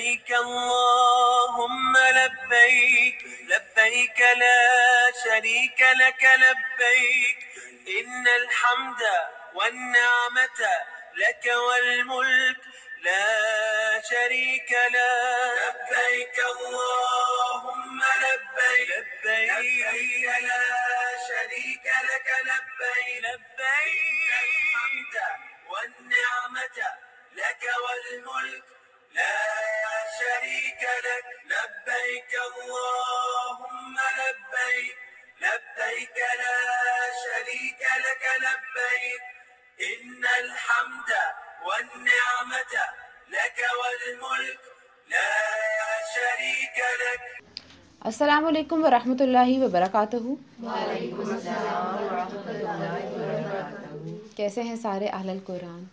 لبيك اللهم لبيك لبيك لا شريك لك لبيك إن الحمد والنعمة لك والملك لا شريك لك لبيك اللهم لبيك لبيك لا شريك لك لبيك لبيك الحمد والنعمة لك والملك لا شريك لك لبيك اللهم لبيك لبيك لا شريك لك لبيك إن الحمد والنعمة لك والملك لا شريك لك. السلام علیکم ورحمۃ اللہ وبرکاتہ. کیسے ہیں سارے اہل القرآن؟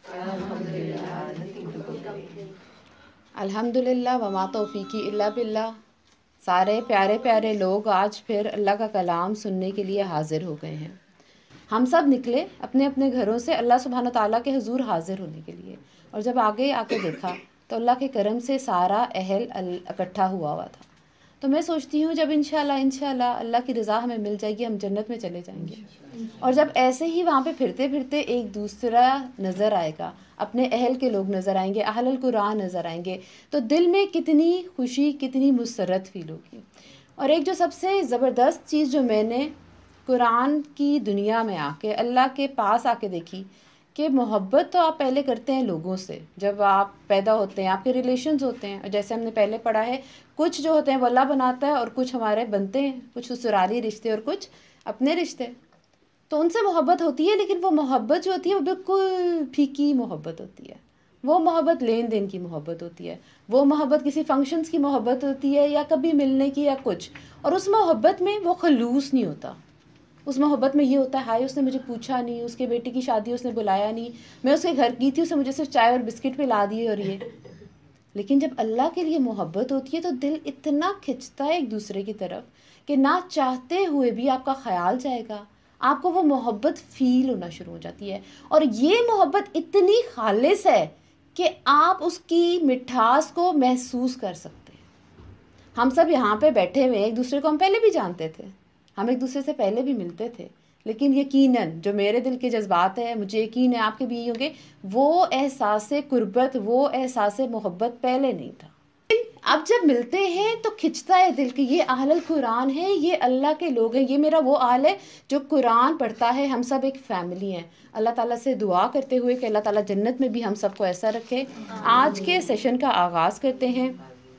الحمدللہ وما توفیقی الا باللہ. سارے پیارے پیارے لوگ آج پھر اللہ کا کلام سننے کے لیے حاضر ہو گئے ہیں. ہم سب نکلے اپنے اپنے گھروں سے اللہ سبحان و تعالیٰ کے حضور حاضر ہونے کے لیے، اور جب آگے آ کے دیکھا تو اللہ کے کرم سے سارا اہل اکٹھا ہوا تھا. تو میں سوچتی ہوں جب انشاءاللہ اللہ کی رضا ہمیں مل جائے گی ہم جنت میں چلے جائیں گے. اور جب ایسے ہی وہاں پہ پھرتے پھرتے ایک دوسرا نظر آئے گا، اپنے اہل کے لوگ نظر آئیں گے، اہل القرآن نظر آئیں گے، تو دل میں کتنی خوشی کتنی مسرت فیل ہوگی. اور ایک جو سب سے زبردست چیز جو میں نے قرآن کی دنیا میں آ کے اللہ کے پاس آ کے دیکھی کہ محبت تو آپ پہلے کرتے ہیں لوگوں سے. جب آپ پیدا ہوتے ہیں آپ کے ریلیشنز ہوتے ہیں، اور جیسے ہم نے پہلے پڑھا ہے کچھ جو ہوتے ہیں وہ اللہ بناتا ہے اور کچھ ہمارے بنتے ہیں، کچھ سسرالی رشتے اور کچھ اپنے رشتے. تو ان سے محبت ہوتی ہے، لیکن وہ محبت جو ہوتی ہے وہ بالکل پھیکی محبت ہوتی ہے. وہ محبت لین دین کی محبت ہوتی ہے، وہ محبت کسی فنکشنز کی محبت ہوتی ہے یا کبھی ملنے کی یا کچھ. اور اس محبت میں وہ خلوص نہیں ہوتا. اس محبت میں یہ ہوتا ہے ہائے اس نے مجھے پوچھا نہیں، اس کے بیٹی کی شادی اس نے بلایا نہیں، میں اس کے گھر کی تھی اس نے مجھے صرف چائے اور بسکٹ پلا دیے اور یہ. لیکن جب اللہ کے لیے محبت ہوتی ہے تو دل اتنا کھنچتا ہے ایک دوسرے کی طرف کہ نہ چاہتے ہوئے بھی آپ کا خیال جائے گا، آپ کو وہ محبت فیل ہونا شروع ہو جاتی ہے. اور یہ محبت اتنی خالص ہے کہ آپ اس کی مٹھاس کو محسوس کر سکتے ہیں. ہم سب یہاں پہ بیٹھے ہوئے ایک دوسرے کو ہم پہلے بھی جانتے تھے، ہم ایک دوسرے سے پہلے بھی ملتے تھے، لیکن یقیناً جو میرے دل کے جذبات ہیں مجھے یقین ہے آپ کے بھی یہی ہوں گے، وہ احساس قربت وہ احساس محبت پہلے نہیں تھا. اب جب ملتے ہیں تو کھنچتا ہے دل کہ یہ اہل القرآن ہے، یہ اللہ کے لوگ ہیں، یہ میرا وہ اہل ہے جو قرآن پڑھتا ہے. ہم سب ایک فیملی ہیں. اللہ تعالیٰ سے دعا کرتے ہوئے کہ اللہ تعالیٰ جنت میں بھی ہم سب کو ایسا رکھے. آج کے سیشن کا آغاز کرتے ہیں.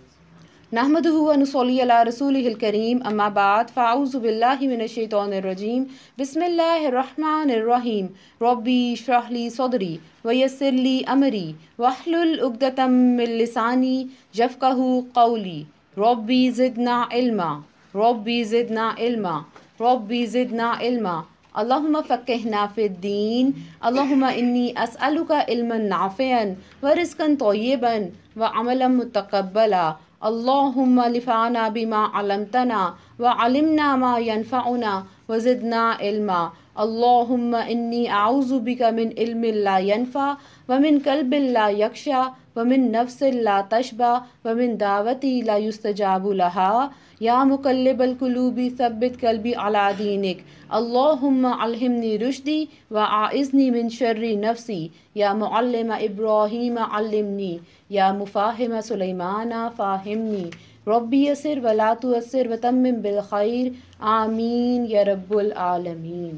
نحمدہ و نصلی علی رسولہ الکریم، اما بعد، فاعوذ باللہ من الشیطان الرجیم، بسم اللہ الرحمن الرحیم. ربی اشرح لی صدری ویسر لی امری واحلل عقدۃ من لسانی یفقہوا قولی. ربی زدنا علما ربی زدنا علما ربی زدنا علما. اللہم فقہنا فی الدین. اللہم انی اسألک علما نافعا ورزقا طیبا وعملا متقبلا. اللہم لفعنا بما علمتنا وعلمنا ما ينفعنا وزدنا علما. اللہم انی اعوذ بک من علم لا ينفع ومن قلب لا یخشع ومن نفس لا تشبع ومن دعوت لا يستجاب لها. یا مقلب القلوب ثبت قلبی علی دینک. اللہم الہمنی رشدی واعذنی من شر نفسی. یا معلم ابراہیم علمنی. یا مفاہم سلیمان فاہمنی. ربی یسر ولا تعسر وتمم بالخیر. آمین یا رب العالمین.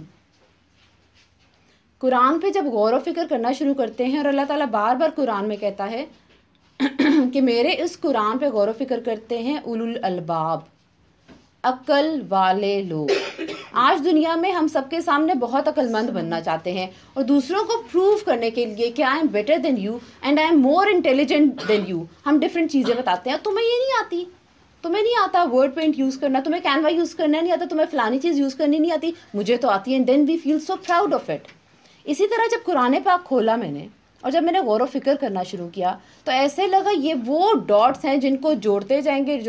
قرآن پہ جب غور و فکر کرنا شروع کرتے ہیں، اور اللہ تعالیٰ بار بار قرآن میں کہتا ہے کہ میرے اس قرآن پہ غور و فکر کرتے ہیں اولو الالباب، عقل والے لوگ. آج دنیا میں ہم سب کے سامنے بہت عقل مند بننا چاہتے ہیں اور دوسروں کو پروف کرنے کے لیے کہ I am better than you and I am more intelligent than you ہم ڈفرینٹ چیزیں بتاتے ہیں. تمہیں یہ نہیں آتی، تمہیں نہیں آتا ورڈ پینٹ یوز کرنا، تمہیں کینوا یوز کرنا نہیں آتا، تمہیں فلانی چیز یوز کرنی نہیں آتی، مجھے تو آتی ہے. And then we feel so proud of it. اسی طرح جب قرآن پاک کھولا میں نے اور جب میں نے غور و فکر کرنا شروع کیا تو ایسے لگا یہ وہ ڈاٹس ہیں جن کو جوڑتے جائیں گے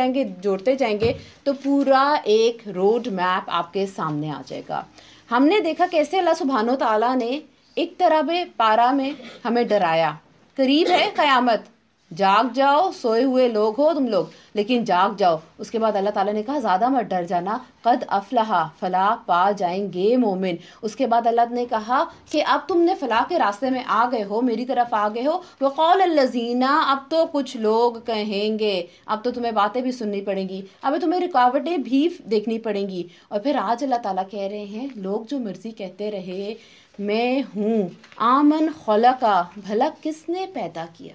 تو پورا ایک روڈ میپ آپ کے سامنے آ جائے گا. ہم نے دیکھا کیسے اللہ سبحان و تعالیٰ نے ایک طرح پارا میں ہمیں ڈرایا، قریب ہے قیامت، جاگ جاؤ، سوئے ہوئے لوگ ہو تم لوگ لیکن جاگ جاؤ۔ اس کے بعد اللہ تعالیٰ نے کہا زیادہ مت ڈر جانا، قد افلح، فلاح پا جائیں گے مومن۔ اس کے بعد اللہ نے کہا کہ اب تم نے فلاح کے راستے میں آ گئے ہو، میری طرف آ گئے ہو۔ وقال الذین، اب تو کچھ لوگ کہیں گے، اب تو تمہیں باتیں بھی سننی پڑیں گی، اب تمہیں رکاوٹیں بھی دیکھنی پڑیں گی۔ اور پھر آج اللہ تعالیٰ کہہ رہے ہیں لوگ جو مرضی کہتے رہے میں ہوں، آمن خلقا، بھلا کس نے پیدا کیا۔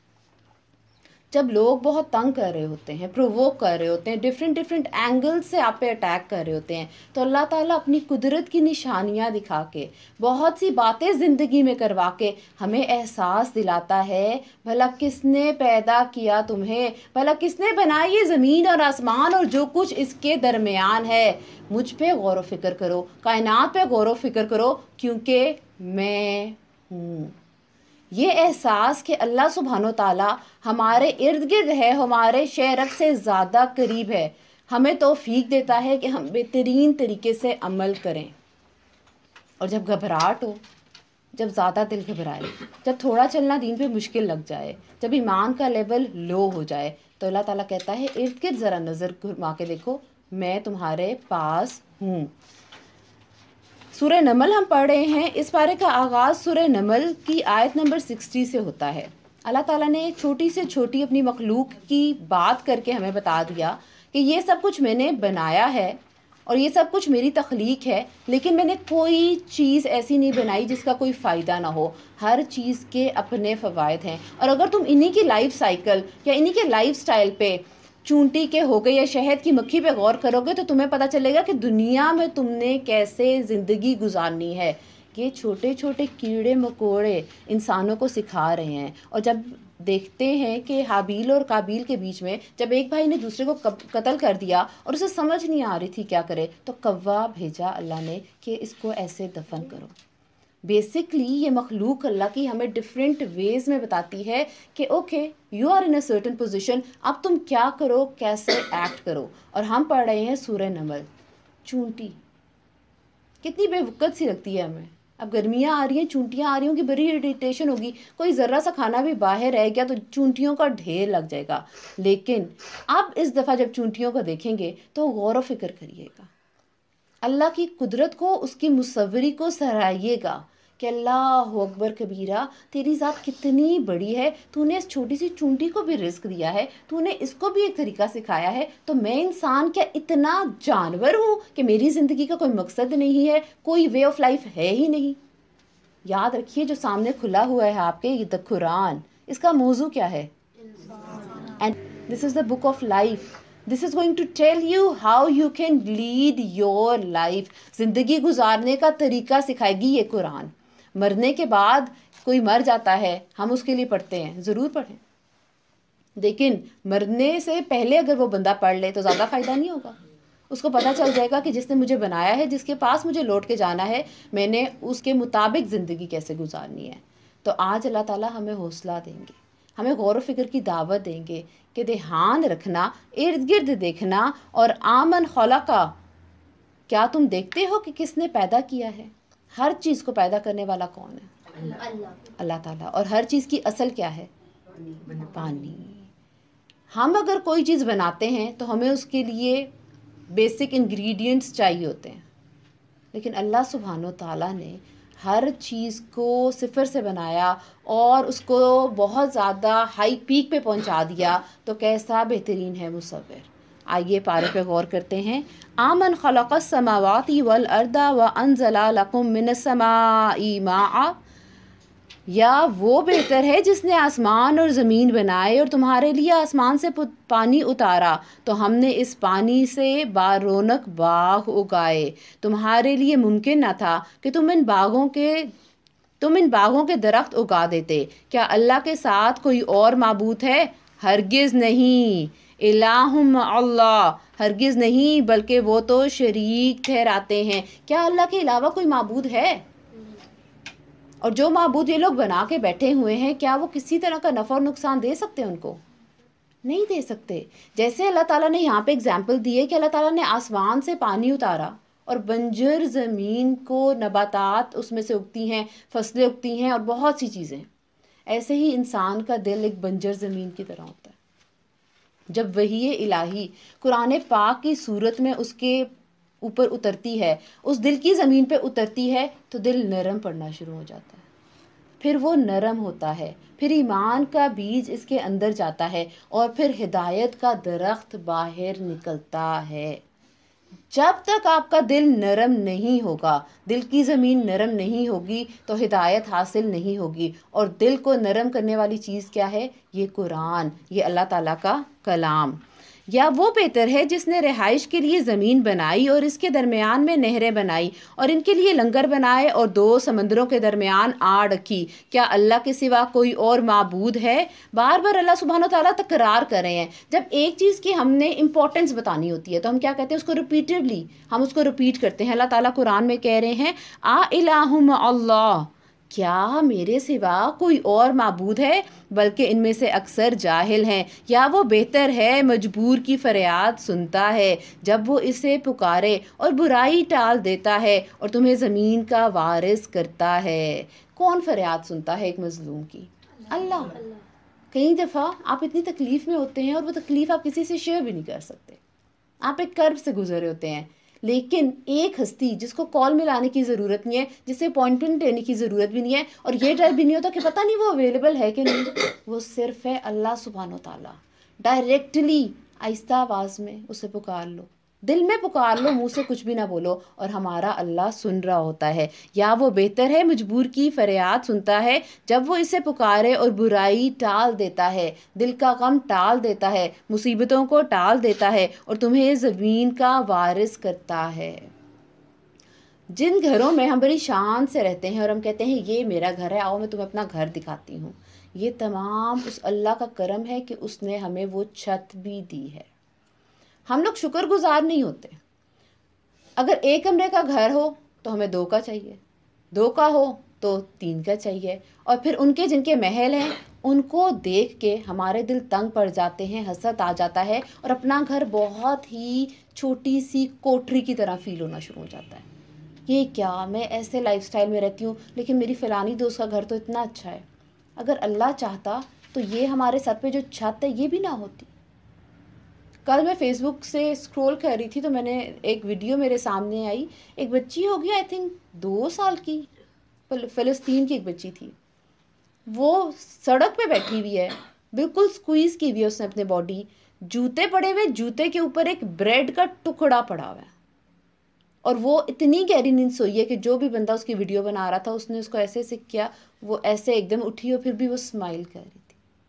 جب لوگ بہت تنگ کر رہے ہوتے ہیں، پرووک کر رہے ہوتے ہیں، ڈیفرنٹ اینگل سے آپ پہ اٹیک کر رہے ہوتے ہیں، تو اللہ تعالیٰ اپنی قدرت کی نشانیاں دکھا کے، بہت سی باتیں زندگی میں کروا کے ہمیں احساس دلاتا ہے بھلا کس نے پیدا کیا تمہیں، بھلا کس نے بنائی یہ زمین اور آسمان اور جو کچھ اس کے درمیان ہے۔ مجھ پہ غور و فکر کرو، کائنات پہ غور و فکر کرو، کیونکہ میں ہوں۔ یہ احساس کہ اللہ سبحانہ و تعالیٰ ہمارے ارد گرد ہے، ہمارے شہرک سے زیادہ قریب ہے، ہمیں توفیق دیتا ہے کہ ہم بہترین طریقے سے عمل کریں۔ اور جب گھبراہٹ ہو، جب زیادہ دل گھبرائے، جب تھوڑا چلنا دین پہ مشکل لگ جائے، جب ایمان کا لیول لو ہو جائے، تو اللہ تعالیٰ کہتا ہے ارد گرد ذرا نظر گھما کے دیکھو، میں تمہارے پاس ہوں۔ سورہ نمل ہم پڑھ رہے ہیں، اس پارے کا آغاز سورہ نمل کی آیت نمبر 60 سے ہوتا ہے۔ اللہ تعالیٰ نے چھوٹی سے چھوٹی اپنی مخلوق کی بات کر کے ہمیں بتا دیا کہ یہ سب کچھ میں نے بنایا ہے اور یہ سب کچھ میری تخلیق ہے، لیکن میں نے کوئی چیز ایسی نہیں بنائی جس کا کوئی فائدہ نہ ہو، ہر چیز کے اپنے فوائد ہیں۔ اور اگر تم انہی کی لائف سائیکل یا انہی کے لائف سٹائل پہ چونٹی کے ہو گئے یا شہد کی مکھی پہ غور کرو گے تو تمہیں پتہ چلے گا کہ دنیا میں تم نے کیسے زندگی گزارنی ہے۔ یہ چھوٹے چھوٹے کیڑے مکوڑے انسانوں کو سکھا رہے ہیں۔ اور جب دیکھتے ہیں کہ حابیل اور قابیل کے بیچ میں جب ایک بھائی نے دوسرے کو قتل کر دیا اور اسے سمجھ نہیں آ رہی تھی کیا کرے، تو کوا بھیجا اللہ نے کہ اس کو ایسے دفن کرو۔ بیسکلی یہ مخلوق اللہ کی ہمیں ڈفرینٹ ویز میں بتاتی ہے کہ okay you are in a certain position, اب تم کیا کرو، کیسے ایکٹ کرو۔ اور ہم پڑھ رہے ہیں سورہ نمل۔ چونٹی کتنی بے وقت سی لگتی ہے ہمیں، اب گرمیاں آ رہی ہیں، چونٹیاں آ رہی ہوں گی، بڑی اریٹیشن ہوگی، کوئی ذرا سا کھانا بھی باہر رہ گیا تو چونٹیوں کا ڈھیر لگ جائے گا۔ لیکن اب اس دفعہ جب چونٹیوں کو دیکھیں گے تو غور و فکر کریے گا، اللہ کی قدرت کو، اس کی مصوری کو سراہیے گا کہ اللہ اکبر کبیرہ، تیری ذات کتنی بڑی ہے، تو نے اس چھوٹی سی چونٹی کو بھی رزق دیا ہے، تو نے اس کو بھی ایک طریقہ سکھایا ہے، تو میں انسان کیا اتنا جانور ہوں کہ میری زندگی کا کوئی مقصد نہیں ہے، کوئی وے آف لائف ہے ہی نہیں۔ یاد رکھیے جو سامنے کھلا ہوا ہے آپ کے، یہ دا قرآن، اس کا موضوع کیا ہے؟ And this is the book of life. This is going to tell you how you can lead your life. زندگی گزارنے کا طریقہ سکھائے گی یہ قرآن. مرنے کے بعد کوئی مر جاتا ہے، ہم اس کے لیے پڑھتے ہیں، ضرور پڑھیں، لیکن مرنے سے پہلے اگر وہ بندہ پڑھ لے تو زیادہ فائدہ نہیں ہوگا. اس کو پتہ چل جائے گا کہ جس نے مجھے بنایا ہے، جس کے پاس مجھے لوٹ کے جانا ہے، میں نے اس کے مطابق زندگی کیسے گزارنی ہے. تو آج اللہ تعالیٰ ہمیں حوصلہ دیں گے، ہمیں غور و فکر کی دعوت دیں گے کہ دھیان رکھنا، ارد گرد دیکھنا. اور آمن خلقا، کیا تم دیکھتے ہو کہ کس نے پیدا کیا ہے؟ ہر چیز کو پیدا کرنے والا کون ہے؟ اللہ تعالیٰ. اور ہر چیز کی اصل کیا ہے؟ پانی. ہم اگر کوئی چیز بناتے ہیں تو ہمیں اس کے لیے بیسک انگریڈینٹس چاہیے ہوتے ہیں، لیکن اللہ سبحانہ و تعالیٰ نے ہر چیز کو صفر سے بنایا اور اس کو بہت زیادہ ہائی پیک پہ پہنچا دیا. تو کیسا بہترین ہے مصور. آئیے پارے پہ غور کرتے ہیں. آمن خلق السماوات والارض وانزل لکم من السماء ماء، یا وہ بہتر ہے جس نے آسمان اور زمین بنائے اور تمہارے لیے آسمان سے پانی اتارا، تو ہم نے اس پانی سے بارونق باغ اگائے. تمہارے لیے ممکن نہ تھا کہ تم ان باغوں کے درخت اگا دیتے. کیا اللہ کے ساتھ کوئی اور معبود ہے؟ ہرگز نہیں. الہ مع اللہ، ہرگز نہیں، بلکہ وہ تو شریک ٹھہراتے ہیں. کیا اللہ کے علاوہ کوئی معبود ہے؟ اور جو معبود یہ لوگ بنا کے بیٹھے ہوئے ہیں، کیا وہ کسی طرح کا نفع اور نقصان دے سکتے ہیں؟ ان کو نہیں دے سکتے. جیسے اللہ تعالیٰ نے یہاں پہ اگزامپل دی ہے کہ اللہ تعالیٰ نے آسمان سے پانی اتارا اور بنجر زمین کو نباتات اس میں سے اگتی ہیں، فصلیں اگتی ہیں اور بہت سی چیزیں. ایسے ہی انسان کا دل ایک بنجر زمین کی طرح ہوتا ہے۔ جب وحی الہی قرآن پاک کی صورت میں اس کے اوپر اترتی ہے، اس دل کی زمین پہ اترتی ہے، تو دل نرم پڑنا شروع ہو جاتا ہے، پھر وہ نرم ہوتا ہے، پھر ایمان کا بیج اس کے اندر جاتا ہے، اور پھر ہدایت کا درخت باہر نکلتا ہے۔ جب تک آپ کا دل نرم نہیں ہوگا، دل کی زمین نرم نہیں ہوگی، تو ہدایت حاصل نہیں ہوگی۔ اور دل کو نرم کرنے والی چیز کیا ہے؟ یہ قرآن، یہ اللہ تعالیٰ کا کلام۔ یا وہ بہتر ہے جس نے رہائش کے لیے زمین بنائی اور اس کے درمیان میں نہریں بنائی اور ان کے لیے لنگر بنائے اور دو سمندروں کے درمیان آڑ رکھی، کیا اللہ کے سوا کوئی اور معبود ہے؟ بار بار اللہ سبحانہ و تعالیٰ تکرار کر رہے ہیں۔ جب ایک چیز کی ہم نے امپورٹنس بتانی ہوتی ہے تو ہم کیا کہتے ہیں؟ اس کو ریپیٹیڈلی ہم اس کو ریپیٹ کرتے ہیں۔ اللہ تعالیٰ قرآن میں کہہ رہے ہیں الہ مع اللہ، کیا میرے سوا کوئی اور معبود ہے؟ بلکہ ان میں سے اکثر جاہل ہیں۔ یا وہ بہتر ہے مجبور کی فریاد سنتا ہے جب وہ اسے پکارے اور برائی ٹال دیتا ہے اور تمہیں زمین کا وارث کرتا ہے۔ کون فریاد سنتا ہے ایک مظلوم کی؟ اللہ۔ کئی دفعہ آپ اتنی تکلیف میں ہوتے ہیں اور وہ تکلیف آپ کسی سے شیئر بھی نہیں کر سکتے، آپ ایک کرب سے گزرے ہوتے ہیں، لیکن ایک ہستی جس کو کال میں لانے کی ضرورت نہیں ہے، جسے اپوائنٹمنٹ لینے کی ضرورت بھی نہیں ہے، اور یہ ڈر بھی نہیں ہوتا کہ پتہ نہیں وہ اویلیبل ہے کہ نہیں، وہ صرف ہے اللہ سبحانہ و تعالیٰ۔ ڈائریکٹلی آہستہ آواز میں اسے پکار لو، دل میں پکار لو، منہ سے کچھ بھی نہ بولو، اور ہمارا اللہ سن رہا ہوتا ہے۔ یا وہ بہتر ہے مجبور کی فریاد سنتا ہے جب وہ اسے پکارے اور برائی ٹال دیتا ہے، دل کا غم ٹال دیتا ہے، مصیبتوں کو ٹال دیتا ہے اور تمہیں زمین کا وارث کرتا ہے۔ جن گھروں میں ہم بڑی شان سے رہتے ہیں اور ہم کہتے ہیں یہ میرا گھر ہے، آؤ میں تمہیں اپنا گھر دکھاتی ہوں، یہ تمام اس اللہ کا کرم ہے کہ اس نے ہمیں وہ چھت بھی دی ہے۔ ہم لوگ شکر گزار نہیں ہوتے۔ اگر ایک کمرے کا گھر ہو تو ہمیں 2 کا چاہیے، 2 کا ہو تو 3 کا چاہیے، اور پھر ان کے جن کے محل ہیں ان کو دیکھ کے ہمارے دل تنگ پڑ جاتے ہیں، حسد آ جاتا ہے، اور اپنا گھر بہت ہی چھوٹی سی کوٹری کی طرح فیل ہونا شروع ہو جاتا ہے۔ یہ کیا، میں ایسے لائف سٹائل میں رہتی ہوں لیکن میری فلانی دوست کا گھر تو اتنا اچھا ہے۔ اگر اللہ چاہتا تو یہ ہمارے سر پہ جو چھت ہے یہ بھی نہ ہوتی۔ کل میں فیس بک سے اسکرول کر رہی تھی تو میں نے ایک ویڈیو میرے سامنے آئی، ایک بچی ہوگی آئی تھنک 2 سال کی، فلسطین کی ایک بچی تھی، وہ سڑک پہ بیٹھی ہوئی ہے، بالکل سکویز کی ہوئی ہے اس نے اپنے باڈی، جوتے پڑے ہوئے، جوتے کے اوپر ایک بریڈ کا ٹکڑا پڑا ہوا ہے، اور وہ اتنی گہری نیند سوئی ہے کہ جو بھی بندہ اس کی ویڈیو بنا رہا تھا اس نے اس کو ایسے سے کیا، وہ ایسے ایک دم اٹھی اور پھر بھی وہ اسمائل کر رہی تھی۔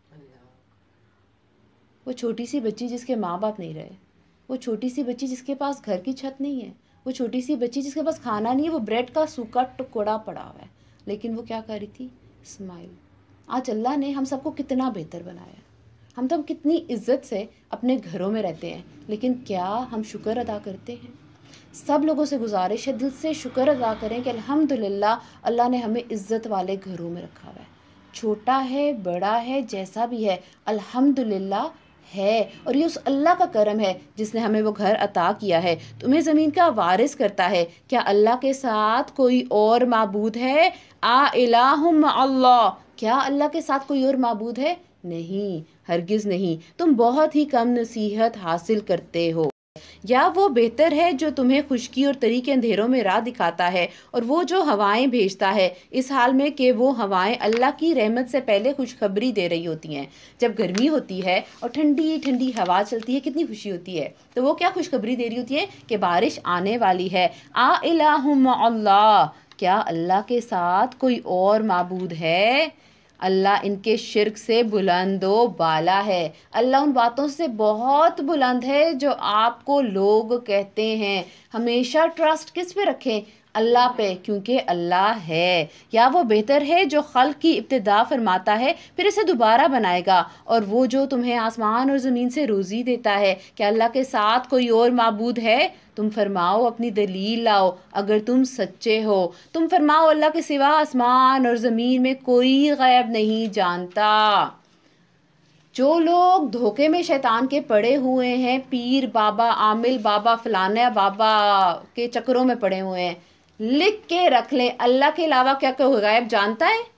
وہ چھوٹی سی بچی جس کے ماں باپ نہیں رہے، وہ چھوٹی سی بچی جس کے پاس گھر کی چھت نہیں ہے، وہ چھوٹی سی بچی جس کے پاس کھانا نہیں ہے، وہ بریڈ کا سوکھا ٹکڑا پڑا ہوا ہے، لیکن وہ کیا کر رہی تھی؟ اسمائل۔ آج اللہ نے ہم سب کو کتنا بہتر بنایا، ہم تو کتنی عزت سے اپنے گھروں میں رہتے ہیں، لیکن کیا ہم شکر ادا کرتے ہیں؟ سب لوگوں سے گزارش ہے دل سے شکر ادا کریں کہ الحمدللہ اللہ نے ہمیں عزت والے گھروں میں رکھا ہوا ہے، چھوٹا ہے بڑا ہے جیسا بھی ہے الحمدللہ ہے، اور یہ اس اللہ کا کرم ہے جس نے ہمیں وہ گھر عطا کیا ہے، تمہیں زمین کا وارث کرتا ہے۔ کیا اللہ کے ساتھ کوئی اور معبود ہے؟ الہ مع اللہ، کیا اللہ کے ساتھ کوئی اور معبود ہے؟ نہیں، ہرگز نہیں، تم بہت ہی کم نصیحت حاصل کرتے ہو۔ یا وہ بہتر ہے جو تمہیں خشکی اور تری کے اندھیروں میں راہ دکھاتا ہے، اور وہ جو ہوائیں بھیجتا ہے اس حال میں کہ وہ ہوائیں اللہ کی رحمت سے پہلے خوشخبری دے رہی ہوتی ہیں۔ جب گرمی ہوتی ہے اور ٹھنڈی ٹھنڈی ہوا چلتی ہے کتنی خوشی ہوتی ہے، تو وہ کیا خوشخبری دے رہی ہوتی ہے؟ کہ بارش آنے والی ہے۔ الہ مع اللہ، کیا اللہ کے ساتھ کوئی اور معبود ہے؟ اللہ ان کے شرک سے بلند و بالا ہے، اللہ ان باتوں سے بہت بلند ہے جو آپ کو لوگ کہتے ہیں۔ ہمیشہ ٹرسٹ کس پہ رکھیں؟ اللہ پہ، کیونکہ اللہ ہے۔ یا وہ بہتر ہے جو خلق کی ابتدا فرماتا ہے پھر اسے دوبارہ بنائے گا، اور وہ جو تمہیں آسمان اور زمین سے روزی دیتا ہے، کہ اللہ کے ساتھ کوئی اور معبود ہے؟ تم فرماؤ اپنی دلیل لاؤ اگر تم سچے ہو، تم فرماؤ اللہ کے سوا آسمان اور زمین میں کوئی غیب نہیں جانتا۔ جو لوگ دھوکے میں شیطان کے پڑے ہوئے ہیں، پیر بابا، عامل بابا، فلانا بابا کے چکروں میں پڑے ہوئے ہیں، لکھ کے رکھ لیں اللہ کے علاوہ کیا کوئی غیب جانتا ہے؟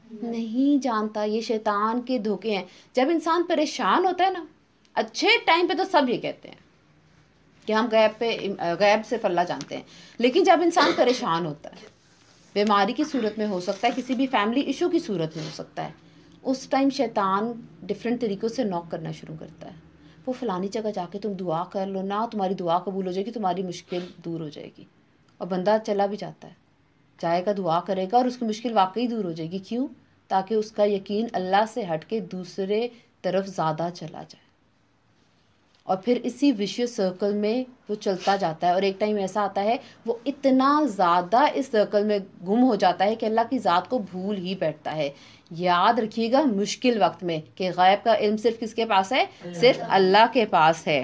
نہیں جانتا. یہ شیطان کے دھوکے ہیں. جب انسان پریشان ہوتا ہے نا، اچھے ٹائم پہ تو سب یہ کہتے ہیں کہ ہم غیب صرف اللہ جانتے ہیں، لیکن جب انسان پریشان ہوتا ہے، بیماری کی صورت میں ہو سکتا ہے، کسی بھی فیملی ایشو کی صورت میں ہو سکتا ہے، اس ٹائم شیطان ڈفرینٹ طریقوں سے نوک کرنا شروع کرتا ہے. وہ فلانی جگہ جا کے تم دعا کر لو نا، تمہاری دعا قبول ہو جائے گی، تمہاری مشکل دور ہو جائے گی. اور بندہ چلا بھی جاتا ہے، جائے گا، دعا کرے گا، اور اس کی مشکل واقعی دور ہو جائے گی. کیوں؟ تاکہ اس کا یقین اللہ سے ہٹ کے دوسرے طرف زیادہ چلا جائے. اور پھر اسی وشیس سرکل میں وہ چلتا جاتا ہے، اور ایک ٹائم ایسا آتا ہے وہ اتنا زیادہ اس سرکل میں گم ہو جاتا ہے کہ اللہ کی ذات کو بھول ہی بیٹھتا ہے. یاد رکھیے گا مشکل وقت میں کہ غیب کا علم صرف کس کے پاس ہے؟ صرف اللہ کے پاس ہے.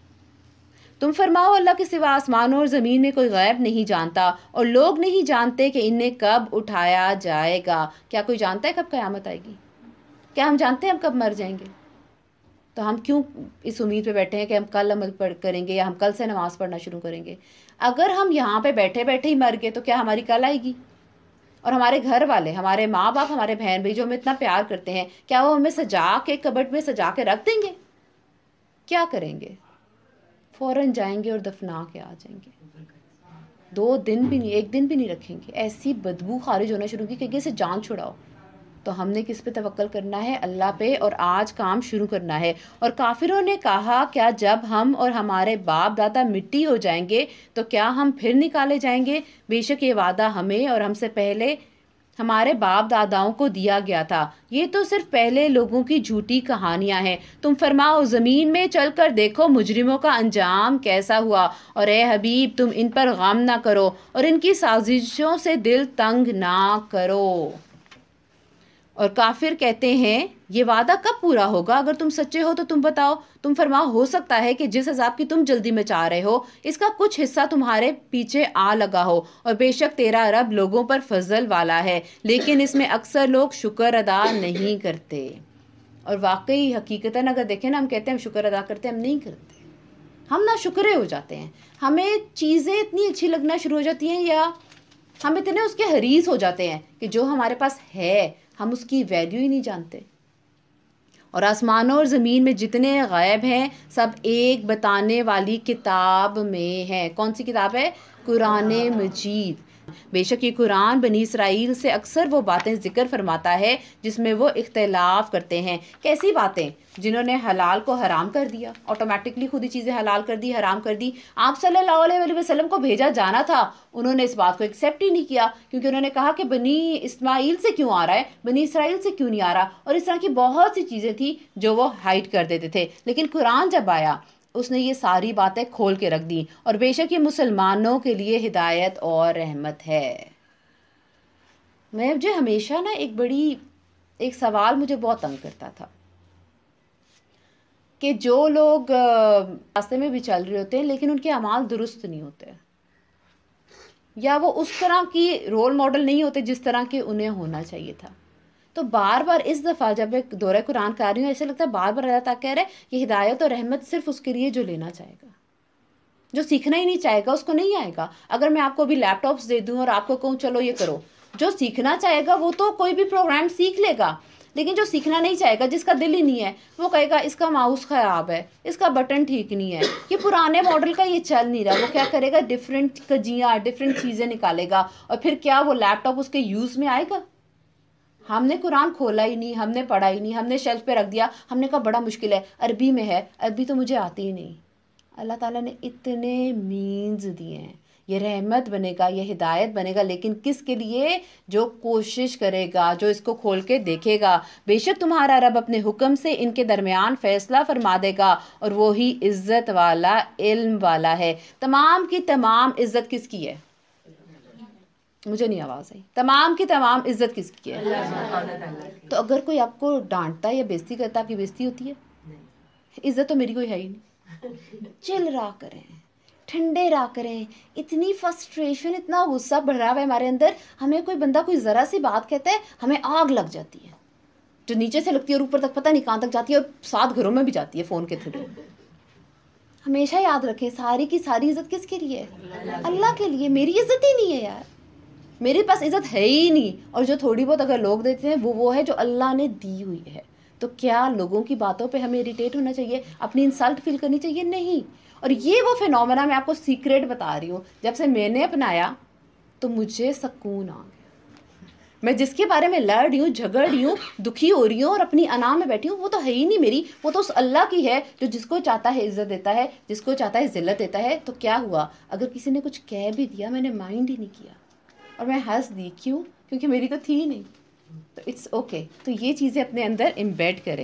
تم فرماؤ اللہ کے سوا آسمانوں اور زمین میں کوئی غیب نہیں جانتا، اور لوگ نہیں جانتے کہ انہیں کب اٹھایا جائے گا. کیا کوئی جانتا ہے کب قیامت آئے گی؟ کیا ہم جانتے ہیں ہم کب مر جائیں گے؟ تو ہم کیوں اس امید پہ بیٹھے ہیں کہ ہم کل عمل کریں گے یا ہم کل سے نماز پڑھنا شروع کریں گے؟ اگر ہم یہاں پہ بیٹھے بیٹھے ہی مر گئے تو کیا ہماری کل آئے گی؟ اور ہمارے گھر والے، ہمارے ماں باپ، ہمارے بہن بھائی جو ہمیں اتنا پیار کرتے ہیں، کیا وہ ہمیں سجا کے کبٹ میں سجا کے رکھ دیں گے؟ کیا کریں گے؟ فوراً جائیں گے اور دفنا کے آ جائیں گے. 2 دن بھی نہیں، 1 دن بھی نہیں رکھیں گے. ایسی بدبو خارج ہونا شروع کی کہ اسے جان چھڑاؤ. تو ہم نے کس پہ توکل کرنا ہے؟ اللہ پہ، اور آج کام شروع کرنا ہے. اور کافروں نے کہا کیا جب ہم اور ہمارے باپ دادا مٹی ہو جائیں گے تو کیا ہم پھر نکالے جائیں گے؟ بے شک یہ وعدہ ہمیں اور ہم سے پہلے ہمارے باپ داداؤں کو دیا گیا تھا. یہ تو صرف پہلے لوگوں کی جھوٹی کہانیاں ہیں. تم فرماؤ زمین میں چل کر دیکھو مجرموں کا انجام کیسا ہوا، اور اے حبیب تم ان پر غم نہ کرو اور ان کی سازشوں سے دل تنگ نہ کرو. اور کافر کہتے ہیں یہ وعدہ کب پورا ہوگا؟ اگر تم سچے ہو تو تم بتاؤ. تم فرماؤ ہو سکتا ہے کہ جس عذاب کی تم جلدی میں چاہ رہے ہو اس کا کچھ حصہ تمہارے پیچھے آ لگا ہو، اور بے شک تیرا رب لوگوں پر فضل والا ہے، لیکن اس میں اکثر لوگ شکر ادا نہیں کرتے. اور واقعی حقیقتاً اگر دیکھیں نا، ہم کہتے ہیں ہم شکر ادا کرتے ہیں، ہم نہیں کرتے. ہم نہ شکرے ہو جاتے ہیں. ہمیں چیزیں اتنی اچھی لگنا شروع ہو جاتی ہیں، یا ہم اتنے اس کے حریص ہو جاتے ہیں کہ جو ہمارے پاس ہے ہم اس کی ویلیو ہی نہیں جانتے. اور آسمانوں اور زمین میں جتنے غیب ہیں سب ایک بتانے والی کتاب میں ہیں. کون سی کتاب ہے؟ قرآن مجید. بے شک یہ قرآن بنی اسرائیل سے اکثر وہ باتیں ذکر فرماتا ہے جس میں وہ اختلاف کرتے ہیں. کیسی باتیں؟ جنہوں نے حلال کو حرام کر دیا، آٹومیٹکلی خود ہی چیزیں حلال کر دی، حرام کر دی. آپ صلی اللہ علیہ وسلم کو بھیجا جانا تھا، انہوں نے اس بات کو ایکسیپٹ ہی نہیں کیا، کیونکہ انہوں نے کہا کہ بنی اسماعیل سے کیوں آ رہا ہے، بنی اسرائیل سے کیوں نہیں آ رہا. اور اس طرح کی بہت سی چیزیں تھیں جو وہ ہائڈ کر دیتے تھے. لیکن قرآن جب آیا اس نے یہ ساری باتیں کھول کے رکھ دیں. اور بے شک یہ مسلمانوں کے لیے ہدایت اور رحمت ہے. مجھے ہمیشہ نا ایک سوال مجھے بہت تنگ کرتا تھا کہ جو لوگ راستے میں بھی چل رہے ہوتے ہیں لیکن ان کے اعمال درست نہیں ہوتے، یا وہ اس طرح کی رول ماڈل نہیں ہوتے جس طرح کے انہیں ہونا چاہیے تھا. تو بار بار اس دفعہ جب ایک دورہ قرآن کر رہی ہوں ایسے لگتا ہے بار بار اللہ تعالیٰ کہہ رہے ہیں یہ ہدایت اور رحمت صرف اس کے لیے جو لینا چاہے گا. جو سیکھنا ہی نہیں چاہے گا اس کو نہیں آئے گا. اگر میں آپ کو ابھی لیپ ٹاپس دے دوں اور آپ کو کہوں چلو یہ کرو، جو سیکھنا چاہے گا وہ تو کوئی بھی پروگرام سیکھ لے گا، لیکن جو سیکھنا نہیں چاہے گا، جس کا دل ہی نہیں ہے، وہ کہے گا اس کا ماؤس خراب ہے، اس کا بٹن ٹھیک نہیں ہے، یہ پرانے ماڈل کا یہ چل نہیں رہا. وہ کیا کرے گا؟ ڈفرینٹ کجیاں، ڈفرینٹ چیزیں نکالے گا. اور پھر کیا وہ لیپ ٹاپ اس کے یوز میں آئے گا؟ ہم نے قرآن کھولا ہی نہیں، ہم نے پڑھا ہی نہیں، ہم نے شیلف پہ رکھ دیا. ہم نے کہا بڑا مشکل ہے، عربی میں ہے، عربی تو مجھے آتی ہی نہیں. اللہ تعالیٰ نے اتنے مینز دیے ہیں. یہ رحمت بنے گا، یہ ہدایت بنے گا، لیکن کس کے لیے؟ جو کوشش کرے گا، جو اس کو کھول کے دیکھے گا. بے شک تمہارا رب اپنے حکم سے ان کے درمیان فیصلہ فرما دے گا، اور وہی عزت والا، علم والا ہے. تمام کی تمام عزت کس کی ہے؟ مجھے نہیں آواز آئی. تمام کی تمام عزت کس کی ہے؟ تو اگر کوئی آپ کو ڈانٹتا ہے یا بےزتی کرتا ہے، آپ کی بےزتی ہوتی ہے؟ عزت تو میری کوئی ہے ہی نہیں. چل رہا کریں، ٹھنڈے رہا کریں. اتنی فرسٹریشن، اتنا غصہ بڑھ رہا ہے ہمارے اندر، ہمیں کوئی بندہ کوئی ذرا سی بات کہتا ہے ہمیں آگ لگ جاتی ہے، جو نیچے سے لگتی ہے اور اوپر تک پتہ نہیں کہاں تک جاتی ہے، اور 7 گھروں میں بھی جاتی ہے فون کے تھرو. ہمیشہ یاد رکھیں ساری کی ساری عزت کس کے لیے ہے؟ اللہ کے لیے. میری عزت ہی نہیں ہے یار. میرے پاس عزت ہے ہی نہیں، اور جو تھوڑی بہت اگر لوگ دیتے ہیں وہ ہے جو اللہ نے دی ہوئی ہے. تو کیا لوگوں کی باتوں پہ ہمیں اریٹیٹ ہونا چاہیے، اپنی انسلٹ فیل کرنی چاہیے؟ نہیں. اور یہ وہ فینومینا میں آپ کو سیکریٹ بتا رہی ہوں، جب سے میں نے اپنایا تو مجھے سکون آ گیا. میں جس کے بارے میں لڑ رہی ہوں، جھگڑ رہی ہوں، دکھی ہو رہی ہوں اور اپنی انا میں بیٹھی ہوں، وہ تو ہے ہی نہیں میری، وہ تو اس اللہ کی ہے جو جس کو چاہتا ہے عزت دیتا ہے، جس کو چاہتا ہے ذلت دیتا ہے. تو کیا ہوا اگر کسی نے کچھ کہہ بھی دیا، میں نے مائنڈ ہی نہیں کیا اور میں ہنس دی. کیوں؟ کیونکہ میری تو تھی ہی نہیں. تو اٹس اوکے. تو یہ چیزیں اپنے اندر امبیڈ کریں.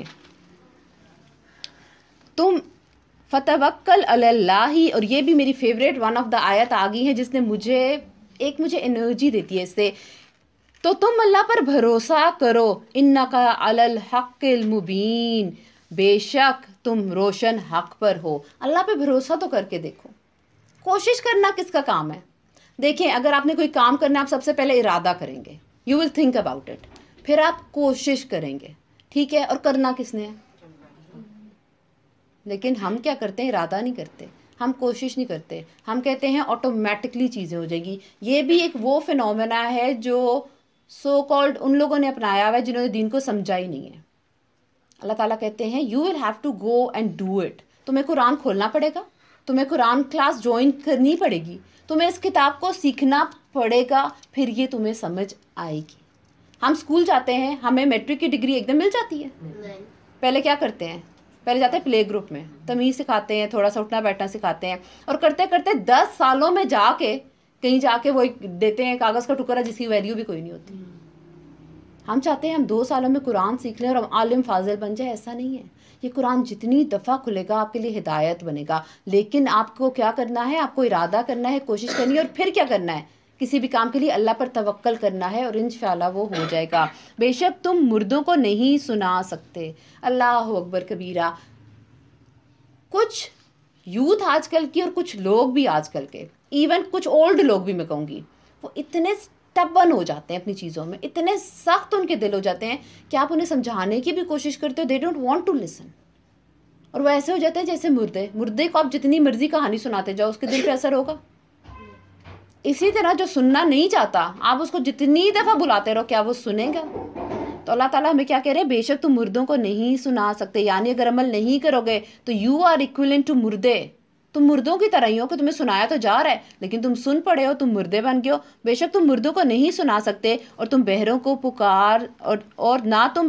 تم فتوکل علی اللہ ہی، اور یہ بھی میری فیوریٹ ون آف دا آیت آ گئی ہے جس نے مجھے انرجی دیتی ہے اس سے. تو تم اللہ پر بھروسہ کرو، انک علی الحق المبین، بے شک تم روشن حق پر ہو. اللہ پہ بھروسہ تو کر کے دیکھو. کوشش کرنا کس کا کام ہے؟ دیکھیں، اگر آپ نے کوئی کام کرنا، آپ سب سے پہلے ارادہ کریں گے، you will think about it, پھر آپ کوشش کریں گے، ٹھیک ہے؟ اور کرنا کس نے ہے؟ لیکن ہم کیا کرتے ہیں؟ ارادہ نہیں کرتے، ہم کوشش نہیں کرتے، ہم کہتے ہیں آٹومیٹکلی چیزیں ہو جائیں گی. یہ بھی ایک وہ فینومینا ہے جو سو کالڈ ان لوگوں نے اپنایا ہوا ہے جنہوں نے دین کو سمجھا ہی نہیں ہے. اللہ تعالیٰ کہتے ہیں you will have to go and do it. تمہیں قرآن کھولنا پڑے گا، تمہیں قرآن کلاس جوائن کرنی پڑے گی، تمہیں اس کتاب کو سیکھنا پڑے گا، پھر یہ تمہیں سمجھ آئے گی. ہم اسکول جاتے ہیں، ہمیں میٹرک کی ڈگری ایک دم مل جاتی ہے. پہلے کیا کرتے ہیں؟ پہلے جاتے ہیں پلے گروپ میں، تمیز سکھاتے ہیں، تھوڑا سا اٹھنا بیٹھنا سکھاتے ہیں، اور کرتے کرتے 10 سالوں میں جا کے کہیں جا کے وہ ایک دیتے ہیں کاغذ کا ٹکڑا جس کی ویلیو بھی کوئی نہیں ہوتی. ہم چاہتے ہیں ہم 2 سالوں میں قرآن سیکھ لیں اور ہم عالم فاضل بن جائے. ایسا نہیں ہے. یہ قرآن جتنی دفعہ کھلے گا آپ کے لیے ہدایت بنے گا. لیکن آپ کو کیا کرنا ہے؟ آپ کو ارادہ کرنا ہے، کوشش کرنی ہے، اور پھر کیا کرنا ہے؟ کسی بھی کام کے لیے اللہ پر توکل کرنا ہے، اور انشاءاللہ وہ ہو جائے گا. بے شک تم مردوں کو نہیں سنا سکتے. اللہ اکبر کبیرہ. کچھ یوتھ آج کل کی اور کچھ لوگ بھی آج کل کے، ایون کچھ اولڈ لوگ بھی میں کہوں گی، وہ اتنے اسٹبن ہو جاتے ہیں اپنی چیزوں میں، اتنے سخت ان کے دل ہو جاتے ہیں کہ آپ انہیں سمجھانے کی بھی کوشش کرتے ہو، they don't want to listen. اور وہ ایسے ہو جاتے ہیں جیسے مردے کو آپ جتنی مرضی کہانی سناتے جاؤ اس کے دل پہ اثر ہوگا. اسی طرح جو سننا نہیں چاہتا آپ اس کو جتنی دفعہ بلاتے رہو، کیا وہ سنیں گا؟ تو اللہ تعالیٰ ہمیں کیا کہہ رہے ہیں؟ بے شک تم مردوں کو نہیں سنا سکتے. یعنی اگر عمل نہیں کرو گے تو یو آر ایکویلنٹ ٹو مردے. تم مردوں کی طرح ہی ہو کہ تمہیں سنایا تو جا رہا ہے لیکن تم سن پڑے ہو، تم مردے بن گئے ہو. بے شک تم مردوں کو نہیں سنا سکتے، اور تم بہروں کو پکار اور نہ تم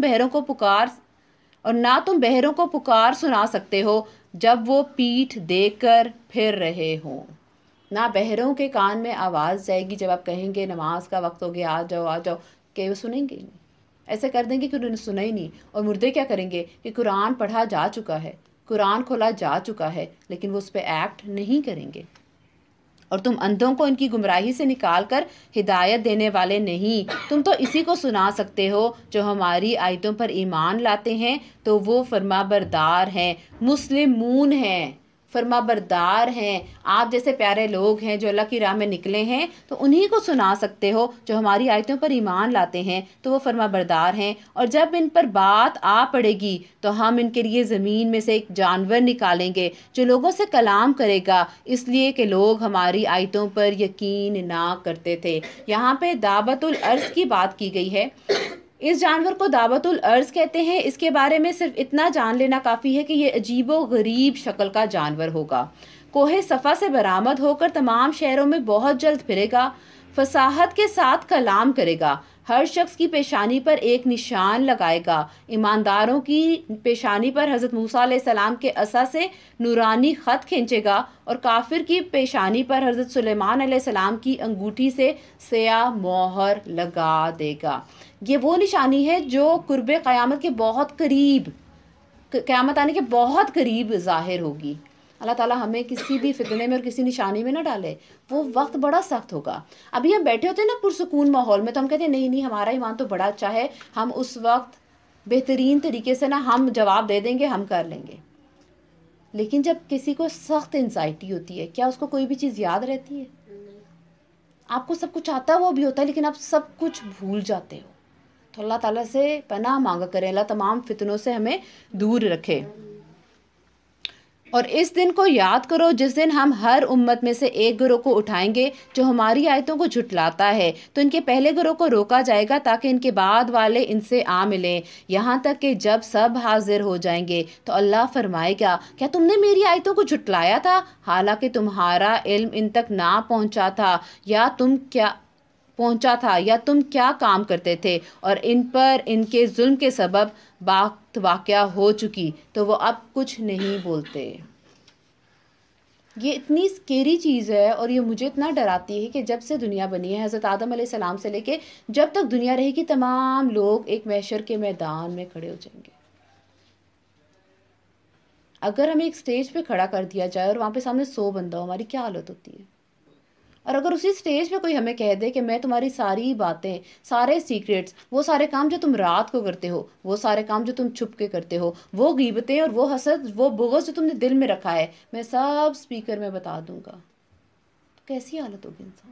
بہروں کو پکار سنا سکتے ہو جب وہ پیٹھ دے کر پھر رہے ہوں. نہ بہروں کے کان میں آواز جائے گی جب آپ کہیں گے نماز کا وقت ہو گیا آ جاؤ آ جاؤ، کہ وہ سنیں گے نہیں. ایسے کر دیں گے کہ انہوں نے سنا ہی نہیں. اور مردے کیا کریں گے کہ قرآن پڑھا جا چکا ہے، قرآن کھولا جا چکا ہے، لیکن وہ اس پہ ایکٹ نہیں کریں گے. اور تم اندھوں کو ان کی گمراہی سے نکال کر ہدایت دینے والے نہیں. تم تو اسی کو سنا سکتے ہو جو ہماری آیتوں پر ایمان لاتے ہیں تو وہ فرما بردار ہیں، مسلمون ہیں، فرما بردار ہیں. آپ جیسے پیارے لوگ ہیں جو اللہ کی راہ میں نکلے ہیں تو انہی کو سنا سکتے ہو جو ہماری آیتوں پر ایمان لاتے ہیں تو وہ فرما بردار ہیں. اور جب ان پر بات آ پڑے گی تو ہم ان کے لیے زمین میں سے ایک جانور نکالیں گے جو لوگوں سے کلام کرے گا، اس لیے کہ لوگ ہماری آیتوں پر یقین نہ کرتے تھے. یہاں پہ دعوت الارض کی بات کی گئی ہے. اس جانور کو دعوت الارض کہتے ہیں. اس کے بارے میں صرف اتنا جان لینا کافی ہے کہ یہ عجیب و غریب شکل کا جانور ہوگا. کوہ صفا سے برآمد ہو کر تمام شہروں میں بہت جلد پھرے گا، فصاحت کے ساتھ کلام کرے گا، ہر شخص کی پیشانی پر ایک نشان لگائے گا. ایمانداروں کی پیشانی پر حضرت موسیٰ علیہ السلام کے عصا سے نورانی خط کھینچے گا، اور کافر کی پیشانی پر حضرت سلیمان علیہ السلام کی انگوٹھی سے سیاہ مہر لگا دے گا. یہ وہ نشانی ہے جو قرب قیامت کے بہت قریب، قیامت آنے کے بہت قریب ظاہر ہوگی. اللہ تعالیٰ ہمیں کسی بھی فتنے میں اور کسی نشانی میں نہ ڈالے. وہ وقت بڑا سخت ہوگا. ابھی ہم بیٹھے ہوتے ہیں نا پرسکون ماحول میں، تو ہم کہتے ہیں نہیں ہمارا ایمان تو بڑا اچھا ہے، ہم اس وقت بہترین طریقے سے نا ہم جواب دے دیں گے، ہم کر لیں گے. لیکن جب کسی کو سخت انزائٹی ہوتی ہے، کیا اس کو کوئی بھی چیز یاد رہتی ہے؟ آپ کو سب کچھ آتا ہے، وہ بھی ہوتا ہے، لیکن آپ سب کچھ بھول جاتے ہو. تو اللہ تعالیٰ سے پناہ مانگا کریں، اللہ تمام فتنوں سے ہمیں دور رکھے. اور اس دن کو یاد کرو جس دن ہم ہر امت میں سے ایک گروہ کو اٹھائیں گے جو ہماری آیتوں کو جھٹلاتا ہے، تو ان کے پہلے گروہ کو روکا جائے گا تاکہ ان کے بعد والے ان سے آ ملیں، یہاں تک کہ جب سب حاضر ہو جائیں گے تو اللہ فرمائے گا کیا تم نے میری آیتوں کو جھٹلایا تھا حالانکہ تمہارا علم ان تک نہ پہنچا تھا، یا تم کیا کام کرتے تھے، اور ان پر ان کے ظلم کے سبب بات واقعہ ہو چکی تو وہ اب کچھ نہیں بولتے۔ یہ اتنی سکیری چیز ہے اور یہ مجھے اتنا ڈراتی ہے کہ جب سے دنیا بنی ہے، حضرت آدم علیہ السلام سے لے کے جب تک دنیا رہے گی، تمام لوگ ایک محشر کے میدان میں کھڑے ہو جائیں گے۔ اگر ہمیں ایک سٹیج پہ کھڑا کر دیا جائے اور وہاں پہ سامنے 100 بندہ ہو، ہماری کیا حالت ہوتی ہے؟ اور اگر اسی سٹیج پہ کوئی ہمیں کہہ دے کہ میں تمہاری ساری باتیں، سارے سیکریٹس، وہ سارے کام جو تم رات کو کرتے ہو، وہ سارے کام جو تم چھپ کے کرتے ہو، وہ غیبتیں اور وہ حسد، وہ بغض جو تم نے دل میں رکھا ہے، میں سب سپیکر میں بتا دوں گا، تو کیسی حالت ہوگی انسان؟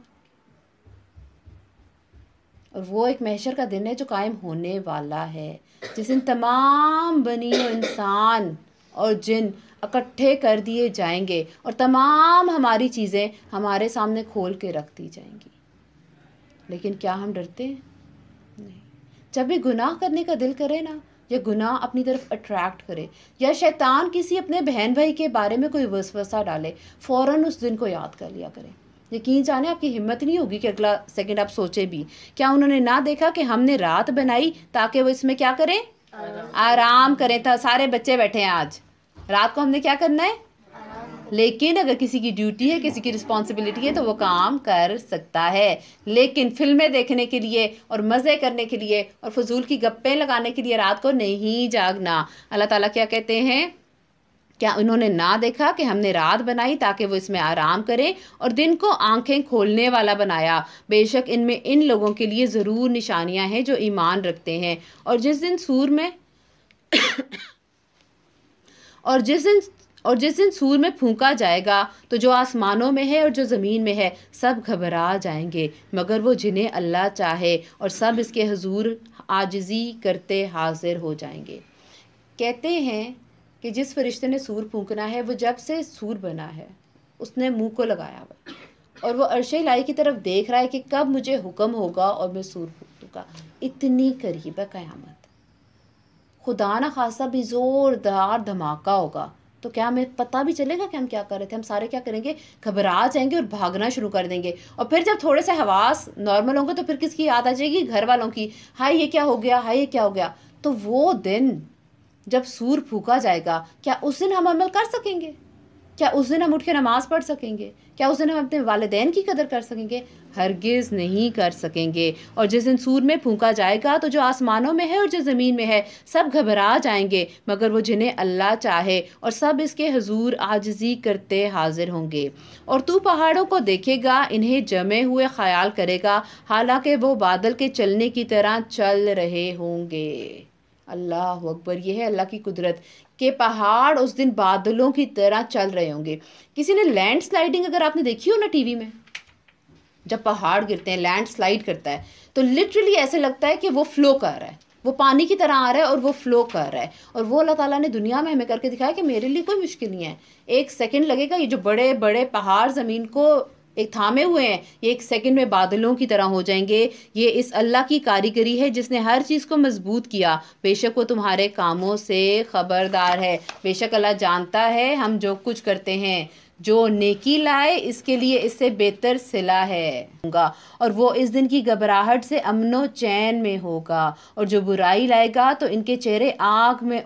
اور وہ ایک محشر کا دن ہے جو قائم ہونے والا ہے، جس دن تمام بنی و انسان اور جن اکٹھے کر دیے جائیں گے اور تمام ہماری چیزیں ہمارے سامنے کھول کے رکھ دی جائیں گی۔ لیکن کیا ہم ڈرتے ہیں؟ نہیں۔ جب بھی گناہ کرنے کا دل کرے نا، یا گناہ اپنی طرف اٹریکٹ کرے، یا شیطان کسی اپنے بہن بھائی کے بارے میں کوئی وسوسہ ڈالے، فوراً اس دن کو یاد کر لیا کریں۔ یقین جانے آپ کی ہمت نہیں ہوگی کہ اگلا سیکنڈ آپ سوچے بھی، کیا انہوں نے نہ دیکھا کہ ہم نے رات بنائی تاکہ وہ اس میں کیا کریں؟ آرام کریں۔ تھا سارے بچے بیٹھے ہیں آج، رات کو ہم نے کیا کرنا ہے؟ لیکن اگر کسی کی ڈیوٹی ہے، کسی کی رسپانسبلٹی ہے تو وہ کام کر سکتا ہے، لیکن فلمیں دیکھنے کے لیے اور مزے کرنے کے لیے اور فضول کی گپیں لگانے کے لیے رات کو نہیں جاگنا۔ اللہ تعالیٰ کیا کہتے ہیں؟ کیا انہوں نے نہ دیکھا کہ ہم نے رات بنائی تاکہ وہ اس میں آرام کریں اور دن کو آنکھیں کھولنے والا بنایا؟ بے شک ان میں ان لوگوں کے لیے ضرور نشانیاں ہیں جو ایمان رکھتے ہیں۔ اور جس دن سور میں پھونکا جائے گا تو جو آسمانوں میں ہے اور جو زمین میں ہے سب گھبرا جائیں گے مگر وہ جنہیں اللہ چاہے، اور سب اس کے حضور عاجزی کرتے حاضر ہو جائیں گے۔ کہتے ہیں کہ جس فرشتے نے سور پھونکنا ہے، وہ جب سے سور بنا ہے اس نے منہ کو لگایا ہوا اور وہ عرش الہی کی طرف دیکھ رہا ہے کہ کب مجھے حکم ہوگا اور میں سور پھونکوں گا۔ اتنی قریب ہے قیامت، خدا نہ خاصہ بھی زوردار دھماکہ ہوگا تو کیا ہمیں پتہ بھی چلے گا کہ ہم کیا کر رہے تھے؟ ہم سارے کیا کریں گے؟ گھبرا جائیں گے اور بھاگنا شروع کر دیں گے، اور پھر جب تھوڑے سے حواس نارمل ہوں گے تو پھر کس کی یاد آ جائے گی؟ گھر والوں کی، ہائے یہ کیا ہو گیا، ہائے یہ کیا ہو گیا۔ تو وہ دن جب سور پھونکا جائے گا، کیا اس دن ہم عمل کر سکیں گے؟ کیا اس دن ہم اٹھ کے نماز پڑھ سکیں گے؟ کیا اس دن ہم اپنے والدین کی قدر کر سکیں گے؟ ہرگز نہیں کر سکیں گے۔ اور جس دن سور میں پھونکا جائے گا تو جو آسمانوں میں ہے اور جو زمین میں ہے سب گھبرا جائیں گے مگر وہ جنہیں اللہ چاہے، اور سب اس کے حضور عاجزی کرتے حاضر ہوں گے۔ اور تو پہاڑوں کو دیکھے گا، انہیں جمے ہوئے خیال کرے گا حالانکہ وہ بادل کے چلنے کی طرح چل رہے ہوں گے۔ اللہ اکبر! یہ ہے اللہ کی قدرت کہ پہاڑ اس دن بادلوں کی طرح چل رہے ہوں گے۔ کسی نے لینڈ سلائیڈنگ اگر آپ نے دیکھی ہو نا ٹی وی میں، جب پہاڑ گرتے ہیں، لینڈ سلائیڈ کرتا ہے تو لٹرلی ایسے لگتا ہے کہ وہ فلو کر رہا ہے، وہ پانی کی طرح آ رہا ہے اور وہ فلو کر رہا ہے۔ اور وہ اللہ تعالیٰ نے دنیا میں ہمیں کر کے دکھایا کہ میرے لیے کوئی مشکل نہیں ہے، ایک سیکنڈ لگے گا، یہ جو بڑے بڑے پہاڑ زمین کو ایک تھامے ہوئے ہیں یہ ایک سیکنڈ میں بادلوں کی طرح ہو جائیں گے۔ یہ اس اللہ کی کاریگری ہے جس نے ہر چیز کو مضبوط کیا، بے شک وہ تمہارے کاموں سے خبردار ہے۔ بے شک اللہ جانتا ہے ہم جو کچھ کرتے ہیں، جو نیکی لائے اس کے لیے اس سے بہتر صلہ ہے گا، اور وہ اس دن کی گھبراہٹ سے امن و چین میں ہوگا، اور جو برائی لائے گا تو ان کے چہرے آگ میں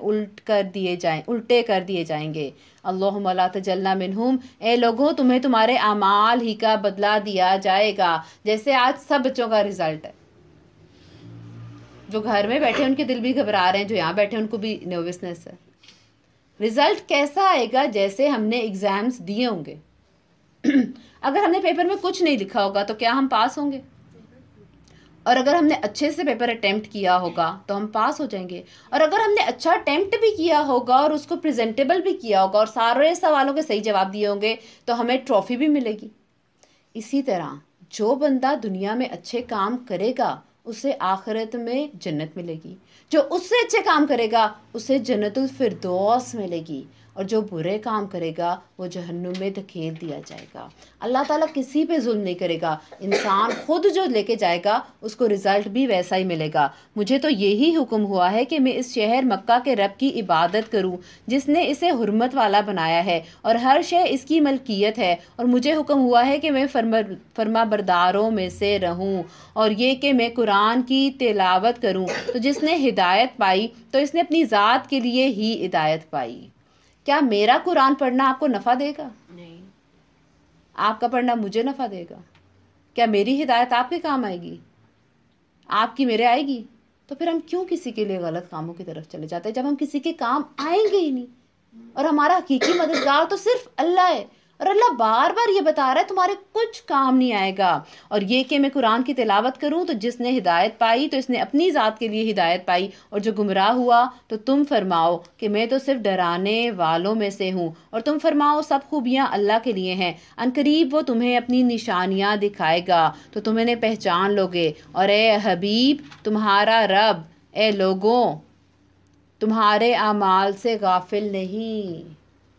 الٹے کر دیے جائیں گے۔ اللہم لا تجلنا منہم، اے لوگوں تمہیں تمہارے اعمال ہی کا بدلہ دیا جائے گا۔ جیسے آج سب بچوں کا رزلٹ ہے، جو گھر میں بیٹھے ان کے دل بھی گھبرا رہے ہیں، جو یہاں بیٹھے ان کو بھی نروسنس ہے۔ رزلٹ کیسا آئے گا؟ جیسے ہم نے ایگزامز دیے ہوں گے۔ اگر ہم نے پیپر میں کچھ نہیں لکھا ہوگا تو کیا ہم پاس ہوں گے؟ اور اگر ہم نے اچھے سے پیپر اٹیمپٹ کیا ہوگا تو ہم پاس ہو جائیں گے، اور اگر ہم نے اچھا اٹیمپٹ بھی کیا ہوگا اور اس کو پریزنٹیبل بھی کیا ہوگا اور سارے سوالوں کے صحیح جواب دیے ہوں گے تو ہمیں ٹرافی بھی ملے گی۔ اسی طرح جو بندہ دنیا میں اچھے کام کرے گا اسے آخرت میں جنت ملے گی، جو اس سے اچھے کام کرے گا اسے جنت الفردوس ملے گی، اور جو برے کام کرے گا وہ جہنم میں دھکیل دیا جائے گا۔ اللہ تعالیٰ کسی پہ ظلم نہیں کرے گا، انسان خود جو لے کے جائے گا اس کو رزلٹ بھی ویسا ہی ملے گا۔ مجھے تو یہی حکم ہوا ہے کہ میں اس شہر مکہ کے رب کی عبادت کروں جس نے اسے حرمت والا بنایا ہے اور ہر شے اس کی ملکیت ہے، اور مجھے حکم ہوا ہے کہ میں فرما برداروں میں سے رہوں، اور یہ کہ میں قرآن کی تلاوت کروں۔ تو جس نے ہدایت پائی تو اس نے اپنی ذات کے لیے ہی ہدایت پائی۔ کیا میرا قرآن پڑھنا آپ کو نفع دے گا؟ نہیں۔ آپ کا پڑھنا مجھے نفع دے گا؟ کیا میری ہدایت آپ کے کام آئے گی؟ آپ کی میرے آئے گی؟ تو پھر ہم کیوں کسی کے لیے غلط کاموں کی طرف چلے جاتے ہیں جب ہم کسی کے کام آئیں گے ہی نہیں؟ اور ہمارا حقیقی مددگار تو صرف اللہ ہے، اور اللہ بار بار یہ بتا رہا ہے تمہارے کچھ کام نہیں آئے گا۔ اور یہ کہ میں قرآن کی تلاوت کروں تو جس نے ہدایت پائی تو اس نے اپنی ذات کے لیے ہدایت پائی، اور جو گمراہ ہوا تو تم فرماؤ کہ میں تو صرف ڈرانے والوں میں سے ہوں، اور تم فرماؤ سب خوبیاں اللہ کے لیے ہیں، ان قریب وہ تمہیں اپنی نشانیاں دکھائے گا تو تم انہیں پہچان لوگے۔ اور اے حبیب تمہارا رب اے لوگوں تمہارے اعمال سے غافل نہیں۔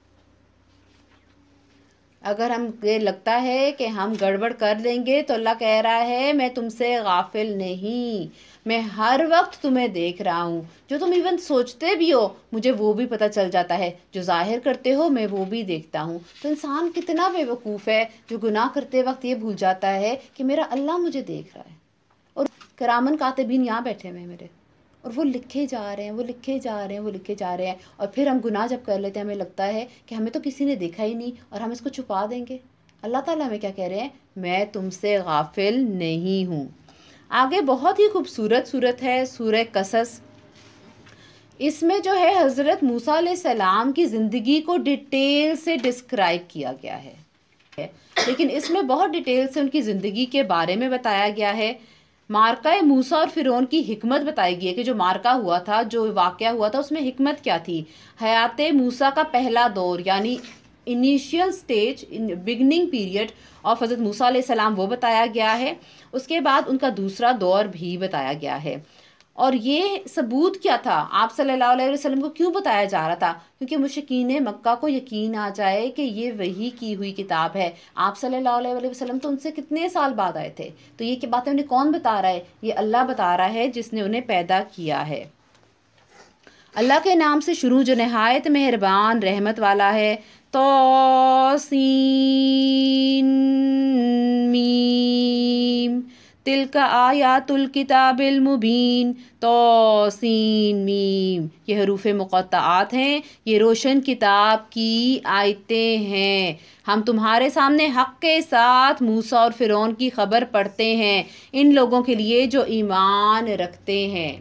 اگر ہم یہ لگتا ہے کہ ہم گڑبڑ کر لیں گے تو اللہ کہہ رہا ہے میں تم سے غافل نہیں، میں ہر وقت تمہیں دیکھ رہا ہوں، جو تم ایون سوچتے بھی ہو مجھے وہ بھی پتہ چل جاتا ہے، جو ظاہر کرتے ہو میں وہ بھی دیکھتا ہوں۔ تو انسان کتنا بے وقوف ہے جو گناہ کرتے وقت یہ بھول جاتا ہے کہ میرا اللہ مجھے دیکھ رہا ہے، اور کرامن کاتبین یہاں بیٹھے ہوئے ہیں میرے، اور وہ لکھے جا رہے ہیں، وہ لکھے جا رہے ہیں، وہ لکھے جا رہے ہیں، اور پھر ہم گناہ جب کر لیتے ہیں ہمیں لگتا ہے کہ ہمیں تو کسی نے دیکھا ہی نہیں اور ہم اس کو چھپا دیں گے۔ اللہ تعالیٰ ہمیں کیا کہہ رہے ہیں؟ میں تم سے غافل نہیں ہوں۔ آگے بہت ہی خوبصورت صورت ہے سورہ قصص۔ اس میں جو ہے حضرت موسیٰ علیہ السلام کی زندگی کو ڈیٹیل سے ڈسکرائب کیا گیا ہے، لیکن اس میں بہت ڈیٹیل سے ان کی زندگی کے بارے میں بتایا گیا ہے۔ مارکہ موسیٰ اور فرعون کی حکمت بتائی گئی ہے کہ جو مارکہ ہوا تھا، جو واقعہ ہوا تھا، اس میں حکمت کیا تھی۔ حیات موسیٰ کا پہلا دور یعنی initial stage, beginning period of حضرت موسیٰ علیہ السلام وہ بتایا گیا ہے۔ اس کے بعد ان کا دوسرا دور بھی بتایا گیا ہے، اور یہ ثبوت کیا تھا، آپ صلی اللہ علیہ وسلم کو کیوں بتایا جا رہا تھا؟ کیونکہ مشرکین مکہ کو یقین آ جائے کہ یہ وحی کی ہوئی کتاب ہے۔ آپ صلی اللہ علیہ وسلم تو ان سے کتنے سال بعد آئے تھے، تو یہ باتیں انہیں کون بتا رہا ہے؟ یہ اللہ بتا رہا ہے جس نے انہیں پیدا کیا ہے۔ اللہ کے نام سے شروع جو نہایت مہربان رحمت والا ہے۔ طاسین میم تلک آیات الکتاب المبین۔ طاسین میم یہ حروف مقطعات ہیں، یہ روشن کتاب کی آیتیں ہیں۔ ہم تمہارے سامنے حق کے ساتھ موسیٰ اور فرعون کی خبر پڑھتے ہیں ان لوگوں کے لیے جو ایمان رکھتے ہیں۔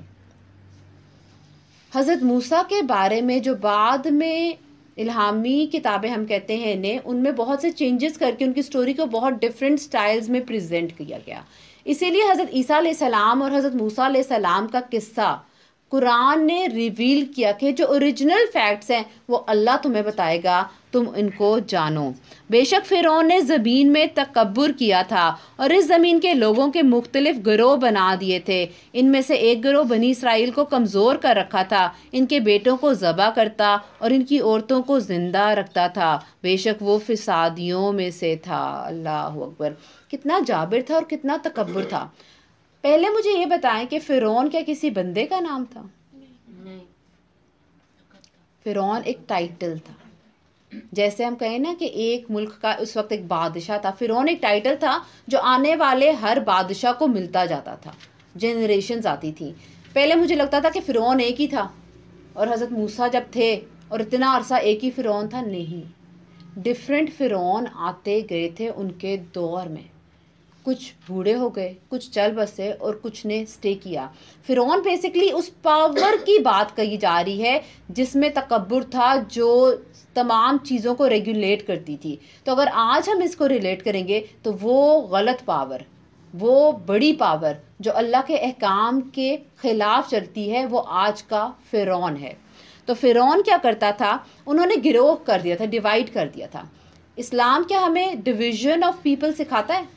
حضرت موسیٰ کے بارے میں جو بعد میں الہامی کتابیں ہم کہتے ہیں ان میں بہت سے چینجز کر کے ان کی سٹوری کو بہت ڈیفرنٹ سٹائلز میں پریزنٹ کیا گیا۔ اسی لیے حضرت عیسیٰ علیہ السلام اور حضرت موسیٰ علیہ السلام کا قصہ قرآن نے ریویل کیا کہ جو اوریجنل فیکٹس ہیں وہ اللہ تمہیں بتائے گا، تم ان کو جانو۔ بے شک فرعون نے زمین میں تکبر کیا تھا اور اس زمین کے لوگوں کے مختلف گروہ بنا دیے تھے۔ ان میں سے ایک گروہ بنی اسرائیل کو کمزور کر رکھا تھا، ان کے بیٹوں کو ذبح کرتا اور ان کی عورتوں کو زندہ رکھتا تھا، بے شک وہ فسادیوں میں سے تھا۔ اللہ اکبر، کتنا جابر تھا اور کتنا تکبر تھا۔ پہلے مجھے یہ بتائیں کہ فرعون کیا کسی بندے کا نام تھا؟ نہیں، فرعون ایک ٹائٹل تھا۔ جیسے ہم کہیں نا کہ ایک ملک کا اس وقت ایک بادشاہ تھا، فرعون ایک ٹائٹل تھا جو آنے والے ہر بادشاہ کو ملتا جاتا تھا، جنریشنز آتی تھی۔ پہلے مجھے لگتا تھا کہ فرعون ایک ہی تھا، اور حضرت موسیٰ جب تھے اور اتنا عرصہ ایک ہی فرعون تھا، نہیں، ڈیفرنٹ فرعون آتے گئے تھے ان کے دور میں۔ کچھ بوڑھے ہو گئے، کچھ چل بسے اور کچھ نے سٹے کیا۔ فرعون بیسیکلی اس پاور کی بات کہی جا رہی ہے جس میں تکبر تھا، جو تمام چیزوں کو ریگولیٹ کرتی تھی۔ تو اگر آج ہم اس کو ریلیٹ کریں گے تو وہ غلط پاور، وہ بڑی پاور جو اللہ کے احکام کے خلاف چلتی ہے، وہ آج کا فرعون ہے۔ تو فرعون کیا کرتا تھا؟ انہوں نے گروہ کر دیا تھا، ڈیوائیڈ کر دیا تھا۔ اسلام کیا ہمیں ڈویژن آف پیپل سکھاتا ہے؟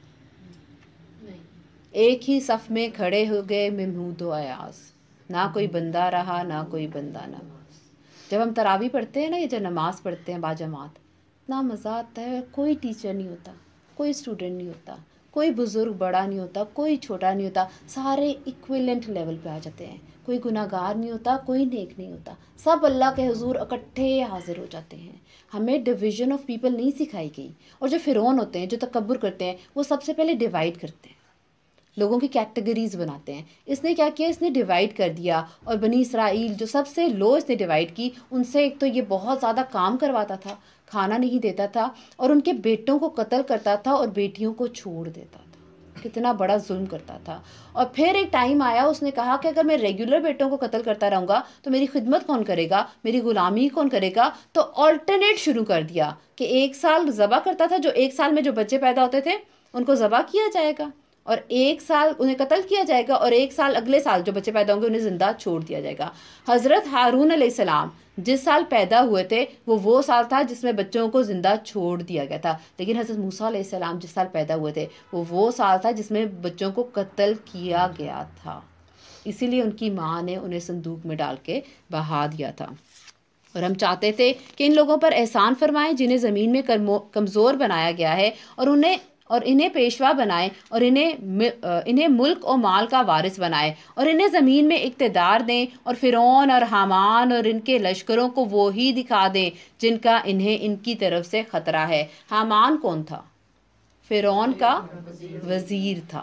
ایک ہی صف میں کھڑے ہو گئے محمود و ایاز، نہ کوئی بندہ رہا نہ کوئی بندہ نماز۔ جب ہم تراویح پڑھتے ہیں نا، یا جب نماز پڑھتے ہیں باجماعت، اتنا مزہ آتا ہے. کوئی ٹیچر نہیں ہوتا، کوئی اسٹوڈنٹ نہیں ہوتا، کوئی بزرگ بڑا نہیں ہوتا، کوئی چھوٹا نہیں ہوتا، سارے ایکویلنٹ لیول پہ آ جاتے ہیں. کوئی گناہ گار نہیں ہوتا، کوئی نیک نہیں ہوتا، سب اللہ کے حضور اکٹھے حاضر ہو جاتے ہیں. ہمیں ڈویژن آف پیپل نہیں سکھائی گئی. اور جو فرعون ہوتے ہیں، جو تکبر کرتے ہیں، وہ سب سے پہلے ڈیوائڈ کرتے ہیں، لوگوں کی کیٹیگریز بناتے ہیں. اس نے کیا کیا؟ اس نے ڈیوائڈ کر دیا. اور بنی اسرائیل جو سب سے لو اس نے ڈیوائڈ کی، ان سے ایک تو یہ بہت زیادہ کام کرواتا تھا، کھانا نہیں دیتا تھا، اور ان کے بیٹوں کو قتل کرتا تھا اور بیٹیوں کو چھوڑ دیتا تھا. کتنا بڑا ظلم کرتا تھا. اور پھر ایک ٹائم آیا، اس نے کہا کہ اگر میں ریگولر بیٹوں کو قتل کرتا رہوں گا تو میری خدمت کون کرے گا، میری غلامی کون کرے گا؟ تو آلٹرنیٹ شروع کر دیا کہ 1 سال ذبح کرتا تھا، جو 1 سال میں جو بچے پیدا ہوتے تھے ان کو ذبح کیا جائے گا، اور 1 سال انہیں قتل کیا جائے گا، اور 1 سال اگلے سال جو بچے پیدا ہوں گے انہیں زندہ چھوڑ دیا جائے گا. حضرت ہارون علیہ السلام جس سال پیدا ہوئے تھے وہ سال تھا جس میں بچوں کو زندہ چھوڑ دیا گیا تھا. لیکن حضرت موسیٰ علیہ السلام جس سال پیدا ہوئے تھے وہ سال تھا جس میں بچوں کو قتل کیا گیا تھا. اسی لیے ان کی ماں نے انہیں صندوق میں ڈال کے بہا دیا تھا. اور ہم چاہتے تھے کہ ان لوگوں پر احسان فرمائیں جنہیں زمین میں کمزور بنایا گیا ہے، اور انہیں پیشوا بنائے، اور انہیں ملک و مال کا وارث بنائے، اور انہیں زمین میں اقتدار دیں، اور فرعون اور حامان اور ان کے لشکروں کو وہی دکھا دیں جن کا انہیں ان کی طرف سے خطرہ ہے. حامان کون تھا؟ فرعون کا وزیر تھا.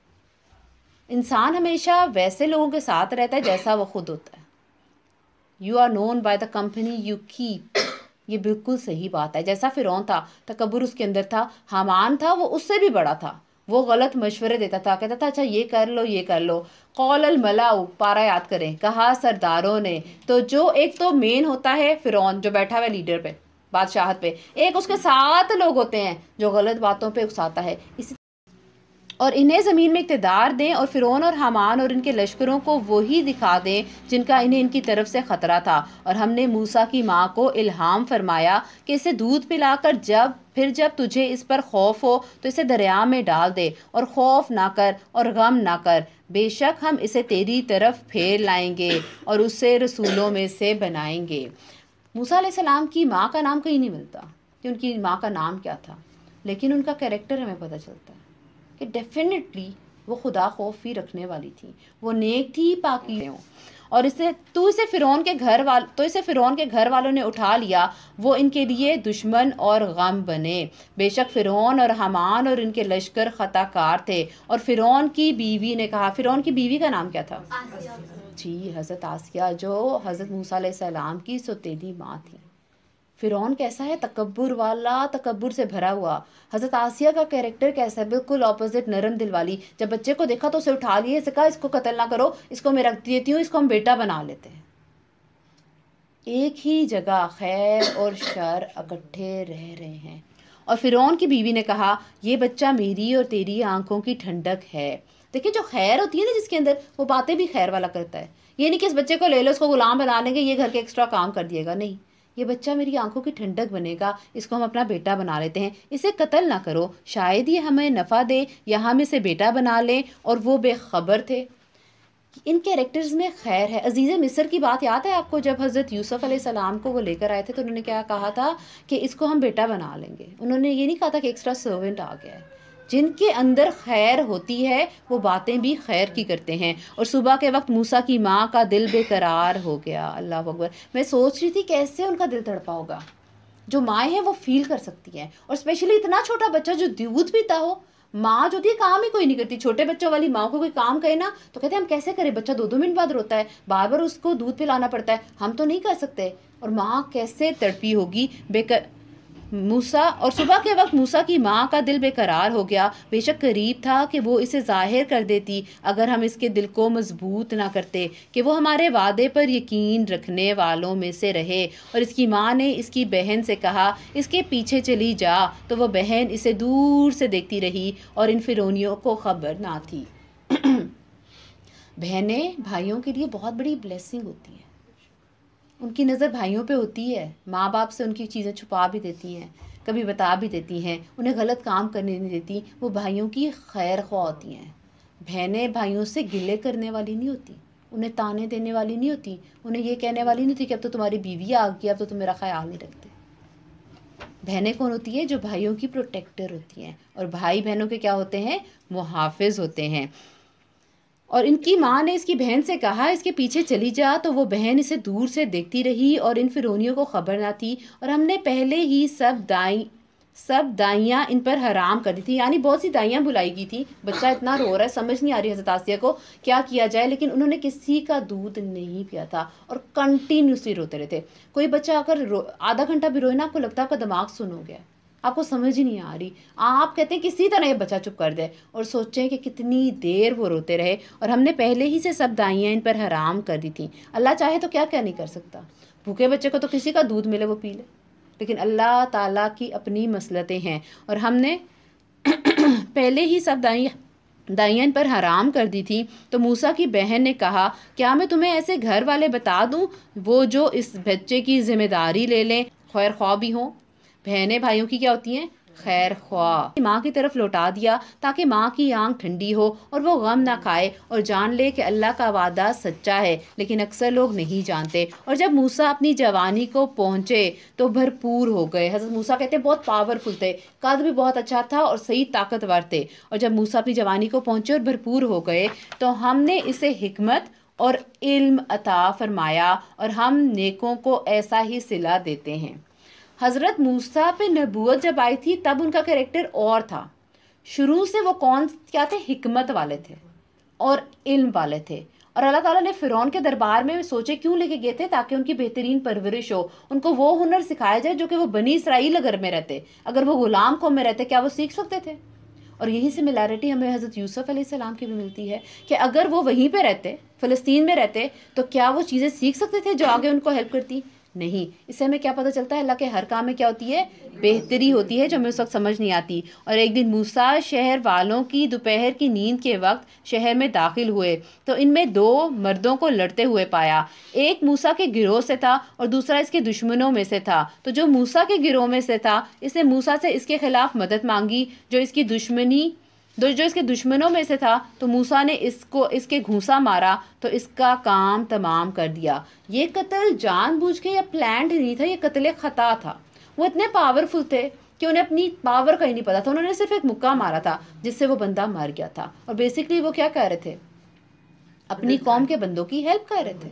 انسان ہمیشہ ویسے لوگوں کے ساتھ رہتا ہے جیسا وہ خود ہوتا ہے. You are known by the company you keep. یہ بالکل صحیح بات ہے. جیسا فرعون تھا، تکبر اس کے اندر تھا. حامان تھا، وہ اس سے بھی بڑا تھا. وہ غلط مشورے دیتا تھا، کہتا تھا اچھا یہ کر لو یہ کر لو. قول الملأ پارا یاد کریں، کہا سرداروں نے. تو جو ایک تو مین ہوتا ہے فرعون جو بیٹھا ہوا ہے لیڈر پہ، بادشاہت پہ، ایک اس کے ساتھ لوگ ہوتے ہیں جو غلط باتوں پہ اکساتا ہے. اور انہیں زمین میں اقتدار دیں، اور فرعون اور حامان اور ان کے لشکروں کو وہی دکھا دیں جن کا انہیں ان کی طرف سے خطرہ تھا. اور ہم نے موسیٰ کی ماں کو الہام فرمایا کہ اسے دودھ پلا کر جب تجھے اس پر خوف ہو تو اسے دریا میں ڈال دے، اور خوف نہ کر اور غم نہ کر، بے شک ہم اسے تیری طرف پھیر لائیں گے اور اسے رسولوں میں سے بنائیں گے. موسیٰ علیہ السلام کی ماں کا نام کہیں نہیں ملتا کہ ان کی ماں کا نام کیا تھا، لیکن ان کا کریکٹر ہمیں پتہ چلتا ہے کہ ڈیفینیٹلی وہ خدا خوف ہی رکھنے والی تھی، وہ نیک تھی، پاکی ہوں. اور اسے فرعون کے گھر والوں نے اٹھا لیا، وہ ان کے لیے دشمن اور غم بنے. بے شک فرعون اور حامان اور ان کے لشکر خطا کار تھے. اور فرعون کی بیوی نے کہا، فرعون کی بیوی کا نام کیا تھا؟ جی، حضرت آسیہ، جو حضرت موسیٰ علیہ السلام کی سوتیلی ماں تھی. فرعون کیسا ہے؟ تکبر والا، تکبر سے بھرا ہوا. حضرت آسیہ کا کیریکٹر کیسا ہے؟ بالکل اپوزٹ، نرم دل والی. جب بچے کو دیکھا تو اسے اٹھا لیے، اسے کہا اس کو قتل نہ کرو، اس کو میں رکھ دیتی ہوں، اس کو ہم بیٹا بنا لیتے ہیں. ایک ہی جگہ خیر اور شر اکٹھے رہ رہے ہیں. اور فرعون کی بیوی نے کہا یہ بچہ میری اور تیری آنکھوں کی ٹھنڈک ہے. دیکھیں جو خیر ہوتی ہے نا جس کے اندر، وہ باتیں بھی خیر والا کرتا ہے. یہ نہیں کہ اس بچے کو لے لو، اس کو غلام بنا لیں گے، یہ گھر کے ایکسٹرا کام کر دیے گا. نہیں، یہ بچہ میری آنکھوں کی ٹھنڈک بنے گا، اس کو ہم اپنا بیٹا بنا لیتے ہیں، اسے قتل نہ کرو، شاید یہ ہمیں نفع دے یا ہم اسے بیٹا بنا لیں. اور وہ بے خبر تھے. ان کیریکٹرز میں خیر ہے. عزیز مصر کی بات یاد ہے آپ کو؟ جب حضرت یوسف علیہ السلام کو وہ لے کر آئے تھے تو انہوں نے کیا کہا تھا کہ اس کو ہم بیٹا بنا لیں گے. انہوں نے یہ نہیں کہا تھا کہ ایکسٹرا سرونٹ آ گیا ہے. جن کے اندر خیر ہوتی ہے وہ باتیں بھی خیر کی کرتے ہیں. اور صبح کے وقت موسیٰ کی ماں کا دل بے قرار ہو گیا. اللہ اکبر. میں سوچ رہی تھی کیسے ان کا دل تڑپا ہوگا. جو مائیں ہیں وہ فیل کر سکتی ہیں. اور اسپیشلی اتنا چھوٹا بچہ جو دودھ پیتا ہو، ماں جو ہوتی ہے کام ہی کوئی نہیں کرتی. چھوٹے بچوں والی ماں کو کوئی کام کہے نا تو کہتے ہیں ہم کیسے کریں، بچہ 2 منٹ بعد روتا ہے، بار بار اس کو دودھ پلانا پڑتا ہے، ہم تو نہیں کر سکتے. اور ماں کیسے تڑپی ہوگی. اور صبح کے وقت موسیٰ کی ماں کا دل بے قرار ہو گیا. بے شک قریب تھا کہ وہ اسے ظاہر کر دیتی اگر ہم اس کے دل کو مضبوط نہ کرتے کہ وہ ہمارے وعدے پر یقین رکھنے والوں میں سے رہے. اور اس کی ماں نے اس کی بہن سے کہا اس کے پیچھے چلی جا. تو وہ بہن اسے دور سے دیکھتی رہی اور ان فرعونیوں کو خبر نہ تھی. بہنیں بھائیوں کے لیے بہت بڑی بلیسنگ ہوتی ہیں. ان کی نظر بھائیوں پہ ہوتی ہے. ماں باپ سے ان کی چیزیں چھپا بھی دیتی ہیں، کبھی بتا بھی دیتی ہیں، انہیں غلط کام کرنے نہیں دیتی. وہ بھائیوں کی خیر خواہ ہوتی ہیں. بہنیں بھائیوں سے گلے کرنے والی نہیں ہوتی. انہیں تانے دینے والی نہیں ہوتی، انہیں یہ کہنے والی نہیں ہوتی کہ اب تو تمہاری بیوی آ گئی، اب تو تم میرا خیال نہیں رکھتے۔ بہنیں کون ہوتی ہیں؟ جو بھائیوں کی پروٹیکٹر ہوتی ہیں، اور بھائی بہنوں کے کیا ہوتے ہیں؟ محافظ ہوتے ہیں۔ اور ان کی ماں نے اس کی بہن سے کہا اس کے پیچھے چلی جا، تو وہ بہن اسے دور سے دیکھتی رہی اور ان فرعونیوں کو خبر نہ تھی، اور ہم نے پہلے ہی سب دائیاں ان پر حرام کر دی تھی، یعنی بہت سی دائیاں بلائی گئی تھی۔ بچہ اتنا رو رہا ہے، سمجھ نہیں آ رہی حضرت آسیہ کو کیا کیا جائے، لیکن انہوں نے کسی کا دودھ نہیں پیا تھا اور کنٹینیوسلی روتے رہتے۔ کوئی بچہ اگر آدھا گھنٹہ بھی روئے نا، آپ کو لگتا ہے آپ کا دماغ سن ہو گیا، آپ کو سمجھ ہی نہیں آ رہی، آپ کہتے ہیں کسی طرح یہ بچہ چپ کر دے، اور سوچیں کہ کتنی دیر وہ روتے رہے۔ اور ہم نے پہلے ہی سے سب دائیاں ان پر حرام کر دی تھیں۔ اللہ چاہے تو کیا نہیں کر سکتا، بھوکے بچے کو تو کسی کا دودھ ملے وہ پی لے، لیکن اللہ تعالیٰ کی اپنی مصلحتیں ہیں، اور ہم نے پہلے ہی سب دائیاں ان پر حرام کر دی تھی۔ تو موسیٰ کی بہن نے کہا کیا میں تمہیں ایسے گھر والے بتا دوں وہ جو اس بچے کی ذمہ داری لے لیں، خیر خواہ بھی ہوں۔ بہنیں بھائیوں کی کیا ہوتی ہیں؟ خیر خواہ۔ ماں کی طرف لوٹا دیا تاکہ ماں کی آنکھ ٹھنڈی ہو اور وہ غم نہ کھائے اور جان لے کہ اللہ کا وعدہ سچا ہے، لیکن اکثر لوگ نہیں جانتے۔ اور جب موسیٰ اپنی جوانی کو پہنچے تو بھرپور ہو گئے۔ حضرت موسیٰ کہتے ہیں بہت پاورفل تھے، قد بھی بہت اچھا تھا اور صحیح طاقتور تھے، اور جب موسیٰ اپنی جوانی کو پہنچے اور بھرپور ہو گئے تو ہم نے اسے حکمت اور علم عطا فرمایا، اور ہم نیکوں کو ایسا ہی صلہ دیتے ہیں۔ حضرت موسیٰ پہ نبوت جب آئی تھی تب ان کا کریکٹر اور تھا، شروع سے وہ کیا تھے؟ حکمت والے تھے اور علم والے تھے، اور اللہ تعالیٰ نے فرعون کے دربار میں سوچے کیوں لے کے گئے تھے؟ تاکہ ان کی بہترین پرورش ہو، ان کو وہ ہنر سکھایا جائے جو کہ وہ بنی اسرائیل اگر میں رہتے، اگر وہ غلام قوم میں رہتے، کیا وہ سیکھ سکتے تھے؟ اور یہی سملیرٹی ہمیں حضرت یوسف علیہ السلام کی بھی ملتی ہے کہ اگر وہ وہیں پہ رہتے، فلسطین میں رہتے، تو کیا وہ چیزیں سیکھ سکتے تھے جو آگے ان کو ہیلپ کرتی؟ نہیں۔ اس سے ہمیں کیا پتہ چلتا ہے؟ اللہ کے ہر کام میں کیا ہوتی ہے؟ بہتری ہوتی ہے، جو ہمیں اس وقت سمجھ نہیں آتی۔ اور ایک دن موسیٰ شہر والوں کی دوپہر کی نیند کے وقت شہر میں داخل ہوئے تو ان میں 2 مردوں کو لڑتے ہوئے پایا، ایک موسیٰ کے گروہ سے تھا اور دوسرا اس کے دشمنوں میں سے تھا۔ تو جو موسیٰ کے گروہ میں سے تھا اس نے موسیٰ سے اس کے خلاف مدد مانگی، جو اس کے دشمنوں میں سے تھا تو موسیٰ نے اس کے گھونسا مارا تو اس کا کام تمام کر دیا۔ یہ قتل جان بوجھ کے یا پلانڈ نہیں تھا، یہ قتل خطا تھا۔ وہ اتنے پاورفل تھے کہ انہیں اپنی پاور کا ہی نہیں پتا تھا، انہوں نے صرف ایک مکہ مارا تھا جس سے وہ بندہ مر گیا تھا، اور بیسیکلی وہ کیا کہہ رہے تھے؟ اپنی قوم کے بندوں کی ہیلپ کر رہے تھے۔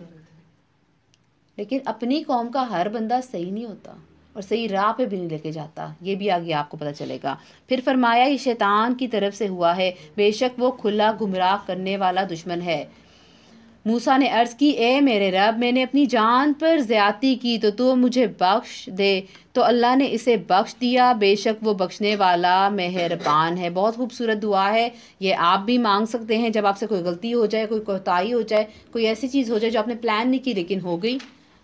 لیکن اپنی قوم کا ہر بندہ صحیح نہیں ہوتا اور صحیح راہ پہ بھی نہیں لے کے جاتا، یہ بھی آگے آپ کو پتہ چلے گا۔ پھر فرمایا یہ شیطان کی طرف سے ہوا ہے، بے شک وہ کھلا گمراہ کرنے والا دشمن ہے۔ موسیٰ نے عرض کی اے میرے رب، میں نے اپنی جان پر زیادتی کی تو مجھے بخش دے، تو اللہ نے اسے بخش دیا، بے شک وہ بخشنے والا مہربان ہے۔ بہت خوبصورت دعا ہے، یہ آپ بھی مانگ سکتے ہیں جب آپ سے کوئی غلطی ہو جائے، کوئی کوتاہی ہو جائے، کوئی ایسی چیز ہو جائے جو آپ نے پلان نہیں کی لیکن ہو گئی۔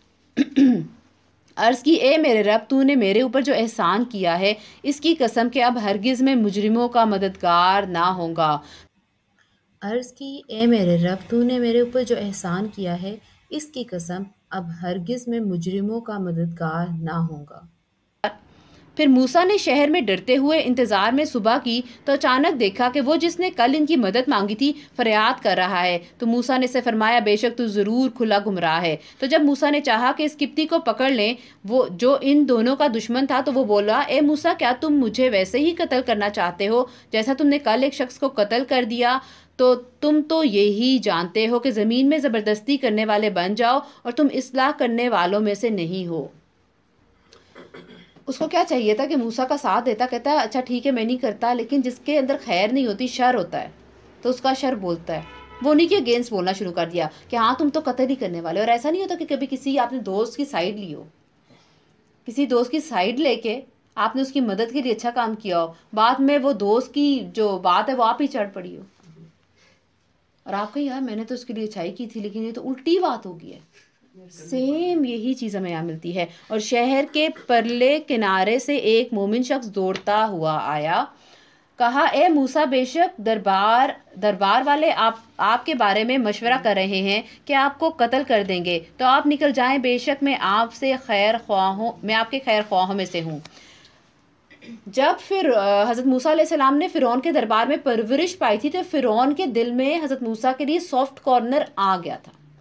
عرض کی اے میرے رب، تو نے میرے اوپر جو احسان کیا ہے اس کی قسم کہ اب ہرگز میں مجرموں کا مددگار نہ ہوں گا۔ عرض کی اے میرے رب، تو نے میرے اوپر جو احسان کیا ہے اس کی قسم اب ہرگز میں مجرموں کا مددگار نہ ہوں گا۔ پھر موسیٰ نے شہر میں ڈرتے ہوئے انتظار میں صبح کی تو اچانک دیکھا کہ وہ جس نے کل ان کی مدد مانگی تھی فریاد کر رہا ہے۔ تو موسیٰ نے اسے فرمایا بے شک تو ضرور کھلا گمراہ ہے۔ تو جب موسیٰ نے چاہا کہ اس قبطی کو پکڑ لیں وہ جو ان دونوں کا دشمن تھا، تو وہ بولا اے موسیٰ، کیا تم مجھے ویسے ہی قتل کرنا چاہتے ہو جیسا تم نے کل ایک شخص کو قتل کر دیا؟ تو تم تو یہی جانتے ہو کہ زمین میں زبردستی کرنے والے بن جاؤ اور تم اصلاح کرنے والوں میں سے نہیں ہو۔ اس کو کیا چاہیے تھا کہ موسیٰ کا ساتھ دیتا، کہتا ہے اچھا ٹھیک ہے میں نہیں کرتا، لیکن جس کے اندر خیر نہیں ہوتی شر ہوتا ہے تو اس کا شر بولتا ہے۔ وہ انہیں کے اگینسٹ بولنا شروع کر دیا کہ ہاں تم تو قتل ہی کرنے والے، اور ایسا نہیں ہوتا کہ کبھی کسی آپ نے دوست کی سائیڈ لی ہو، کسی دوست کی سائیڈ لے کے آپ نے اس کی مدد کے لیے اچھا کام کیا ہو، بعد میں وہ دوست کی جو بات ہے وہ آپ ہی چڑھ پڑی ہو اور آپ کہیں یار میں نے تو اس کے لیے اچھائی کی تھی لیکن یہ تو الٹی بات ہو گئی ہے۔ سیم یہی چیز ہمیں یہاں ملتی ہے۔ اور شہر کے پرلے کنارے سے ایک مومن شخص دوڑتا ہوا آیا، کہا اے موسیٰ، بے شک دربار والے آپ کے بارے میں مشورہ کر رہے ہیں کہ آپ کو قتل کر دیں گے، تو آپ نکل جائیں، بے شک میں آپ کے خیر خواہوں میں سے ہوں۔ جب پھر حضرت موسیٰ علیہ السلام نے فرعون کے دربار میں پرورش پائی تھی تو فرعون کے دل میں حضرت موسیٰ کے لیے سافٹ کارنر آ گیا تھا،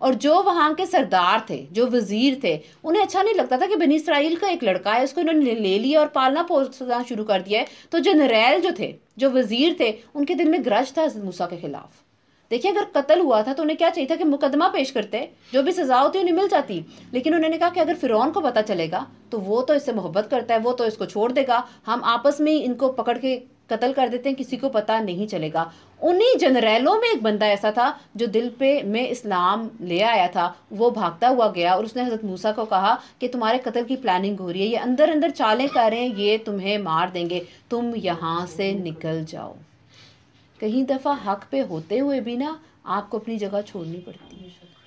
اور جو وہاں کے سردار تھے، جو وزیر تھے، انہیں اچھا نہیں لگتا تھا کہ بنی اسرائیل کا ایک لڑکا ہے، اس کو انہوں نے لے لیا اور پالنا پوسنا شروع کر دیا ہے. تو جنرل جو تھے، جو وزیر تھے، ان کے دل میں گرج تھا حضرت موسیٰ کے خلاف. دیکھیں اگر قتل ہوا تھا تو انہیں کیا چاہیے تھا کہ مقدمہ پیش کرتے، جو بھی سزا ہوتی انہیں مل جاتی. لیکن انہوں نے کہا کہ اگر فرعون کو پتہ چلے گا تو وہ تو اس سے محبت کرتا ہے، وہ تو اس کو چھوڑ دے گا، ہم آپس میں ان کو پکڑ کے قتل کر دیتے ہیں، کسی کو پتہ نہیں چلے گا. انہی جنرلوں میں ایک بندہ ایسا تھا جو دل پہ میں اسلام لے آیا تھا. وہ بھاگتا ہوا گیا اور اس نے حضرت موسیٰ کو کہا کہ تمہارے قتل کی پلاننگ ہو رہی ہے، یہ اندر اندر چالیں کر رہے ہیں، یہ تمہیں مار دیں گے، تم یہاں سے نکل جاؤ. کہیں دفعہ حق پہ ہوتے ہوئے بھی نا آپ کو اپنی جگہ چھوڑنی پڑتی ہے.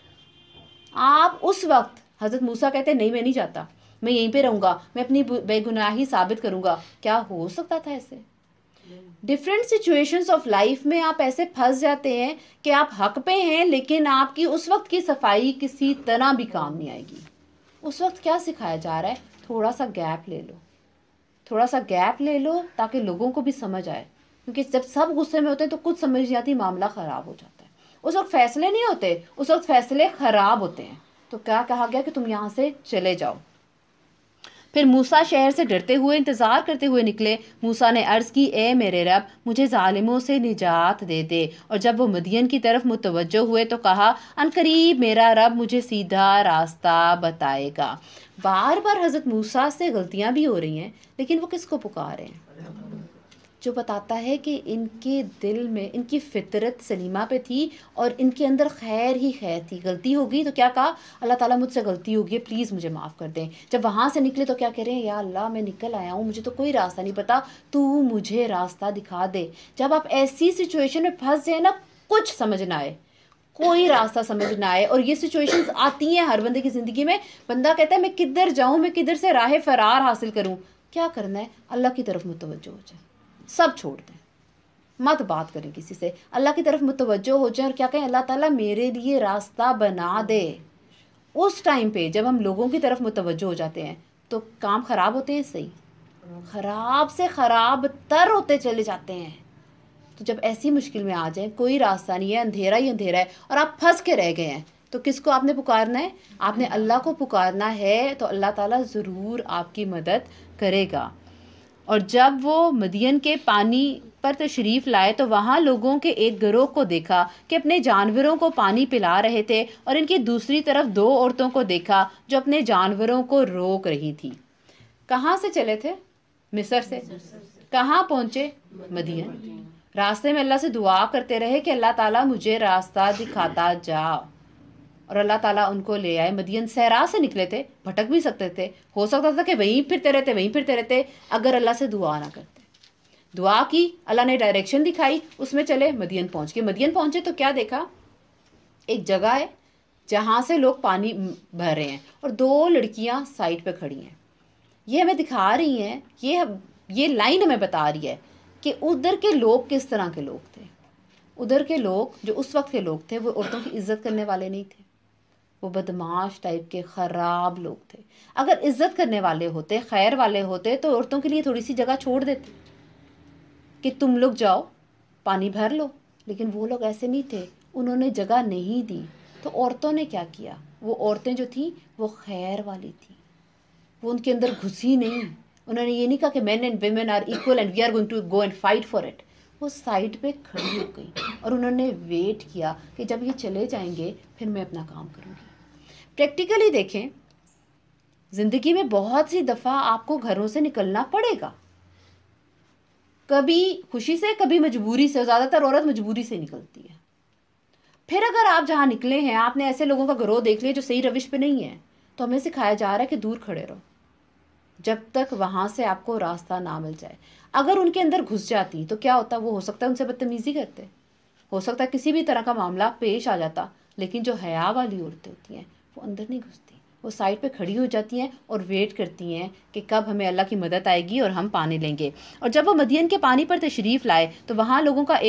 آپ اس وقت، حضرت موسیٰ کہتے ہیں نہیں میں نہیں جاتا، میں یہیں پہ رہوں گا، میں اپنی بے گناہی ثابت کروں گا. کیا ہو سکتا تھا ایسے؟ ڈفرینٹ سچویشنز آف لائف میں آپ ایسے پھنس جاتے ہیں کہ آپ حق پہ ہیں لیکن آپ کی اس وقت کی صفائی کسی طرح بھی کام نہیں آئے گی. اس وقت کیا سکھایا جا رہا ہے؟ تھوڑا سا گیپ لے لو، تھوڑا سا گیپ لے لو تاکہ لوگوں کو بھی سمجھ آئے. کیونکہ جب سب غصے میں ہوتے ہیں تو کچھ سمجھ نہیں آتی، معاملہ خراب ہو جاتا ہے. اس وقت فیصلے نہیں ہوتے، اس وقت فیصلے خراب ہوتے ہیں. تو کیا کہا گیا کہ تم یہاں سے چلے جاؤ. پھر موسیٰ شہر سے ڈرتے ہوئے انتظار کرتے ہوئے نکلے. موسیٰ نے عرض کی اے میرے رب مجھے ظالموں سے نجات دے دے. اور جب وہ مدین کی طرف متوجہ ہوئے تو کہا عنقریب میرا رب مجھے سیدھا راستہ بتائے گا. بار بار حضرت موسیٰ سے غلطیاں بھی ہو رہی ہیں لیکن وہ کس کو پکار رہے ہیں؟ جو بتاتا ہے کہ ان کے دل میں ان کی فطرت سلیمہ پہ تھی اور ان کے اندر خیر ہی خیر تھی. غلطی ہوگی تو کیا کہا؟ اللہ تعالیٰ مجھ سے غلطی ہوگی، پلیز مجھے معاف کر دیں. جب وہاں سے نکلے تو کیا کہہ رہے ہیں؟ یا اللہ میں نکل آیا ہوں، مجھے تو کوئی راستہ نہیں پتا، تو مجھے راستہ دکھا دے. جب آپ ایسی سچویشن میں پھنس جائیں نا، کچھ سمجھ نہ آئے، کوئی راستہ سمجھ نہ آئے، اور یہ سچویشنز آتی ہیں ہر بندے کی زندگی میں. بندہ کہتا ہے میں کدھر جاؤں، میں کدھر سے راہ فرار حاصل کروں. کیا کرنا ہے؟ اللہ کی طرف متوجہ ہو جائے، سب چھوڑ دیں، مت بات کریں کسی سے، اللہ کی طرف متوجہ ہو جائیں اور کیا کہیں؟ اللہ تعالیٰ میرے لیے راستہ بنا دے. اس ٹائم پہ جب ہم لوگوں کی طرف متوجہ ہو جاتے ہیں تو کام خراب ہوتے ہیں، صحیح خراب سے خراب تر ہوتے چلے جاتے ہیں. تو جب ایسی مشکل میں آ جائیں، کوئی راستہ نہیں ہے، اندھیرا ہی اندھیرا ہے اور آپ پھنس کے رہ گئے ہیں، تو کس کو آپ نے پکارنا ہے؟ آپ نے اللہ کو پکارنا ہے. تو اللہ تعالیٰ ضرور آپ کی مدد کرے گا. اور جب وہ مدین کے پانی پر تشریف لائے تو وہاں لوگوں کے ایک گروہ کو دیکھا کہ اپنے جانوروں کو پانی پلا رہے تھے، اور ان کی دوسری طرف 2 عورتوں کو دیکھا جو اپنے جانوروں کو روک رہی تھی. کہاں سے چلے تھے؟ مصر سے. کہاں پہنچے؟ مدین. راستے میں اللہ سے دعا کرتے رہے کہ اللہ تعالیٰ مجھے راستہ دکھاتا جا، اور اللہ تعالیٰ ان کو لے آئے. مدین صحرا سے نکلے تھے، بھٹک بھی سکتے تھے، ہو سکتا تھا کہ وہیں پھرتے رہتے اگر اللہ سے دعا نہ کرتے. دعا کی، اللہ نے ڈائریکشن دکھائی، اس میں چلے، مدین پہنچ گئے. مدین پہنچے تو کیا دیکھا؟ ایک جگہ ہے جہاں سے لوگ پانی بھر رہے ہیں اور 2 لڑکیاں سائڈ پہ کھڑی ہیں. یہ ہمیں دکھا رہی ہیں، یہ لائن ہمیں بتا رہی ہے کہ ادھر کے لوگ کس طرح کے لوگ تھے. ادھر کے لوگ جو اس وقت کے لوگ تھے وہ عورتوں کی عزت کرنے والے نہیں تھے، وہ بدماش ٹائپ کے خراب لوگ تھے. اگر عزت کرنے والے ہوتے، خیر والے ہوتے تو عورتوں کے لیے تھوڑی سی جگہ چھوڑ دیتے کہ تم لوگ جاؤ پانی بھر لو. لیکن وہ لوگ ایسے نہیں تھے، انہوں نے جگہ نہیں دی. تو عورتوں نے کیا کیا؟ وہ عورتیں جو تھیں وہ خیر والی تھیں، وہ ان کے اندر گھسی نہیں. انہوں نے یہ نہیں کہا کہ men and women are equal and we are going to go and fight for it. وہ سائڈ پہ کھڑی ہو گئی اور انہوں نے ویٹ کیا کہ جب یہ چلے جائیں گے پھر میں اپنا کام کروں گی. پریکٹیکلی دیکھیں، زندگی میں بہت سی دفعہ آپ کو گھروں سے نکلنا پڑے گا، کبھی خوشی سے کبھی مجبوری سے. زیادہ تر عورت مجبوری سے نکلتی ہے. پھر اگر آپ جہاں نکلے ہیں آپ نے ایسے لوگوں کا گروہ دیکھ لیا جو صحیح روش پہ نہیں ہے، تو ہمیں سکھایا جا رہا ہے کہ دور کھڑے رہو جب تک وہاں سے آپ کو راستہ نہ مل جائے. اگر ان کے اندر گھس جاتی تو کیا ہوتا؟ وہ ہو سکتا ہے ان سے بدتمیزی کرتے، ہو سکتا ہے کسی بھی طرح کا معاملہ پیش آ جاتا. لیکن جو حیا والی عورتیں ہوتی ہیں وہ اندر نہیں گھستی، وہ سائڈ پہ کھڑی ہو جاتی ہیں اور ویٹ کرتی ہیں کہ کب ہمیں اللہ کی مدد آئے گی اور ہم پانی لیں گے. اور جب وہ مدین کے پانی پر تشریف لائے تو وہاں لوگوں کے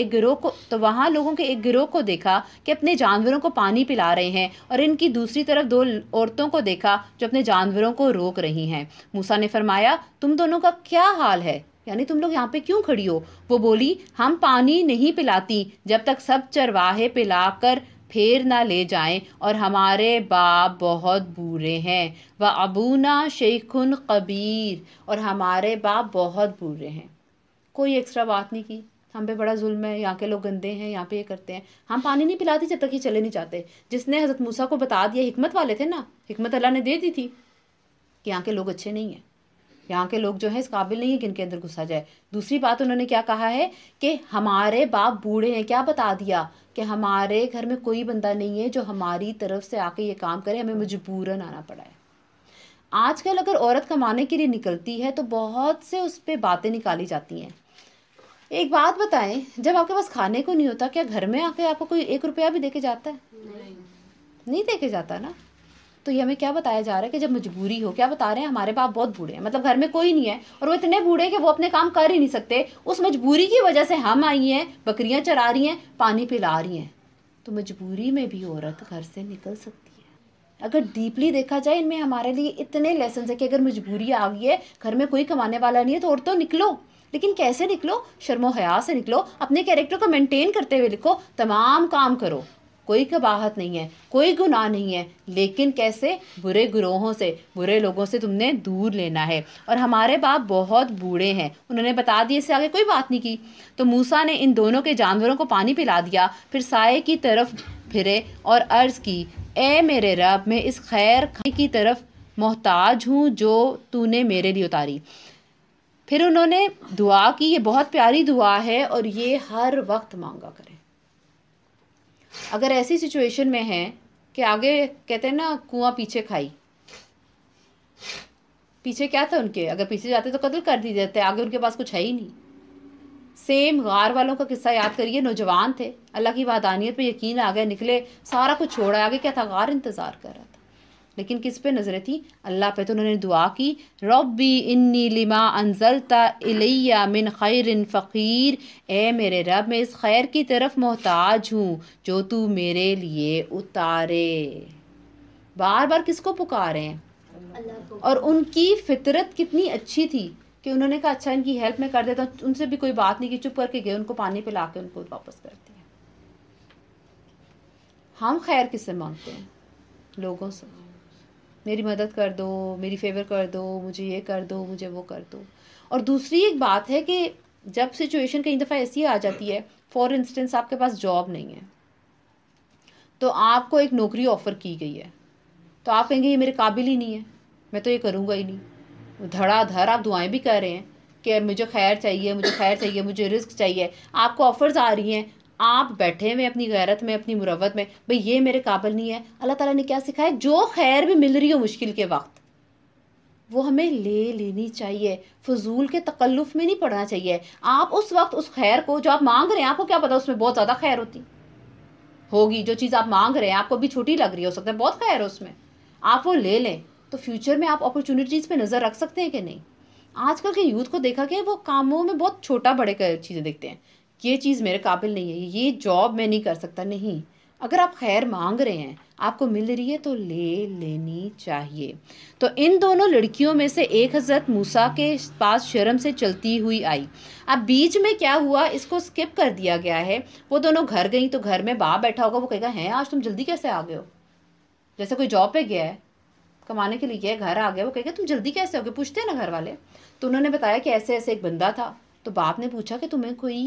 ایک گروہ کو دیکھا کہ اپنے جانوروں کو پانی پلا رہے ہیں، اور ان کی دوسری طرف 2 عورتوں کو دیکھا جو اپنے جانوروں کو روک رہی ہیں. موسیٰ نے فرمایا تم دونوں کا کیا حال ہے؟ یعنی تم لوگ یہاں پہ کیوں کھڑی ہو؟ وہ بولی ہم پانی نہیں پلاتی جب تک سب چرواہے پلا کر پھیر نہ لے جائیں، اور ہمارے باپ بہت بوڑھے ہیں، وَأَبُونَا شَيْخٌ کبیر، اور ہمارے باپ بہت بوڑھے ہیں۔ کوئی ایکسٹرا بات نہیں کی، ہم پہ بڑا ظلم ہے، یہاں کے لوگ گندے ہیں، یہاں پہ یہ کرتے ہیں، ہم پانی نہیں پلاتی جب تک یہ چلے نہیں جاتے۔ جس نے حضرت موسیٰ کو بتا دیا، حکمت والے تھے نا، حکمت اللہ نے دے دی تھی کہ یہاں کے لوگ اچھے نہیں ہیں، یہاں کے لوگ جو ہیں اس قابل نہیں ہیں کہ ان کے اندر گھسا جائے۔ دوسری بات انہوں نے کیا کہا ہے کہ ہمارے باپ بوڑھے ہیں، کیا بتا دیا کہ ہمارے گھر میں کوئی بندہ نہیں ہے جو ہماری طرف سے آ کے یہ کام کرے، ہمیں مجبوراً آنا پڑا ہے۔ آج کل اگر عورت کمانے کے لیے نکلتی ہے تو بہت سے اس پہ باتیں نکالی جاتی ہیں۔ ایک بات بتائیں، جب آپ کے پاس کھانے کو نہیں ہوتا، کیا گھر میں آ کے آپ کو کوئی 1 روپیہ بھی دے کے جاتا ہے؟ نہیں دے کے جاتا نا۔ تو یہ ہمیں کیا بتایا جا رہا ہے کہ جب مجبوری ہو، کیا بتا رہے ہیں، ہمارے باپ بہت بوڑھے ہیں، مطلب گھر میں کوئی نہیں ہے اور وہ اتنے بوڑھے ہیں کہ وہ اپنے کام کر ہی نہیں سکتے، اس مجبوری کی وجہ سے ہم آئی ہیں، بکریاں چرا رہی ہیں، پانی پلا رہی ہیں۔ تو مجبوری میں بھی عورت گھر سے نکل سکتی ہے۔ اگر ڈیپلی دیکھا جائے، ان میں ہمارے لیے اتنے لیسنز ہیں کہ اگر مجبوری آ گئی ہے، گھر میں کوئی کمانے والا نہیں ہے، تو عورتوں نکلو، لیکن کیسے نکلو؟ شرم و حیا سے نکلو، اپنے کیریکٹر کو مینٹین کرتے ہوئے لکھو، تمام کام کرو، کوئی قباحت نہیں ہے، کوئی گناہ نہیں ہے، لیکن کیسے؟ برے گروہوں سے، برے لوگوں سے تم نے دور لینا ہے۔ اور ہمارے باپ بہت بوڑھے ہیں، انہوں نے بتا دیا، اس سے آگے کوئی بات نہیں کی۔ تو موسیٰ نے ان دونوں کے جانوروں کو پانی پلا دیا، پھر سائے کی طرف پھرے اور عرض کی، اے میرے رب، میں اس خیر کی طرف محتاج ہوں جو تو نے میرے لیے اتاری۔ پھر انہوں نے دعا کی، یہ بہت پیاری دعا ہے اور یہ ہر وقت مانگا کریں۔ اگر ایسی سچویشن میں ہیں کہ آگے کہتے ہیں نا کنواں پیچھے کھائی، پیچھے کیا تھا ان کے، اگر پیچھے جاتے تو قتل کر دی جاتے، آگے ان کے پاس کچھ ہے ہی نہیں۔ سیم غار والوں کا قصہ یاد کریے، نوجوان تھے، اللہ کی وحدانیت پہ یقین آ گیا، نکلے، سارا کچھ چھوڑا، آگے کیا تھا، غار انتظار کر رہا تھا، لیکن کس پہ نظریں تھی؟ اللہ پہ۔ تو انہوں نے دعا کی، ربی انی لما انزلت الی من خیر فقیر، اے میرے رب، میں اس خیر کی طرف محتاج ہوں جو تو میرے لیے اتارے۔ بار بار کس کو پکارے ہیں؟ اور ان کی فطرت کتنی اچھی تھی کہ انہوں نے کہا اچھا ان کی ہیلپ میں کر دیتا ہوں، ان سے بھی کوئی بات نہیں کی، چپ کر کے گئے، ان کو پانی پلا کے ان کو واپس کر دیا۔ ہم خیر کس سے مانگتے ہیں؟ لوگوں سے، میری مدد کر دو، میری فیور کر دو، مجھے یہ کر دو، مجھے وہ کر دو۔ اور دوسری ایک بات ہے کہ جب سچویشن کئی دفعہ ایسی آ جاتی ہے، فار انسٹنس آپ کے پاس جاب نہیں ہے، تو آپ کو ایک نوکری آفر کی گئی ہے، تو آپ کہیں گے یہ میرے قابل ہی نہیں ہے، میں تو یہ کروں گا ہی نہیں۔ دھڑا دھڑ آپ دعائیں بھی کر رہے ہیں کہ مجھے خیر چاہیے، مجھے خیر چاہیے، مجھے رزق چاہیے، آپ کو آفرز آ رہی ہیں، آپ بیٹھے ہوئے اپنی غیرت میں، اپنی مروت میں، بھئی یہ میرے قابل نہیں ہے۔ اللہ تعالیٰ نے کیا سکھایا؟ جو خیر بھی مل رہی ہو مشکل کے وقت، وہ ہمیں لے لینی چاہیے، فضول کے تکلف میں نہیں پڑنا چاہیے۔ آپ اس وقت اس خیر کو جو آپ مانگ رہے ہیں، آپ کو کیا پتا اس میں بہت زیادہ خیر ہوگی، جو چیز آپ مانگ رہے ہیں آپ کو بھی چھوٹی لگ رہی ہے، ہو سکتا ہے بہت خیر ہے اس میں، آپ وہ لے لیں، تو فیوچر میں آپ اپرچونٹیز پہ نظر رکھ سکتے ہیں کہ نہیں۔ آج کل کے یوتھ کو دیکھا کہ وہ کاموں میں بہت چھوٹا بڑے چیزیں دیکھتے ہیں، یہ چیز میرے قابل نہیں ہے، یہ جاب میں نہیں کر سکتا۔ نہیں، اگر آپ خیر مانگ رہے ہیں، آپ کو مل رہی ہے تو لے لینی چاہیے۔ تو ان دونوں لڑکیوں میں سے ایک حضرت موسیٰ کے پاس شرم سے چلتی ہوئی آئی۔ اب بیچ میں کیا ہوا، اس کو سکپ کر دیا گیا ہے۔ وہ دونوں گھر گئیں تو گھر میں باپ بیٹھا ہوگا، وہ کہے گا ہیں آج تم جلدی کیسے آ گئے ہو؟ جیسے کوئی جاب پہ گیا ہے، کمانے کے لیے گیا ہے، گھر آ گیا، وہ کہے گا تم جلدی کیسے ہو گئے؟ پوچھتے ہیں نا گھر والے۔ تو انہوں نے بتایا کہ ایسے ایسے ایک بندہ تھا، تو باپ نے پوچھا کہ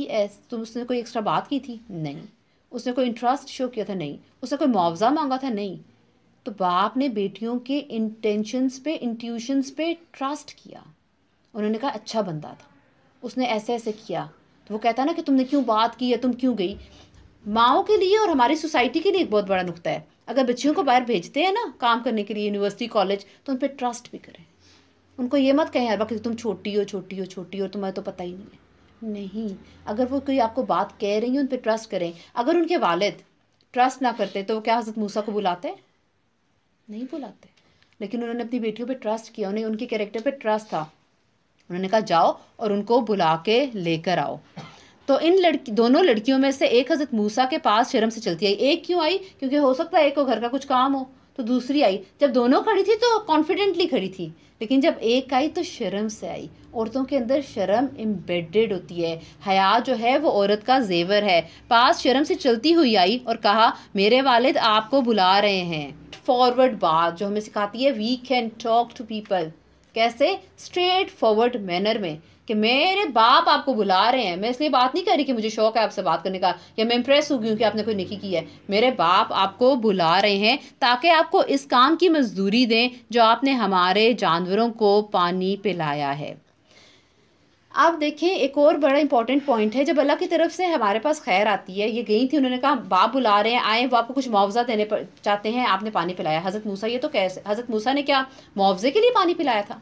اس نے کوئی ایکسٹرا بات کی تھی؟ نہیں۔ اس نے کوئی انٹرسٹ شو کیا تھا؟ نہیں۔ اس نے کوئی معاوضہ مانگا تھا؟ نہیں۔ تو باپ نے بیٹیوں کے انٹینشنز پہ، انٹیوشنز پہ ٹرسٹ کیا۔ انہوں نے کہا اچھا بندہ تھا، اس نے ایسے ایسے کیا۔ تو وہ کہتا نا کہ تم نے کیوں بات کی ہے، تم کیوں گئی؟ ماؤں کے لیے اور ہماری سوسائٹی کے لیے ایک بہت بڑا نقطہ ہے، اگر بچیوں کو باہر بھیجتے ہیں نا کام کرنے کے لیے، یونیورسٹی کالج، تو ان پہ ٹرسٹ بھی کریں۔ ان کو یہ مت کہیں ہر وقت تم چھوٹی ہو، چھوٹی ہو، چھوٹی ہو، تمہیں تو پتہ ہی نہیں ہے۔ نہیں، اگر وہ کوئی آپ کو بات کہہ رہی ہیں، ان پہ ٹرسٹ کریں۔ اگر ان کے والد ٹرسٹ نہ کرتے تو وہ کیا حضرت موسیٰ کو بلاتے؟ نہیں بلاتے، لیکن انہوں نے اپنی بیٹیوں پہ ٹرسٹ کیا، انہیں ان کے کیریکٹر پہ ٹرسٹ تھا۔ انہوں نے کہا جاؤ اور ان کو بلا کے لے کر آؤ۔ تو ان دونوں لڑکیوں میں سے ایک حضرت موسیٰ کے پاس شرم سے چلتی آئی۔ ایک کیوں آئی؟ کیونکہ ہو سکتا ہے ایک کو گھر کا کچھ کام ہو، تو دوسری آئی. جب دونوں کھڑی تھی تو کانفیڈنٹلی کھڑی تھی, لیکن جب ایک آئی تو شرم سے آئی. عورتوں کے اندر شرم امبیڈڈ ہوتی ہے. حیا جو ہے وہ عورت کا زیور ہے. پاس شرم سے چلتی ہوئی آئی اور کہا میرے والد آپ کو بلا رہے ہیں. فارورڈ بات جو ہمیں سکھاتی ہے we can talk to people. کیسے؟ اسٹریٹ فارورڈ مینر میں, کہ میرے باپ آپ کو بلا رہے ہیں. میں اس لیے بات نہیں کر رہی کہ مجھے شوق ہے آپ سے بات کرنے کا یا میں امپریس ہو گئی ہوں کہ آپ نے کوئی نیکی کی ہے. میرے باپ آپ کو بلا رہے ہیں تاکہ آپ کو اس کام کی مزدوری دیں جو آپ نے ہمارے جانوروں کو پانی پلایا ہے. آپ دیکھیں ایک اور بڑا امپورٹنٹ پوائنٹ ہے, جب اللہ کی طرف سے ہمارے پاس خیر آتی ہے. یہ گئی تھی, انہوں نے کہا باپ بلا رہے ہیں, آئیں, وہ آپ کو کچھ معاوضہ دینے چاہتے ہیں, آپ نے پانی پلایا. حضرت موسیٰ یہ تو کیسے؟ حضرت موسیٰ نے کیا معاوضے کے لیے پانی پلایا تھا؟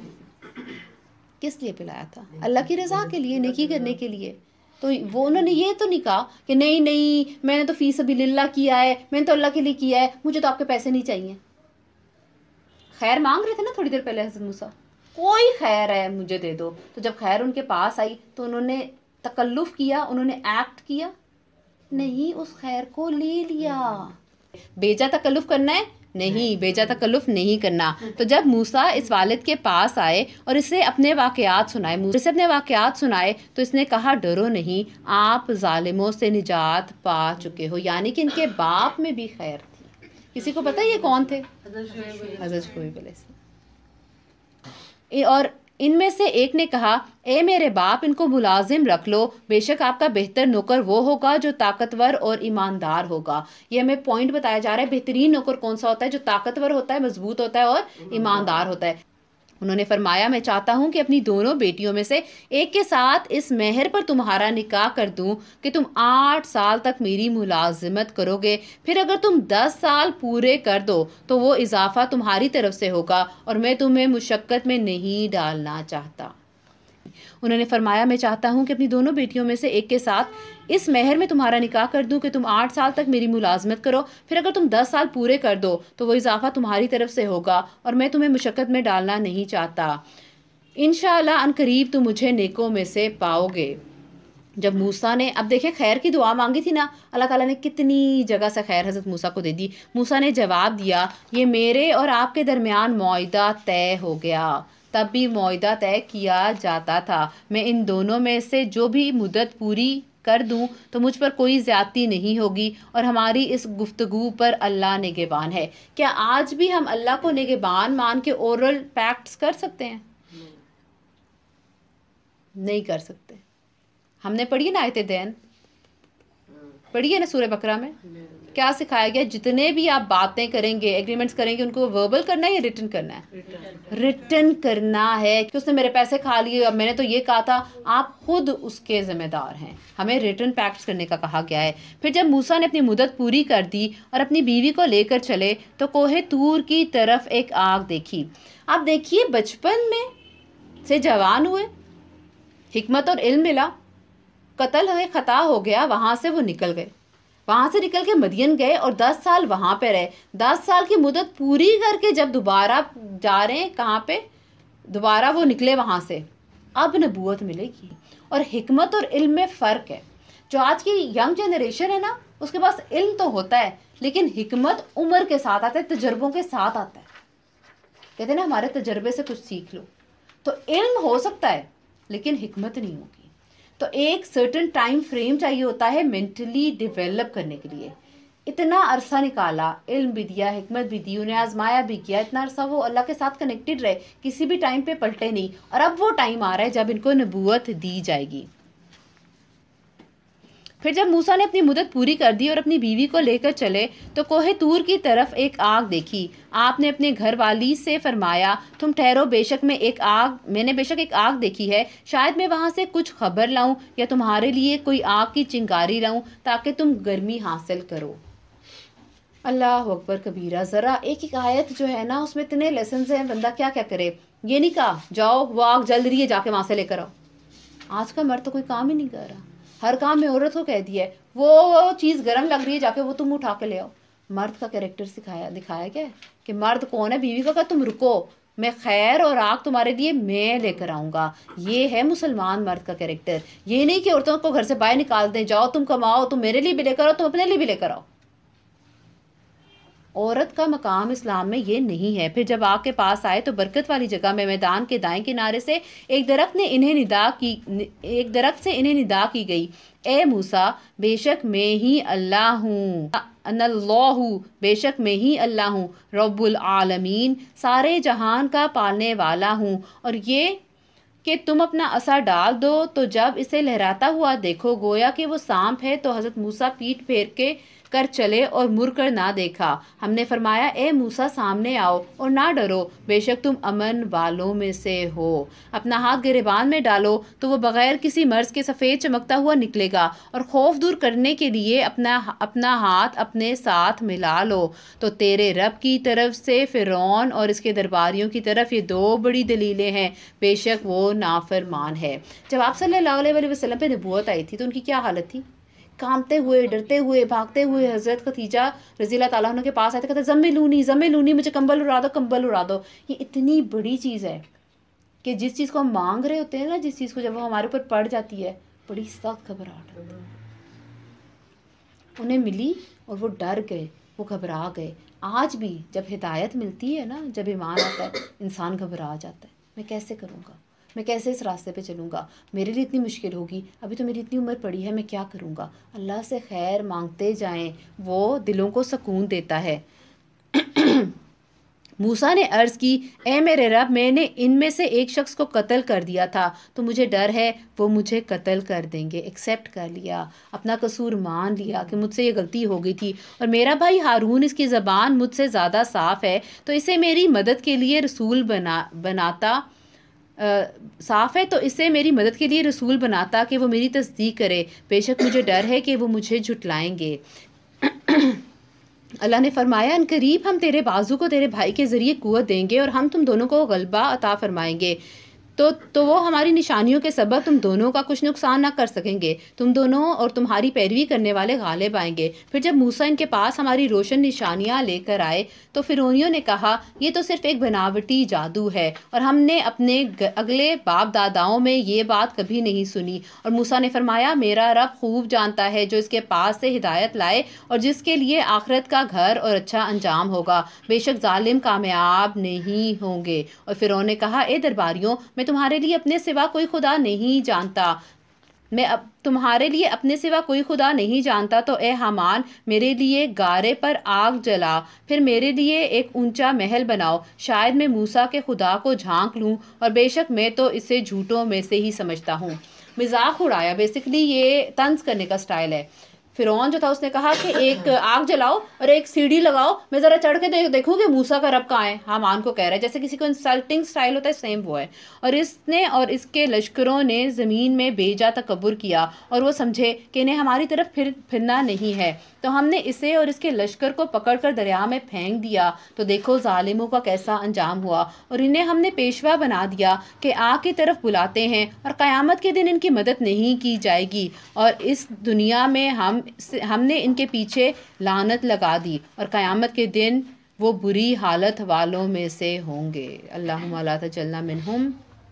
کس لیے پلایا تھا؟ اللہ کی رضا کے لیے, نیکی کرنے کے لیے. تو وہ انہوں نے یہ تو نہیں کہا کہ نہیں نہیں میں نے تو فی سبیل اللہ کیا ہے, میں نے تو اللہ کے لیے کیا ہے, مجھے تو آپ کے پیسے نہیں چاہیے. خیر مانگ رہے تھے نا تھوڑی دیر پہلے حضرت موسیٰ, کوئی خیر ہے مجھے دے دو. تو جب خیر ان کے پاس آئی تو انہوں نے تکلف کیا, انہوں نے ایکٹ کیا نہیں, اس خیر کو لے لیا. بیجا تکلف کرنا ہے نہیں, بیجا تکلف نہیں کرنا. تو جب موسیٰ اس والد کے پاس آئے اور اسے اپنے واقعات سنائے تو اس نے کہا ڈرو نہیں, آپ ظالموں سے نجات پا چکے ہو. یعنی کہ ان کے باپ میں بھی خیر تھی. کسی کو پتہ یہ کون تھے؟ حضرت شعیب علیہ السلام. اور ان میں سے ایک نے کہا اے میرے باپ ان کو ملازم رکھ لو, بے شک آپ کا بہتر نوکر وہ ہوگا جو طاقتور اور ایماندار ہوگا. یہ ہمیں پوائنٹ بتایا جا رہا ہے بہترین نوکر کون سا ہوتا ہے؟ جو طاقتور ہوتا ہے, مضبوط ہوتا ہے اور ایماندار ہوتا ہے. انہوں نے فرمایا میں چاہتا ہوں کہ اپنی دونوں بیٹیوں میں سے ایک کے ساتھ اس مہر پر تمہارا نکاح کر دوں کہ تم 8 سال تک میری ملازمت کرو گے, پھر اگر تم 10 سال پورے کر دو تو وہ اضافہ تمہاری طرف سے ہوگا اور میں تمہیں مشقت میں نہیں ڈالنا چاہتا. انہوں نے فرمایا میں چاہتا ہوں کہ اپنی دونوں بیٹیوں میں سے ایک کے ساتھ اس مہر میں تمہارا نکاح کر دوں کہ تم 8 سال تک میری ملازمت کرو, پھر اگر تم 10 سال پورے کر دو تو وہ اضافہ تمہاری طرف سے ہوگا اور میں تمہیں مشقت میں ڈالنا نہیں چاہتا. انشاءاللہ ان قریب تم مجھے نیکوں میں سے پاؤ گے. جب موسیٰ نے, اب دیکھیں خیر کی دعا مانگی تھی نا, اللہ تعالیٰ نے کتنی جگہ سے خیر حضرت موسیٰ کو دے دی. موسیٰ نے جواب دیا یہ میرے اور آپ کے درمیان معاہدہ طے ہو گیا. تب بھی معاہدہ طے کیا جاتا تھا, میں ان دونوں میں سے جو بھی مدت پوری کر دوں تو مجھ پر کوئی زیادتی نہیں ہوگی اور ہماری اس گفتگو پر اللہ نگہبان ہے. کیا آج بھی ہم اللہ کو نگہبان مان کے اورل پیکٹس کر سکتے ہیں؟ نہیں کر سکتے. ہم نے پڑھی نا آیت دین, پڑھی ہے نا سورہ بقرہ میں, کیا سکھایا گیا؟ جتنے بھی آپ باتیں کریں گے, ایگریمنٹس کریں گے, ان کو وربل کرنا ہے یا ریٹن کرنا ہے؟ ریٹن کرنا ہے. کہ اس نے میرے پیسے کھا لیے, اب میں نے تو یہ کہا تھا, آپ خود اس کے ذمہ دار ہیں. ہمیں ریٹن پیکٹس کرنے کا کہا گیا ہے. پھر جب موسیٰ نے اپنی مدت پوری کر دی اور اپنی بیوی کو لے کر چلے تو کوہ طور کی طرف ایک آگ دیکھی. آپ دیکھیے بچپن میں سے جوان ہوئے, حکمت اور علم ملا, قتل ہوئے, خطا ہو گیا, وہاں سے وہ نکل گئے, وہاں سے نکل کے مدین گئے اور 10 سال وہاں پہ رہے. 10 سال کی مدت پوری کر کے جب دوبارہ جا رہے ہیں, کہاں پہ؟ دوبارہ وہ نکلے وہاں سے, اب نبوت ملے گی. اور حکمت اور علم میں فرق ہے. جو آج کی ینگ جنریشن ہے نا, اس کے پاس علم تو ہوتا ہے لیکن حکمت عمر کے ساتھ آتا ہے, تجربوں کے ساتھ آتا ہے. کہتے ہیں نا ہمارے تجربے سے کچھ سیکھ لو. تو علم ہو سکتا ہے لیکن حکمت نہیں ہوگی. تو ایک سرٹن ٹائم فریم چاہیے ہوتا ہے مینٹلی ڈیولپ کرنے کے لیے. اتنا عرصہ نکالا, علم بھی دیا, حکمت بھی دی, انہیں آزمایا بھی کیا, اتنا عرصہ وہ اللہ کے ساتھ کنیکٹڈ رہے, کسی بھی ٹائم پہ پلٹے نہیں. اور اب وہ ٹائم آ رہا ہے جب ان کو نبوت دی جائے گی. پھر جب موسیٰ نے اپنی مدت پوری کر دی اور اپنی بیوی کو لے کر چلے تو کوہ طور کی طرف ایک آگ دیکھی. آپ نے اپنے گھر والی سے فرمایا تم ٹھہرو, میں نے بے شک ایک آگ دیکھی ہے, شاید میں وہاں سے کچھ خبر لاؤں یا تمہارے لیے کوئی آگ کی چنگاری لاؤں تاکہ تم گرمی حاصل کرو. اللہ اکبر کبیرہ. ذرا ایک ایک آیت جو ہے نا اس میں اتنے لیسنز ہیں, بندہ کیا کیا کرے. یہ نہیں کہا جاؤ وہ آگ جل رہی ہے جا کے وہاں سے لے کر آؤ. آج کا مرد تو کوئی کام ہی نہیں کر رہا, ہر کام میں عورت کو کہہ دیا ہے وہ چیز گرم لگ رہی ہے جا کے وہ تم اٹھا کے لے آؤ. مرد کا کریکٹر دکھایا گیا ہے کہ مرد کون ہے. بیوی کو کہا تم رکو, میں خیر اور آگ تمہارے لیے میں لے کر آؤں گا. یہ ہے مسلمان مرد کا کریکٹر. یہ نہیں کہ عورتوں کو گھر سے باہر نکال دیں, جاؤ تم کماؤ, تم میرے لیے بھی لے کر آؤ, تم اپنے لیے بھی لے کر آؤ. عورت کا مقام اسلام میں یہ نہیں ہے۔ پھر جب آگ کے پاس آئے تو برکت والی جگہ میں میدان کے دائیں کنارے سے ایک درخت سے انہیں ندا کی گئی، اے موسیٰ، بے شک میں ہی اللہ ہوں، ان اللہ، بے شک میں ہی اللہ ہوں، رب العالمین، سارے جہان کا پالنے والا ہوں، اور یہ کہ تم اپنا عصا ڈال دو تو جب اسے لہراتا ہوا دیکھو گویا کہ وہ سانپ ہے، تو حضرت موسیٰ پیٹ پھیر کے کر چلے اور مڑ کر نہ دیکھا۔ ہم نے فرمایا، اے موسیٰ سامنے آؤ اور نہ ڈرو، بے شک تم امن والوں میں سے ہو۔ اپنا ہاتھ گریبان میں ڈالو تو وہ بغیر کسی مرض کے سفید چمکتا ہوا نکلے گا، اور خوف دور کرنے کے لیے اپنا ہاتھ اپنے ساتھ ملا لو۔ تو تیرے رب کی طرف سے فرعون اور اس کے درباریوں کی طرف یہ دو بڑی دلیلیں ہیں، بے شک وہ نافرمان ہے۔ جب آپ صلی اللہ علیہ وسلم پہ نبوت آئی تھی تو ان کی کیا حالت تھی؟ کامتے ہوئے، ڈرتے ہوئے، بھاگتے ہوئے حضرت خدیجہ رضی اللہ تعالیٰ عنہ کے پاس آئے تھے، کہتے زملونی، مجھے کمبل اڑا دو۔ یہ اتنی بڑی چیز ہے کہ جس چیز کو ہم مانگ رہے ہوتے ہیں نا، جس چیز کو جب وہ ہمارے اوپر پڑ جاتی ہے، بڑی سخت گھبراہٹ ہوتی ہے۔ انہیں ملی اور وہ ڈر گئے، وہ گھبرا گئے۔ آج بھی جب ہدایت ملتی ہے نا، جب ایمان آتا ہے، انسان گھبرا جاتا ہے، میں کیسے کروں گا، میں کیسے اس راستے پہ چلوں گا، میرے لیے اتنی مشکل ہوگی، ابھی تو میری اتنی عمر پڑی ہے، میں کیا کروں گا۔ اللہ سے خیر مانگتے جائیں، وہ دلوں کو سکون دیتا ہے۔ موسیٰ نے عرض کی، اے میرے رب، میں نے ان میں سے ایک شخص کو قتل کر دیا تھا، تو مجھے ڈر ہے وہ مجھے قتل کر دیں گے۔ ایکسیپٹ کر لیا، اپنا قصور مان لیا کہ مجھ سے یہ غلطی ہو گئی تھی، اور میرا بھائی ہارون، اس کی زبان مجھ سے زیادہ صاف ہے، تو اسے میری مدد کے لیے رسول بناتا کہ وہ میری تصدیق کرے، بے شک مجھے ڈر ہے کہ وہ مجھے جھٹلائیں گے۔ اللہ نے فرمایا، ان قریب ہم تیرے بازو کو تیرے بھائی کے ذریعے قوت دیں گے، اور ہم تم دونوں کو غلبہ عطا فرمائیں گے، تو وہ ہماری نشانیوں کے سبب تم دونوں کا کچھ نقصان نہ کر سکیں گے، تم دونوں اور تمہاری پیروی کرنے والے غالب آئیں گے۔ پھر جب موسیٰ ان کے پاس ہماری روشن نشانیاں لے کر آئے تو فرعونیوں نے کہا، یہ تو صرف ایک بناوٹی جادو ہے، اور ہم نے اپنے اگلے باپ داداؤں میں یہ بات کبھی نہیں سنی۔ اور موسیٰ نے فرمایا، میرا رب خوب جانتا ہے جو اس کے پاس سے ہدایت لائے اور جس کے لیے آخرت کا گھر اور اچھا انجام ہوگا، بے شک ظالم کامیاب نہیں ہوں گے۔ اور فرعون نے کہا، اے درباریوں، میں تمہارے لیے اپنے سوا کوئی خدا نہیں جانتا، تو اے حامان، میرے لیے گارے پر آگ جلا، پھر میرے لیے ایک اونچا محل بناؤ، شاید میں موسیٰ کے خدا کو جھانک لوں، اور بے شک میں تو اسے جھوٹوں میں سے ہی سمجھتا ہوں۔ مذاق اڑایا، بیسکلی یہ طنز کرنے کا سٹائل ہے۔ فرعون جو تھا اس نے کہا کہ ایک آگ جلاؤ اور ایک سیڑھی لگاؤ، میں ذرا چڑھ کے دیکھوں کہ موسیٰ کا رب کہاں ہے۔ حامان کو کہہ رہا ہے، جیسے کسی کو انسلٹنگ سٹائل ہوتا ہے، سیم وہ ہے۔ اور اس نے اور اس کے لشکروں نے زمین میں بے جا تکبر کیا، اور وہ سمجھے کہ انہیں ہماری طرف پھرنا نہیں ہے، تو ہم نے اسے اور اس کے لشکر کو پکڑ کر دریا میں پھینک دیا، تو دیکھو ظالموں کا کیسا انجام ہوا۔ اور انہیں ہم نے پیشوا بنا دیا کہ آگ کی طرف بلاتے ہیں، اور قیامت کے دن ان کی مدد نہیں کی جائے گی، اور اس دنیا میں ہم نے ان کے پیچھے لعنت لگا دی، اور قیامت کے دن وہ بری حالت والوں میں سے ہوں گے۔ اللہم لا تجعلنا منہم۔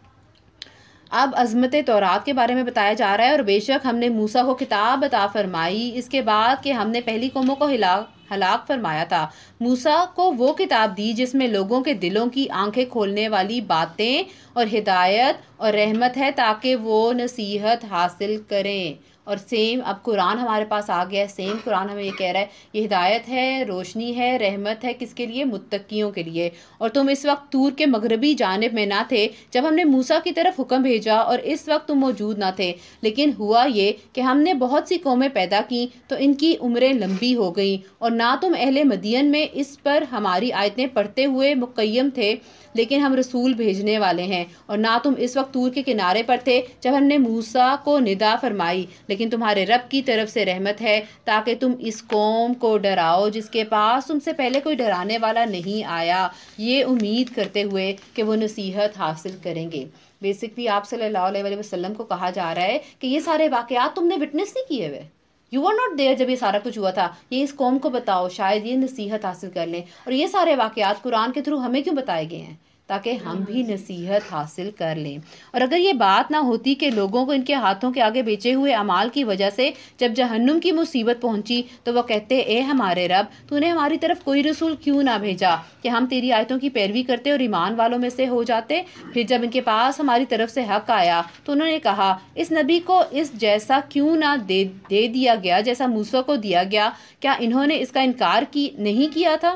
اب عظمت تورات کے بارے میں بتایا جا رہا ہے، اور بے شک ہم نے موسیٰ کو کتاب عطا فرمائی اس کے بعد کہ ہم نے پہلی قوموں کو ہلاک فرمایا تھا۔ موسیٰ کو وہ کتاب دی جس میں لوگوں کے دلوں کی آنکھیں کھولنے والی باتیں اور ہدایت اور رحمت ہے تاکہ وہ نصیحت حاصل کریں۔ اور سیم اب قرآن ہمارے پاس آ گیا ہے، سیم قرآن ہمیں یہ کہہ رہا ہے، یہ ہدایت ہے، روشنی ہے، رحمت ہے، کس کے لیے؟ متقیوں کے لیے۔ اور تم اس وقت طور کے مغربی جانب میں نہ تھے جب ہم نے موسیٰ کی طرف حکم بھیجا، اور اس وقت تم موجود نہ تھے، لیکن ہوا یہ کہ ہم نے بہت سی قومیں پیدا کی تو ان کی عمریں لمبی ہو گئیں، اور نہ تم اہل مدین میں اس پر ہماری آیتیں پڑھتے ہوئے مقیم تھے، لیکن ہم رسول بھیجنے والے ہیں۔ اور نہ تم اس وقت طور کے کنارے پر تھے جب ہم نے موسیٰ کو ندا فرمائی، لیکن تمہارے رب کی طرف سے رحمت ہے تاکہ تم اس قوم کو ڈراؤ جس کے پاس تم سے پہلے کوئی ڈرانے والا نہیں آیا، یہ امید کرتے ہوئے کہ وہ نصیحت حاصل کریں گے۔ بیسکلی آپ صلی اللہ علیہ وسلم کو کہا جا رہا ہے کہ یہ سارے واقعات تم نے وٹنس نہیں کیے ہوئے، یو آر ناٹ دیئر جب یہ سارا کچھ ہوا تھا، یہ اس قوم کو بتاؤ، شاید یہ نصیحت حاصل کر لیں۔ اور یہ سارے واقعات قرآن کے تھرو ہمیں کیوں بتائے گئے ہیں؟ تاکہ ہم بھی نصیحت حاصل کر لیں۔ اور اگر یہ بات نہ ہوتی کہ لوگوں کو ان کے ہاتھوں کے آگے بیچے ہوئے اعمال کی وجہ سے جب جہنم کی مصیبت پہنچی تو وہ کہتے اے ہمارے رب تو نے ہماری طرف کوئی رسول کیوں نہ بھیجا کہ ہم تیری آیتوں کی پیروی کرتے اور ایمان والوں میں سے ہو جاتے۔ پھر جب ان کے پاس ہماری طرف سے حق آیا تو انہوں نے کہا اس نبی کو اس جیسا کیوں نہ دے دیا گیا جیسا موسیٰ کو دیا گیا، کیا انہوں نے اس کا انکار نہیں کیا تھا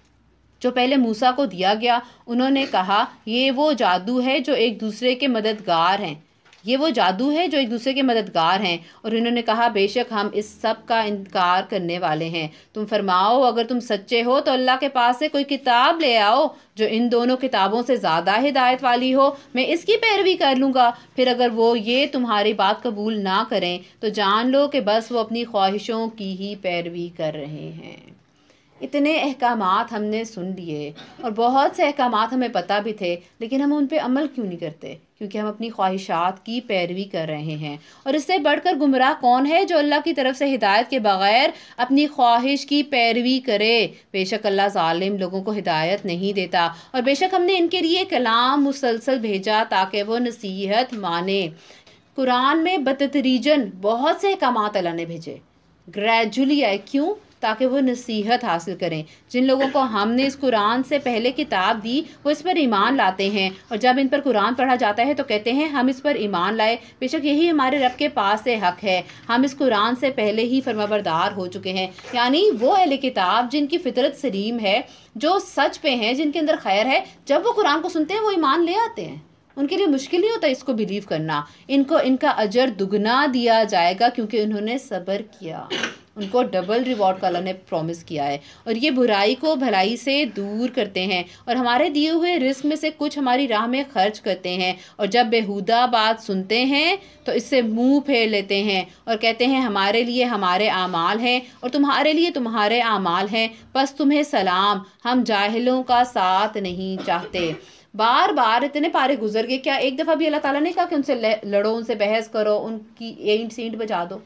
جو پہلے موسیٰ کو دیا گیا؟ انہوں نے کہا یہ وہ جادو ہے جو ایک دوسرے کے مددگار ہیں، یہ وہ جادو ہے جو ایک دوسرے کے مددگار ہیں۔ اور انہوں نے کہا بے شک ہم اس سب کا انکار کرنے والے ہیں۔ تم فرماؤ اگر تم سچے ہو تو اللہ کے پاس سے کوئی کتاب لے آؤ جو ان دونوں کتابوں سے زیادہ ہدایت والی ہو، میں اس کی پیروی کر لوں گا۔ پھر اگر وہ یہ تمہاری بات قبول نہ کریں تو جان لو کہ بس وہ اپنی خواہشوں کی ہی پیروی کر رہے ہیں۔ اتنے احکامات ہم نے سن لیے اور بہت سے احکامات ہمیں پتہ بھی تھے، لیکن ہم ان پہ عمل کیوں نہیں کرتے؟ کیونکہ ہم اپنی خواہشات کی پیروی کر رہے ہیں۔ اور اس سے بڑھ کر گمراہ کون ہے جو اللہ کی طرف سے ہدایت کے بغیر اپنی خواہش کی پیروی کرے؟ بے شک اللہ ظالم لوگوں کو ہدایت نہیں دیتا، اور بے شک ہم نے ان کے لیے کلام مسلسل بھیجا تاکہ وہ نصیحت مانے۔ قرآن میں بتدریجاً بہت سے احکامات اللہ نے بھیجے، گریجولی آئے، کیوں؟ تاکہ وہ نصیحت حاصل کریں۔ جن لوگوں کو ہم نے اس قرآن سے پہلے کتاب دی وہ اس پر ایمان لاتے ہیں، اور جب ان پر قرآن پڑھا جاتا ہے تو کہتے ہیں ہم اس پر ایمان لائے، بے شک یہی ہمارے رب کے پاس سے حق ہے، ہم اس قرآن سے پہلے ہی فرمانبردار ہو چکے ہیں۔ یعنی وہ اہل کتاب جن کی فطرت سلیم ہے، جو سچ پہ ہیں، جن کے اندر خیر ہے، جب وہ قرآن کو سنتے ہیں وہ ایمان لے آتے ہیں۔ ان کے لیے مشکل نہیں ہوتا اس کو بیلیو کرنا، ان کو ان کا اجر دگنا دیا جائے گا کیونکہ انہوں نے صبر کیا، ان کو ڈبل ریوارڈ کا اللہ نے پرومس کیا ہے۔ اور یہ برائی کو بھلائی سے دور کرتے ہیں اور ہمارے دیے ہوئے رزق میں سے کچھ ہماری راہ میں خرچ کرتے ہیں، اور جب بےہودہ بات سنتے ہیں تو اس سے منہ پھیر لیتے ہیں اور کہتے ہیں ہمارے لیے ہمارے اعمال ہیں اور تمہارے لیے تمہارے اعمال ہیں، بس تمہیں سلام، ہم جاہلوں کا ساتھ نہیں چاہتے۔ بار بار اتنے پارے گزر گئے، کیا ایک دفعہ بھی اللہ تعالیٰ نے کہا کہ ان سے لڑو، ان سے بحث کرو، ان کی اینٹ سینٹ بجا دو؟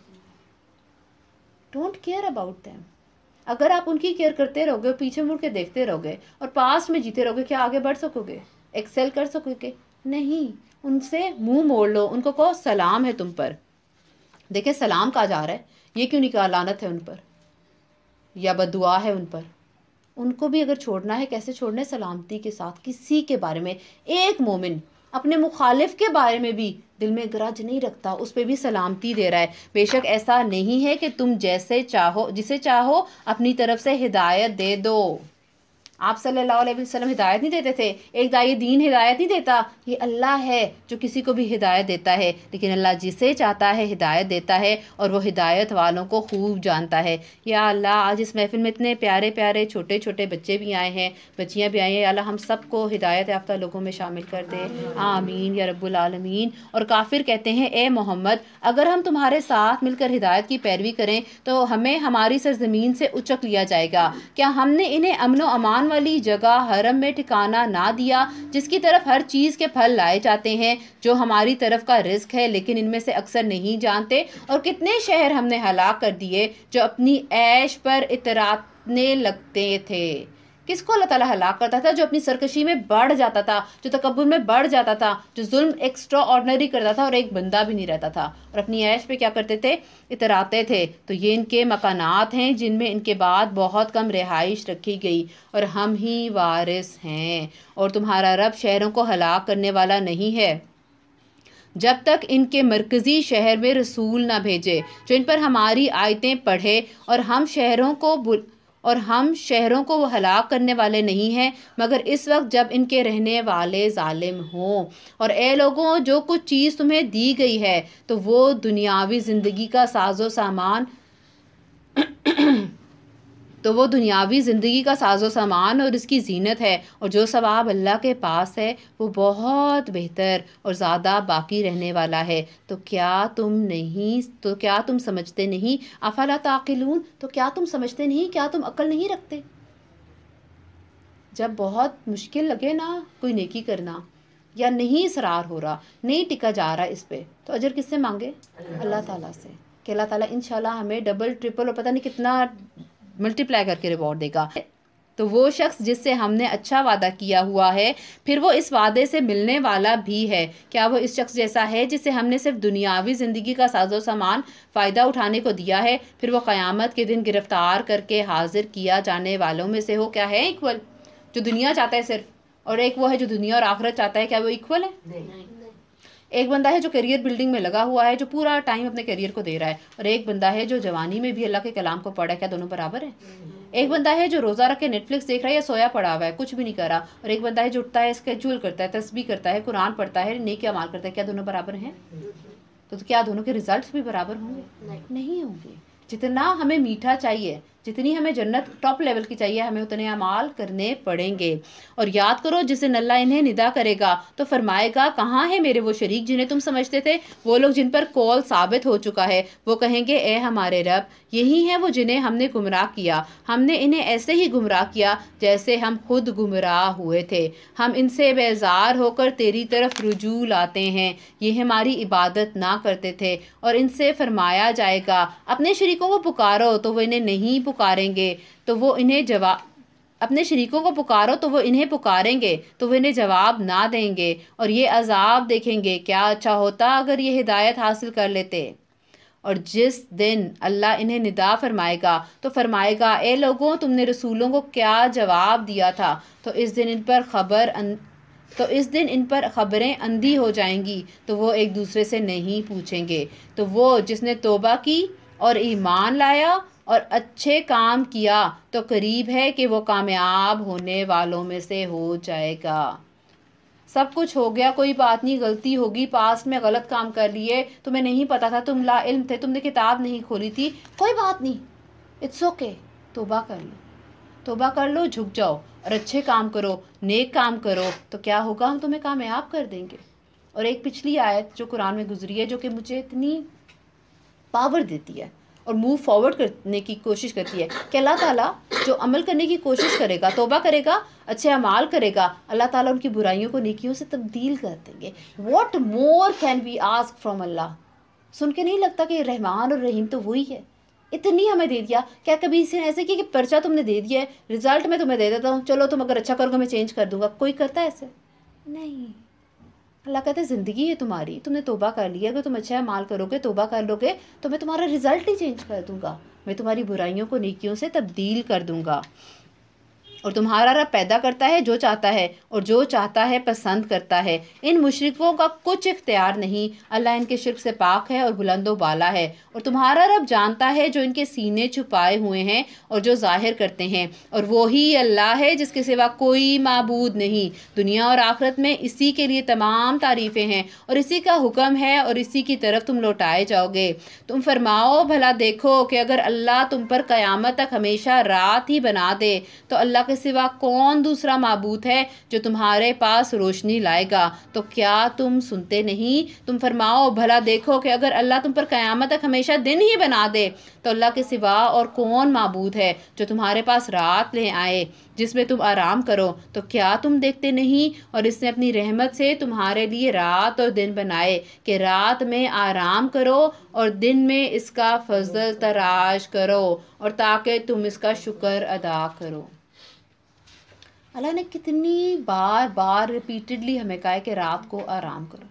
Don't care about them. اگر آپ ان کی کیئر کرتے رہو گے، پیچھے مڑ کے دیکھتے رہو گے اور پاسٹ میں جیتے رہو گے، کیا آگے بڑھ سکو گے؟ ایکسل کر سکو گے؟ نہیں۔ ان سے منہ موڑ لو، ان کو کہو سلام ہے تم پر۔ دیکھیں سلام کہا جا رہا ہے، یہ کیوں نہیں کہا لعنت ہے ان پر یا بددعا ہے ان پر؟ ان کو بھی اگر چھوڑنا ہے، کیسے چھوڑنا ہے؟ سلامتی کے ساتھ۔ کسی کے بارے میں، ایک مومن اپنے مخالف کے بارے میں بھی دل میں گرج نہیں رکھتا، اس پہ بھی سلامتی دے رہا ہے۔ بے شک ایسا نہیں ہے کہ تم جیسے چاہو، جسے چاہو اپنی طرف سے ہدایت دے دو۔ آپ صلی اللہ علیہ وسلم ہدایت نہیں دیتے تھے، ایک داعی دین ہدایت نہیں دیتا، یہ اللہ ہے جو کسی کو بھی ہدایت دیتا ہے، لیکن اللہ جسے چاہتا ہے ہدایت دیتا ہے اور وہ ہدایت والوں کو خوب جانتا ہے۔ یا اللہ آج اس محفل میں اتنے پیارے پیارے چھوٹے چھوٹے بچے بھی آئے ہیں، بچیاں بھی آئی ہیں، یا اللہ ہم سب کو ہدایت یافتہ لوگوں میں شامل کر دے، آمین یا رب العالمین۔ اور کافر کہتے ہیں اے محمد اگر ہم تمہارے ساتھ مل کر ہدایت کی پیروی کریں تو ہمیں ہماری سرزمین سے اچک لیا جائے گا، کیا ہم نے انہیں امن و امان والی جگہ حرم میں ٹھکانہ نہ دیا جس کی طرف ہر چیز کے پھل لائے جاتے ہیں، جو ہماری طرف کا رزق ہے، لیکن ان میں سے اکثر نہیں جانتے؟ اور کتنے شہر ہم نے ہلاک کر دیے جو اپنی عیش پر اترانے لگتے تھے۔ کس کو اللہ تعالیٰ ہلاک کرتا تھا؟ جو اپنی سرکشی میں بڑھ جاتا تھا، جو تکبر میں بڑھ جاتا تھا، جو ظلم ایکسٹرا آرڈنری کرتا تھا اور ایک بندہ بھی نہیں رہتا تھا، اور اپنی عیش پہ کیا کرتے تھے؟ اتراتے تھے۔ تو یہ ان کے مکانات ہیں جن میں ان کے بعد بہت کم رہائش رکھی گئی، اور ہم ہی وارث ہیں، اور تمہارا رب شہروں کو ہلاک کرنے والا نہیں ہے جب تک ان کے مرکزی شہر میں رسول نہ بھیجے جو ان پر ہماری آیتیں پڑھے، اور ہم شہروں کو وہ ہلاک کرنے والے نہیں ہیں مگر اس وقت جب ان کے رہنے والے ظالم ہوں۔ اور اے لوگوں جو کچھ چیز تمہیں دی گئی ہے تو وہ دنیاوی زندگی کا ساز و سامان اور اس کی زینت ہے، اور جو ثواب اللہ کے پاس ہے وہ بہت بہتر اور زیادہ باقی رہنے والا ہے۔ تو کیا تم سمجھتے نہیں؟ افلا تعقلون، تو کیا تم سمجھتے نہیں؟ کیا تم عقل نہیں رکھتے؟ جب بہت مشکل لگے نا کوئی نیکی کرنا، یا نہیں اصرار ہو رہا، نہیں ٹکا جا رہا اس پہ، تو اجر کس سے مانگے؟ اللہ تعالیٰ سے، کہ اللہ تعالیٰ انشاءاللہ ہمیں ڈبل ٹرپل اور پتہ نہیں کتنا ملٹی پلائی کر کے ریوارڈ دے گا۔ تو وہ شخص جس سے ہم نے اچھا وعدہ کیا ہوا ہے پھر وہ اس وعدے سے ملنے والا بھی ہے، کیا وہ اس شخص جیسا ہے جسے ہم نے صرف دنیاوی زندگی کا ساز و سامان فائدہ اٹھانے کو دیا ہے، پھر وہ قیامت کے دن گرفتار کر کے حاضر کیا جانے والوں میں سے ہو؟ کیا ہے ایکول؟ جو دنیا چاہتا ہے صرف، اور ایک وہ ہے جو دنیا اور آخرت چاہتا ہے، کیا وہ ایکول ہے؟ ایک بندہ ہے جو کیریئر بلڈنگ میں لگا ہوا ہے، جو پورا ٹائم اپنے کیریئر کو دے رہا ہے، اور ایک بندہ ہے جو جوانی میں بھی اللہ کے کلام کو پڑھا ہے، کیا دونوں برابر ہیں؟ ایک بندہ ہے جو روزہ رکھ کے نیٹ فلکس دیکھ رہا ہے یا سویا پڑا ہوا ہے، کچھ بھی نہیں کر رہا، اور ایک بندہ ہے جو اٹھتا ہے، اسکیجول کرتا ہے، تسبیح کرتا ہے، قرآن پڑھتا ہے، نیک اعمال کرتا ہے، کیا دونوں برابر ہیں؟ تو کیا دونوں کے ریزلٹس بھی برابر ہوں گے؟ نہیں ہوں گے۔ جتنا ہمیں میٹھا چاہیے، جتنی ہمیں جنت ٹاپ لیول کی چاہیے، ہمیں اتنے اعمال کرنے پڑیں گے۔ اور یاد کرو جس دن اللہ انہیں ندا کرے گا تو فرمائے گا کہاں ہے میرے وہ شریک جنہیں تم سمجھتے تھے؟ وہ لوگ جن پر قول ثابت ہو چکا ہے، وہ کہیں گے اے ہمارے رب، یہی ہیں وہ جنہیں ہم نے گمراہ کیا، ہم نے انہیں ایسے ہی گمراہ کیا جیسے ہم خود گمراہ ہوئے تھے، ہم ان سے بیزار ہو کر تیری طرف رجوع لاتے ہیں، یہ ہماری عبادت نہ کرتے تھے۔ اور ان سے فرمایا جائے گا اپنے شریکوں کو پکارو تو وہ انہیں نہیں پکاریں گے، تو وہ انہیں اپنے شریکوں کو پکارو تو وہ انہیں پکاریں گے تو وہ انہیں جواب نہ دیں گے، اور یہ عذاب دیکھیں گے، کیا اچھا ہوتا اگر یہ ہدایت حاصل کر لیتے۔ اور جس دن اللہ انہیں ندا فرمائے گا تو فرمائے گا اے لوگوں، تم نے رسولوں کو کیا جواب دیا تھا؟ تو اس دن ان پر خبریں اندھی ہو جائیں گی، تو وہ ایک دوسرے سے نہیں پوچھیں گے۔ تو وہ جس نے توبہ کی اور ایمان لایا اور اچھے کام کیا تو قریب ہے کہ وہ کامیاب ہونے والوں میں سے ہو جائے گا۔ سب کچھ ہو گیا، کوئی بات نہیں، غلطی ہوگی، پاسٹ میں غلط کام کر لیے، تمہیں نہیں پتا تھا، تم لا علم تھے، تم نے کتاب نہیں کھولی تھی، کوئی بات نہیں، اٹس اوکے، توبہ کر لو، توبہ کر لو، جھک جاؤ اور اچھے کام کرو، نیک کام کرو، تو کیا ہوگا؟ ہم تمہیں کامیاب کر دیں گے۔ اور ایک پچھلی آیت جو قرآن میں گزری ہے جو کہ مجھے اتنی پاور دیتی ہے اور موو فارورڈ کرنے کی کوشش کرتی ہے کہ اللہ تعالیٰ جو عمل کرنے کی کوشش کرے گا، توبہ کرے گا، اچھے اعمال کرے گا، اللہ تعالیٰ ان کی برائیوں کو نیکیوں سے تبدیل کر دیں گے۔ What more can we ask from Allah? سن کے نہیں لگتا کہ رحمان اور رحیم تو وہی ہے؟ اتنی ہمیں دے دیا، کیا کبھی اس نے ایسے کیا کہ پرچہ تم نے دے دیا ہے، رزلٹ میں تمہیں دے دیتا ہوں، چلو تم اگر اچھا کرو گے میں چینج کر دوں گا؟ کوئی کرتا ہے ایسے؟ نہیں۔ اللہ کہتے ہیں زندگی ہے تمہاری، تم نے توبہ کر لیا، اگر تم اچھا اعمال کرو گے، توبہ کر لو گے تو میں تمہارا رزلٹ ہی چینج کر دوں گا، میں تمہاری برائیوں کو نیکیوں سے تبدیل کر دوں گا۔ اور تمہارا رب پیدا کرتا ہے جو چاہتا ہے اور جو چاہتا ہے پسند کرتا ہے، ان مشرکوں کا کچھ اختیار نہیں، اللہ ان کے شرک سے پاک ہے اور بلند و بالا ہے۔ اور تمہارا رب جانتا ہے جو ان کے سینے چھپائے ہوئے ہیں اور جو ظاہر کرتے ہیں، اور وہی اللہ ہے جس کے سوا کوئی معبود نہیں، دنیا اور آخرت میں اسی کے لیے تمام تعریفیں ہیں اور اسی کا حکم ہے اور اسی کی طرف تم لوٹائے جاؤ گے۔ تم فرماؤ بھلا دیکھو کہ اگر اللہ تم پر قیامت تک ہمیشہ رات ہی بنا دے تو اللہ کے سوا کون دوسرا معبود ہے جو تمہارے پاس روشنی لائے گا؟ تو کیا تم سنتے نہیں؟ تم فرماؤ بھلا دیکھو کہ اگر اللہ تم پر قیامت تک ہمیشہ دن ہی بنا دے تو اللہ کے سوا اور کون معبود ہے جو تمہارے پاس رات لے آئے جس میں تم آرام کرو؟ تو کیا تم دیکھتے نہیں؟ اور اس نے اپنی رحمت سے تمہارے لیے رات اور دن بنائے کہ رات میں آرام کرو اور دن میں اس کا فضل تراش کرو، اور تاکہ تم اس کا شکر ادا کرو۔ اللہ نے کتنی بار ریپیٹڈلی ہمیں کہا ہے کہ رات کو آرام کرو۔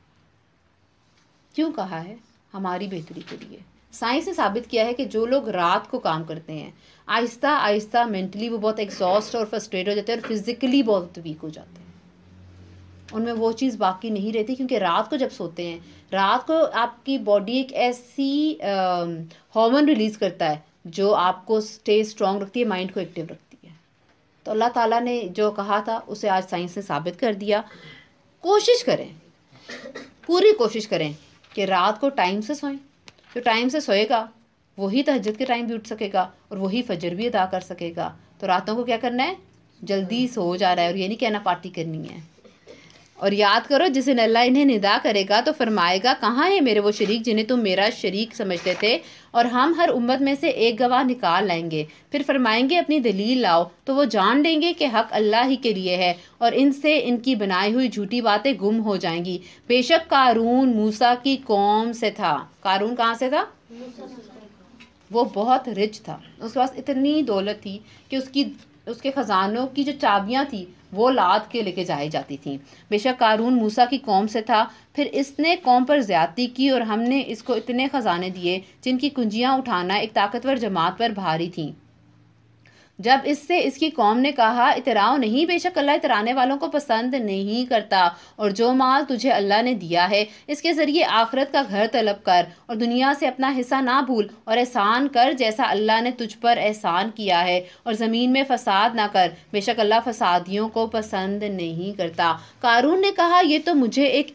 کیوں کہا ہے؟ ہماری بہتری کے لیے۔ سائنس نے ثابت کیا ہے کہ جو لوگ رات کو کام کرتے ہیں آہستہ آہستہ مینٹلی وہ بہت ایگزاسٹ اور فرسٹریٹ ہو جاتے ہیں اور فزیکلی بہت ویک ہو جاتے ہیں، ان میں وہ چیز باقی نہیں رہتی، کیونکہ رات کو جب سوتے ہیں، رات کو آپ کی باڈی ایک ایسی ہارمون ریلیز کرتا ہے جو آپ کو اسٹے اسٹرانگ رکھتی ہے، مائنڈ کو ایکٹیو رکھتی ہے۔ تو اللہ تعالیٰ نے جو کہا تھا اسے آج سائنس نے ثابت کر دیا۔ کوشش کریں، پوری کوشش کریں کہ رات کو ٹائم سے سوئیں، جو ٹائم سے سوئے گا وہی تہجد کے ٹائم بھی اٹھ سکے گا اور وہی فجر بھی ادا کر سکے گا۔ تو راتوں کو کیا کرنا ہے؟ جلدی سو جانا ہے، اور یہ نہیں کہنا پارٹی کرنی ہے۔ اور یاد کرو جس دن اللہ انہیں ندا کرے گا تو فرمائے گا کہاں ہے میرے وہ شریک جنہیں تم میرا شریک سمجھتے تھے؟ اور ہم ہر امت میں سے ایک گواہ نکال لائیں گے، پھر فرمائیں گے اپنی دلیل لاؤ، تو وہ جان لیں گے کہ حق اللہ ہی کے لیے ہے، اور ان سے ان کی بنائی ہوئی جھوٹی باتیں گم ہو جائیں گی۔ بے شک قارون موسیٰ کی قوم سے تھا۔ قارون کہاں سے تھا؟ وہ بہت رچ تھا، اس کے پاس اتنی دولت تھی کہ اس کی اس کے خزانوں کی جو چابیاں تھیں وہ لاد کے لے کے جائی جاتی تھیں۔ بے شک قارون موسیٰ کی قوم سے تھا، پھر اس نے قوم پر زیادتی کی اور ہم نے اس کو اتنے خزانے دیے جن کی کنجیاں اٹھانا ایک طاقتور جماعت پر بھاری تھیں۔ جب اس سے اس کی قوم نے کہا اتراؤ نہیں، بے شک اللہ اترانے والوں کو پسند نہیں کرتا، اور جو مال تجھے اللہ نے دیا ہے اس کے ذریعے آخرت کا گھر طلب کر اور دنیا سے اپنا حصہ نہ بھول، اور احسان کر جیسا اللہ نے تجھ پر احسان کیا ہے، اور زمین میں فساد نہ کر، بے شک اللہ فسادیوں کو پسند نہیں کرتا۔ قارون نے کہا یہ تو مجھے ایک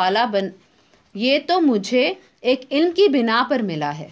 علم کی بنا پر ملا ہے۔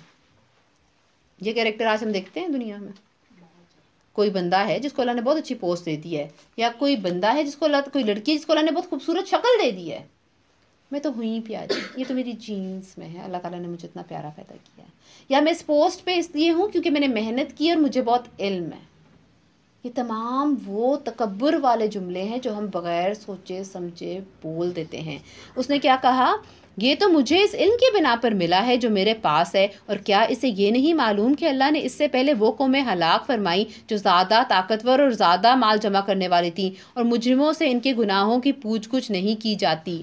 یہ کریکٹر آج ہم دیکھتے ہیں دنیا میں، کوئی بندہ ہے جس کو اللہ نے بہت اچھی پوسٹ دے دی ہے، یا کوئی بندہ ہے کوئی لڑکی ہے جس کو اللہ نے بہت خوبصورت شکل دے دی ہے، میں تو ہوئی پیاری، یہ تو میری جینز میں ہے، اللہ تعالیٰ نے مجھے اتنا پیارا پیدا کیا ہے، یا میں اس پوسٹ پہ اس لیے ہوں کیونکہ میں نے محنت کی اور مجھے بہت علم ہے۔ یہ تمام وہ تکبر والے جملے ہیں جو ہم بغیر سوچے سمجھے بول دیتے ہیں۔ اس نے کیا کہا، یہ تو مجھے اس علم کی بنا پر ملا ہے جو میرے پاس ہے، اور کیا اسے یہ نہیں معلوم کہ اللہ نے اس سے پہلے وہ قومیں ہلاک فرمائی جو زیادہ طاقتور اور زیادہ مال جمع کرنے والی تھیں، اور مجرموں سے ان کے گناہوں کی پوچھ گچھ نہیں کی جاتی۔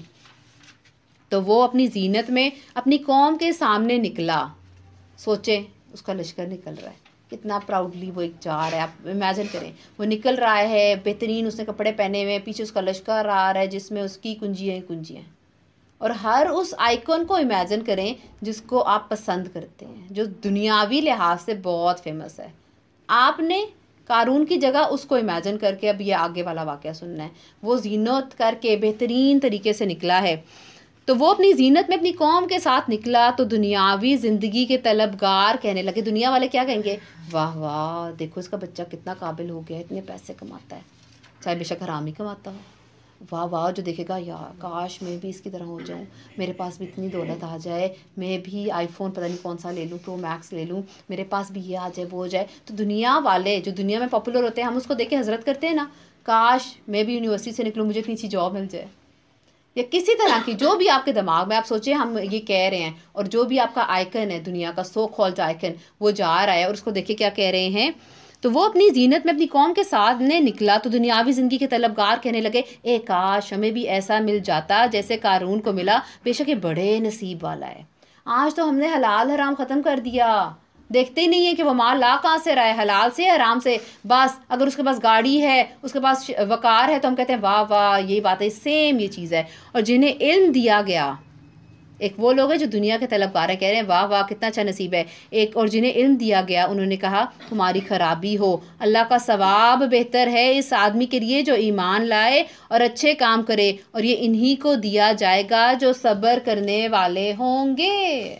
تو وہ اپنی زینت میں اپنی قوم کے سامنے نکلا، سوچیں اس کا لشکر نکل رہا ہے، کتنا پراؤڈلی وہ ایک جا رہا ہے، آپ امیجن کریں، وہ نکل رہا ہے، بہترین اس نے کپڑے پہنے ہوئے، پیچھے اس کا لشکر آ رہا ہے جس میں اس کی کنجیاں کنجیاں، اور ہر اس آئیکن کو امیجن کریں جس کو آپ پسند کرتے ہیں، جو دنیاوی لحاظ سے بہت فیمس ہے۔ آپ نے قارون کی جگہ اس کو امیجن کر کے اب یہ آگے والا واقعہ سننا ہے۔ وہ زینت کر کے بہترین طریقے سے نکلا ہے، تو وہ اپنی زینت میں اپنی قوم کے ساتھ نکلا تو دنیاوی زندگی کے طلبگار کہنے لگے، دنیا والے کیا کہیں گے، واہ واہ دیکھو اس کا بچہ کتنا قابل ہو گیا ہے، اتنے پیسے کماتا ہے، چاہے بے شک حرام ہی کماتا ہو، واہ واہ، جو دیکھے گا یار کاش میں بھی اس کی طرح ہو جاؤں، میرے پاس بھی اتنی دولت آ جائے، میں بھی آئی فون پتہ نہیں کون سا لے لوں، پرو میکس لے لوں، میرے پاس بھی یہ آ جائے وہ ہو جائے۔ تو دنیا والے جو دنیا میں پاپولر ہوتے ہیں ہم اس کو دیکھ کے حضرت کرتے ہیں نا، کاش میں بھی یونیورسٹی سے نکلوں، مجھے اتنی اچھی جاب مل جائے، یا کسی طرح کی جو بھی آپ کے دماغ میں آپ سوچیں ہم یہ کہہ رہے ہیں، اور جو بھی آپ کا آئیکن ہے دنیا کا سو کالڈ آئیکن وہ جا رہا ہے، اور اس کو دیکھے کیا کہہ رہے ہیں، تو وہ اپنی زینت میں اپنی قوم کے ساتھ نے نکلا تو دنیاوی زندگی کے طلبگار کہنے لگے، اے کاش ہمیں بھی ایسا مل جاتا جیسے قارون کو ملا، بے شک یہ بڑے نصیب والا ہے۔ آج تو ہم نے حلال حرام ختم کر دیا، دیکھتے ہی نہیں ہے کہ وہ مال لا کہاں سے رہا ہے، حلال سے حرام سے، بس اگر اس کے پاس گاڑی ہے، اس کے پاس وقار ہے تو ہم کہتے ہیں واہ واہ یہی بات ہے، سیم یہ چیز ہے۔ اور جنہیں علم دیا گیا، ایک وہ لوگ ہیں جو دنیا کے طلبگار ہیں، کہہ رہے ہیں واہ واہ کتنا اچھا نصیب ہے، ایک اور جنہیں علم دیا گیا انہوں نے کہا تمہاری خرابی ہو، اللہ کا ثواب بہتر ہے اس آدمی کے لیے جو ایمان لائے اور اچھے کام کرے، اور یہ انہی کو دیا جائے گا جو صبر کرنے والے ہوں گے۔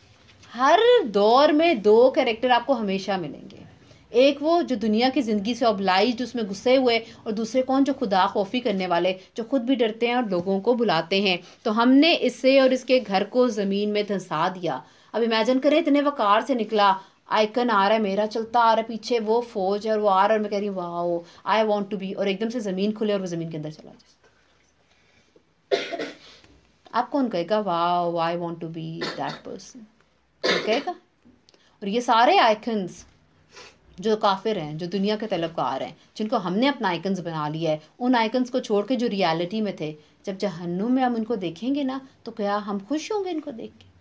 ہر دور میں دو کریکٹر آپ کو ہمیشہ ملیں گے، ایک وہ جو دنیا کی زندگی سے obliged اس میں گھسے ہوئے، اور دوسرے کون جو خدا خوفی کرنے والے، جو خود بھی ڈرتے ہیں اور لوگوں کو بلاتے ہیں۔ تو ہم نے اس سے اور اس کے گھر کو زمین میں دھنسا دیا۔ اب امیجن کریں اتنے وقار سے نکلا، آئیکن آ رہا ہے میرا چلتا آ رہا ہے، پیچھے وہ فوج ہے اور وہ آ رہا ہے اور میں کہہ رہی ہوں wow I want to be, اور ایک دم سے زمین کھلے اور وہ زمین کے اندر چلا جائے، آپ کون کہے گا wow I want to be that person, کہے گا؟ اور یہ سارے آئیکنز جو کافر ہیں، جو دنیا کے طلبگار ہیں، جن کو ہم نے اپنا آئیکنز بنا لیا ہے، ان آئیکنز کو چھوڑ کے جو ریالٹی میں تھے، جب جہنم میں ہم ان کو دیکھیں گے نا تو کیا ہم خوش ہوں گے ان کو دیکھ کے؟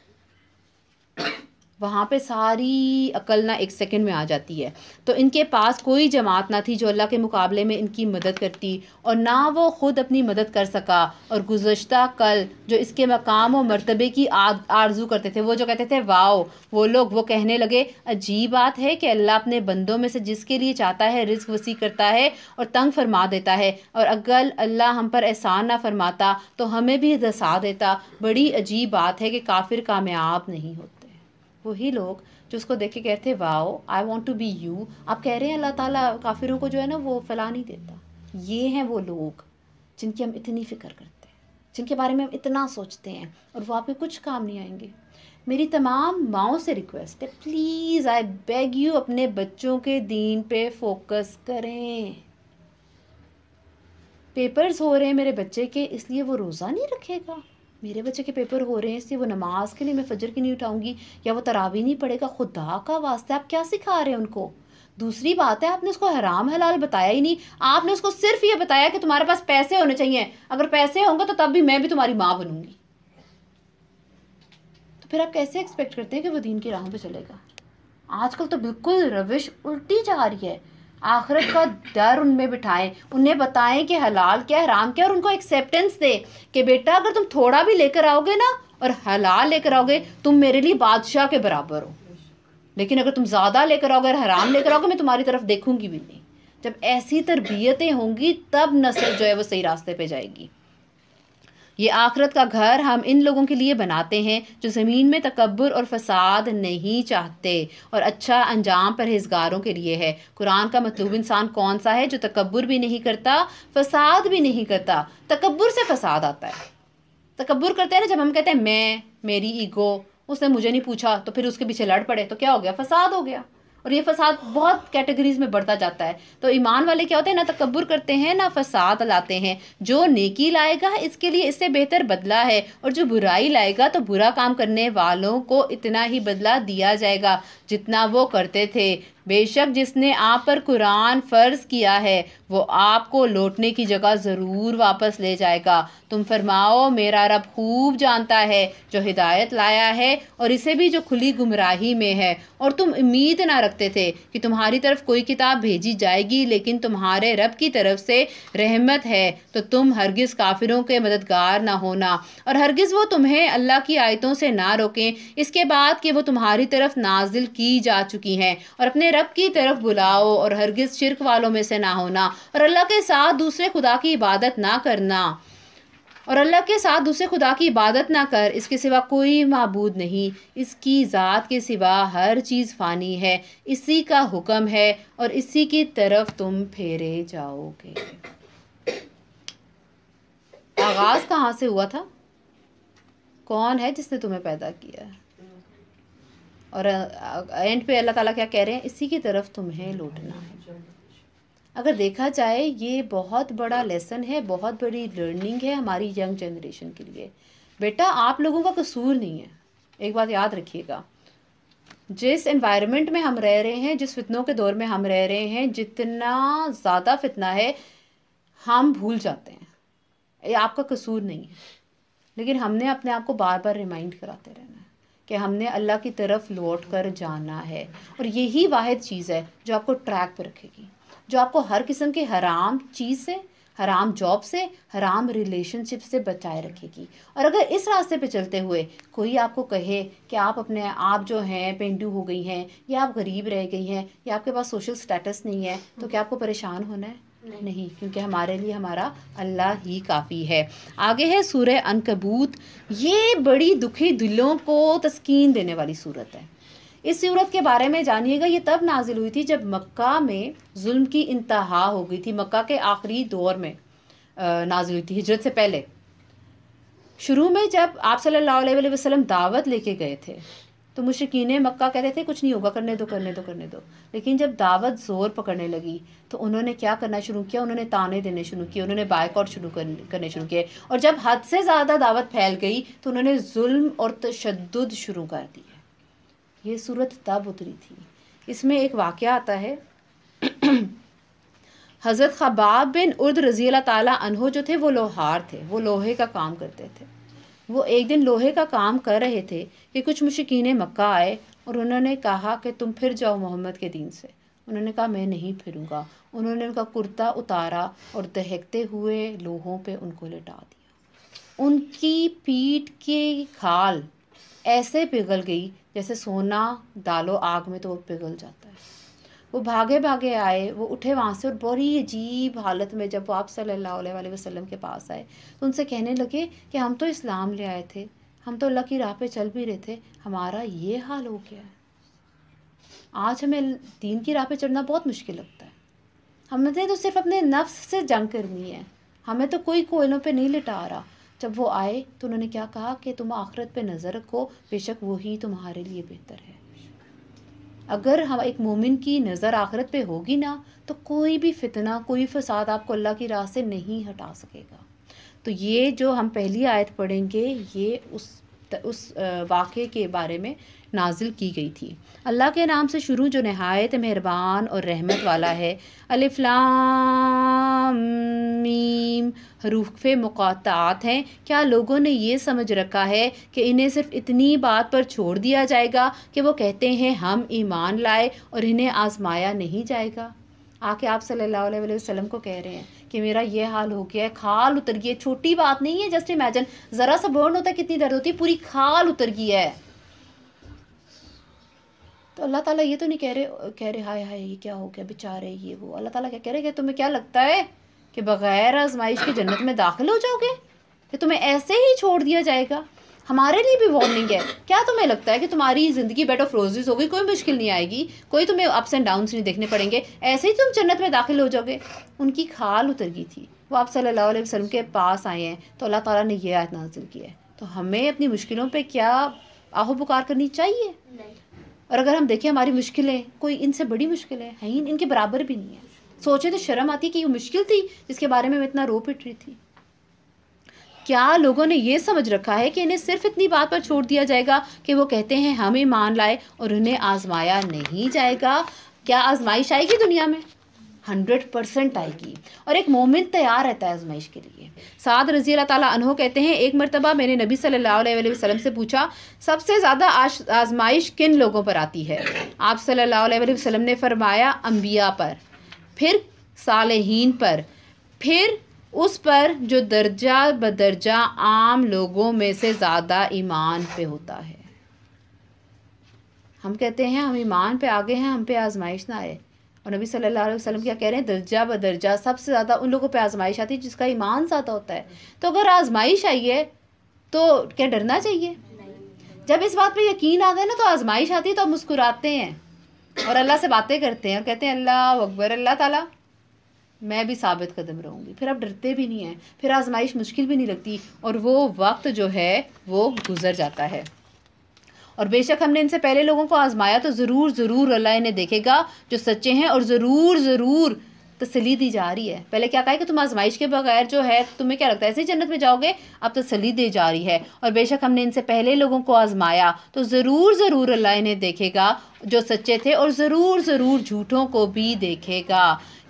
وہاں پہ ساری عقل نہ ایک سیکنڈ میں آ جاتی ہے۔ تو ان کے پاس کوئی جماعت نہ تھی جو اللہ کے مقابلے میں ان کی مدد کرتی، اور نہ وہ خود اپنی مدد کر سکا، اور گزشتہ کل جو اس کے مقام و مرتبے کی آرزو کرتے تھے، وہ جو کہتے تھے واؤ، وہ لوگ وہ کہنے لگے عجیب بات ہے کہ اللہ اپنے بندوں میں سے جس کے لیے چاہتا ہے رزق وسیع کرتا ہے اور تنگ فرما دیتا ہے، اور اگر اللہ ہم پر احسان نہ فرماتا تو ہمیں بھی دھسا دیتا، بڑی عجیب بات ہے کہ کافر کامیاب نہیں ہوتے۔ وہی لوگ جو اس کو دیکھ کے کہتے ہیں wow I want to be you, آپ کہہ رہے ہیں اللہ تعالیٰ کافروں کو جو ہے نا وہ فلاح نہیں دیتا۔ یہ ہیں وہ لوگ جن کی ہم اتنی فکر کرتے ہیں، جن کے بارے میں ہم اتنا سوچتے ہیں، اور وہ آپ کے کچھ کام نہیں آئیں گے۔ میری تمام ماؤں سے ریکویسٹ ہے، پلیز آئی بیگ یو اپنے بچوں کے دین پہ فوکس کریں۔ پیپرز ہو رہے ہیں میرے بچے کے، اس لیے وہ روزہ نہیں رکھے گا؟ میرے بچے کے پیپر ہو رہے ہیں اس لیے وہ نماز کے لیے میں فجر کی نہیں اٹھاؤں گی، یا وہ تراویح نہیں پڑھے گا؟ خدا کا واسطہ آپ کیا سکھا رہے ہیں ان کو؟ دوسری بات ہے آپ نے اس کو حرام حلال بتایا ہی نہیں، آپ نے اس کو صرف یہ بتایا کہ تمہارے پاس پیسے ہونے چاہیے، اگر پیسے ہوں گے تو تب بھی میں بھی تمہاری ماں بنوں گی. تو پھر آپ کیسے ایکسپیکٹ کرتے ہیں کہ وہ دین کی راہوں پہ چلے گا؟ آج کل تو بالکل روش الٹی جا رہی ہے. آخرت کا ڈر ان میں بٹھائیں، انہیں بتائیں کہ حلال کیا حرام کیا، اور ان کو ایکسیپٹنس دے کہ بیٹا اگر تم تھوڑا بھی لے کر آؤ گے نا اور حلال لے کر آؤ گے تم میرے لیے بادشاہ کے برابر ہو، لیکن اگر تم زیادہ لے کر آؤ گے اور حرام لے کر آؤ گے میں تمہاری طرف دیکھوں گی بھی نہیں. جب ایسی تربیتیں ہوں گی تب نسل جو ہے وہ صحیح راستے پہ جائے گی. یہ آخرت کا گھر ہم ان لوگوں کے لیے بناتے ہیں جو زمین میں تکبر اور فساد نہیں چاہتے، اور اچھا انجام پرہیزگاروں کے لیے ہے. قرآن کا مطلوب انسان کون سا ہے؟ جو تکبر بھی نہیں کرتا، فساد بھی نہیں کرتا. تکبر سے فساد آتا ہے. تکبر کرتے ہیں نا جب ہم کہتے ہیں میں، میری ایگو، اس نے مجھے نہیں پوچھا تو پھر اس کے پیچھے لڑ پڑے، تو کیا ہو گیا؟ فساد ہو گیا. اور یہ فساد بہت کیٹیگریز میں بڑھتا جاتا ہے. تو ایمان والے کیا ہوتے ہیں؟ نہ تکبر کرتے ہیں نہ فساد لاتے ہیں. جو نیکی لائے گا اس کے لیے اس سے بہتر بدلہ ہے، اور جو برائی لائے گا تو برا کام کرنے والوں کو اتنا ہی بدلہ دیا جائے گا جتنا وہ کرتے تھے. بے شک جس نے آپ پر قرآن فرض کیا ہے وہ آپ کو لوٹنے کی جگہ ضرور واپس لے جائے گا. تم فرماؤ میرا رب خوب جانتا ہے جو ہدایت لایا ہے اور اسے بھی جو کھلی گمراہی میں ہے. اور تم امید نہ رکھتے تھے کہ تمہاری طرف کوئی کتاب بھیجی جائے گی، لیکن تمہارے رب کی طرف سے رحمت ہے، تو تم ہرگز کافروں کے مددگار نہ ہونا، اور ہرگز وہ تمہیں اللہ کی آیتوں سے نہ روکیں اس کے بعد کہ وہ تمہاری طرف نازل کی جا چکی ہیں. اور اپنے رب کی طرف بلاؤ اور ہرگز شرک والوں میں سے نہ ہونا، اور اللہ کے ساتھ دوسرے خدا کی عبادت نہ کرنا، اور اللہ کے ساتھ دوسرے خدا کی عبادت نہ کر، اس کے سوا کوئی معبود نہیں، اس کی ذات کے سوا ہر چیز فانی ہے، اسی کا حکم ہے اور اسی کی طرف تم پھیرے جاؤ گے. آغاز کہاں سے ہوا تھا؟ کون ہے جس نے تمہیں پیدا کیا ہے؟ اور اینڈ پہ اللہ تعالیٰ کیا کہہ رہے ہیں؟ اسی کی طرف تمہیں لوٹنا ہے. اگر دیکھا جائے یہ بہت بڑا لیسن ہے، بہت بڑی لرننگ ہے ہماری ینگ جنریشن کے لیے. بیٹا آپ لوگوں کا قصور نہیں ہے. ایک بات یاد رکھیے گا، جس انوائرمنٹ میں ہم رہ رہے ہیں، جس فتنوں کے دور میں ہم رہ رہے ہیں، جتنا زیادہ فتنہ ہے ہم بھول جاتے ہیں. یہ آپ کا قصور نہیں ہے، لیکن ہم نے اپنے آپ کو بار بار ریمائنڈ کراتے رہنا ہے کہ ہم نے اللہ کی طرف لوٹ کر جانا ہے. اور یہی واحد چیز ہے جو آپ کو ٹریک پہ رکھے گی، جو آپ کو ہر قسم کے حرام چیز سے، حرام جاب سے، حرام ریلیشن شپ سے بچائے رکھے گی. اور اگر اس راستے پہ چلتے ہوئے کوئی آپ کو کہے کہ آپ جو ہیں پینڈو ہو گئی ہیں، یا آپ غریب رہ گئی ہیں، یا آپ کے پاس سوشل سٹیٹس نہیں ہے، تو کیا آپ کو پریشان ہونا ہے؟ نہیں، کیونکہ ہمارے لیے ہمارا اللہ ہی کافی ہے. آگے ہے سورہ عنکبوت. یہ بڑی دکھی دلوں کو تسکین دینے والی صورت ہے. اس صورت کے بارے میں جانیے گا، یہ تب نازل ہوئی تھی جب مکہ میں ظلم کی انتہا ہو گئی تھی. مکہ کے آخری دور میں نازل ہوئی تھی، ہجرت سے پہلے. شروع میں جب آپ صلی اللہ علیہ وسلم دعوت لے کے گئے تھے تو مشرکین مکہ کہتے تھے کچھ نہیں ہوگا، کرنے دو کرنے دو کرنے دو. لیکن جب دعوت زور پکڑنے لگی تو انہوں نے کیا کرنا شروع کیا؟ انہوں نے تانے دینے شروع کیے، انہوں نے بائیکاٹ کرنے شروع کیے. اور جب حد سے زیادہ دعوت پھیل گئی تو انہوں نے ظلم اور تشدد شروع کر دیا. یہ صورت تب اتری تھی. اس میں ایک واقعہ آتا ہے. حضرت خباب بن ارد رضی اللہ تعالیٰ عنہ جو تھے وہ لوہار تھے، وہ لوہے کا کام کرتے تھے. وہ ایک دن لوہے کا کام کر رہے تھے کہ کچھ مشرکین مکہ آئے اور انہوں نے کہا کہ تم پھر جاؤ محمد کے دین سے. انہوں نے کہا میں نہیں پھروں گا. انہوں نے ان کا کرتا اتارا اور دہکتے ہوئے لوہوں پہ ان کو لٹا دیا. ان کی پیٹھ کی کھال ایسے پگھل گئی جیسے سونا ڈالو آگ میں تو وہ پگھل جاتا ہے. وہ بھاگے بھاگے آئے، وہ اٹھے وہاں سے، اور بڑی عجیب حالت میں جب وہ آپ صلی اللہ علیہ وسلم کے پاس آئے تو ان سے کہنے لگے کہ ہم تو اسلام لے آئے تھے، ہم تو اللہ کی راہ پہ چل بھی رہے تھے، ہمارا یہ حال ہو گیا ہے. آج ہمیں دین کی راہ پہ چڑھنا بہت مشکل لگتا ہے. ہم نے تو صرف اپنے نفس سے جنگ کرنی ہے، ہمیں تو کوئی کوئلوں پہ نہیں لٹا رہا. جب وہ آئے تو انہوں نے کیا کہا کہ تم آخرت پہ نظر رکھو، بے شک وہی تمہارے لیے بہتر ہے. اگر ہم ایک مومن کی نظر آخرت پہ ہوگی نا تو کوئی بھی فتنہ، کوئی فساد آپ کو اللہ کی راہ سے نہیں ہٹا سکے گا. تو یہ جو ہم پہلی آیت پڑھیں گے یہ اس واقعے کے بارے میں نازل کی گئی تھی۔ اللہ کے نام سے شروع جو نہایت مہربان اور رحمت والا ہے۔ الف لام میم حروف مقاطعات ہیں۔ کیا لوگوں نے یہ سمجھ رکھا ہے کہ انہیں صرف اتنی بات پر چھوڑ دیا جائے گا کہ وہ کہتے ہیں ہم ایمان لائے اور انہیں آزمایا نہیں جائے گا؟ آ کے آپ صلی اللہ علیہ وسلم کو کہہ رہے ہیں کہ میرا یہ حال ہو گیا ہے، کھال اتر گئی ہے۔ چھوٹی بات نہیں ہے، جسٹ امیجن، ذرا سا برن ہوتا ہے کتنی درد ہوتی ہے، پوری کھال اتر گئی ہے۔ تو اللہ تعالیٰ یہ تو نہیں کہہ رہے ہائے ہائے یہ کیا ہو گیا بیچارے یہ وہ۔ اللہ تعالیٰ کیا کہہ رہے کہ تمہیں کیا لگتا ہے کہ بغیر آزمائش کی جنت میں داخل ہو جاؤ گے، کہ تمہیں ایسے ہی چھوڑ دیا جائے گا؟ ہمارے لیے بھی وارننگ ہے۔ کیا تمہیں لگتا ہے کہ تمہاری زندگی بیڈ آف روزز ہوگی، کوئی مشکل نہیں آئے گی، کوئی تمہیں اپس اینڈ ڈاؤنس نہیں دیکھنے پڑیں گے، ایسے ہی تم جنت میں داخل ہو جاؤ گے؟ ان کی کھال اتر گئی تھی، وہ آپ صلی اللہ علیہ وسلم کے پاس آئے ہیں تو اللہ تعالیٰ نے یہ آیت نازل کی ہے۔ تو ہمیں اپنی مشکلوں پہ کیا آہو پکار کرنی چاہیے؟ اور اگر ہم دیکھیں ہماری مشکلیں کوئی ان سے بڑی مشکلیں ہیں ہی ان کے برابر بھی نہیں ہے، سوچیں تو شرم آتی کہ یہ مشکل تھی جس کے بارے میں اتنا رو پٹ رہی تھی۔ کیا لوگوں نے یہ سمجھ رکھا ہے کہ انہیں صرف اتنی بات پر چھوڑ دیا جائے گا کہ وہ کہتے ہیں ہم ایمان لائے اور انہیں آزمایا نہیں جائے گا؟ کیا آزمائش آئے گی دنیا میں؟ 100% آئے گی، اور ایک مومن تیار رہتا ہے آزمائش کے لیے۔ سعد رضی اللہ تعالیٰ عنہ کہتے ہیں ایک مرتبہ میں نے نبی صلی اللہ علیہ وسلم سے پوچھا سب سے زیادہ آزمائش کن لوگوں پر آتی ہے؟ آپ صلی اللہ علیہ وسلم نے فرمایا انبیاء پر، پھر صالحین پر، پھر اس پر جو درجہ بدرجہ عام لوگوں میں سے زیادہ ایمان پہ ہوتا ہے۔ ہم کہتے ہیں ہم ایمان پہ آگے ہیں، ہم پہ آزمائش نہ آئے، اور نبی صلی اللہ علیہ وسلم کیا کہہ رہے ہیں؟ درجہ بدرجہ سب سے زیادہ ان لوگوں پہ آزمائش آتی ہے جس کا ایمان زیادہ ہوتا ہے۔ تو اگر آزمائش آئی ہے تو کیا ڈرنا چاہیے؟ جب اس بات پہ یقین آتا ہے نا تو آزمائش آتی ہے تو ہم مسکراتے ہیں اور اللہ سے باتیں کرتے ہیں اور کہتے ہیں اللہ اکبر، اللہ تعالیٰ میں بھی ثابت قدم رہوں گی۔ پھر اب ڈرتے بھی نہیں ہیں، پھر آزمائش مشکل بھی نہیں لگتی، اور وہ وقت جو ہے وہ گزر جاتا ہے۔ اور بے شک ہم نے ان سے پہلے لوگوں کو آزمایا تو ضرور ضرور اللہ انہیں دیکھے گا جو سچے ہیں، اور ضرور ضرور تسلی دی جا رہی ہے۔ پہلے کیا کہا ہے کہ تم آزمائش کے بغیر جو ہے تمہیں کیا لگتا ہے ایسے ہی جنت میں جاؤ گے؟ اب تسلی دی جا رہی ہے، اور بے شک ہم نے ان سے پہلے لوگوں کو آزمایا تو ضرور ضرور اللہ انہیں دیکھے گا جو سچے تھے، اور ضرور ضرور جھوٹوں کو بھی دیکھے گا۔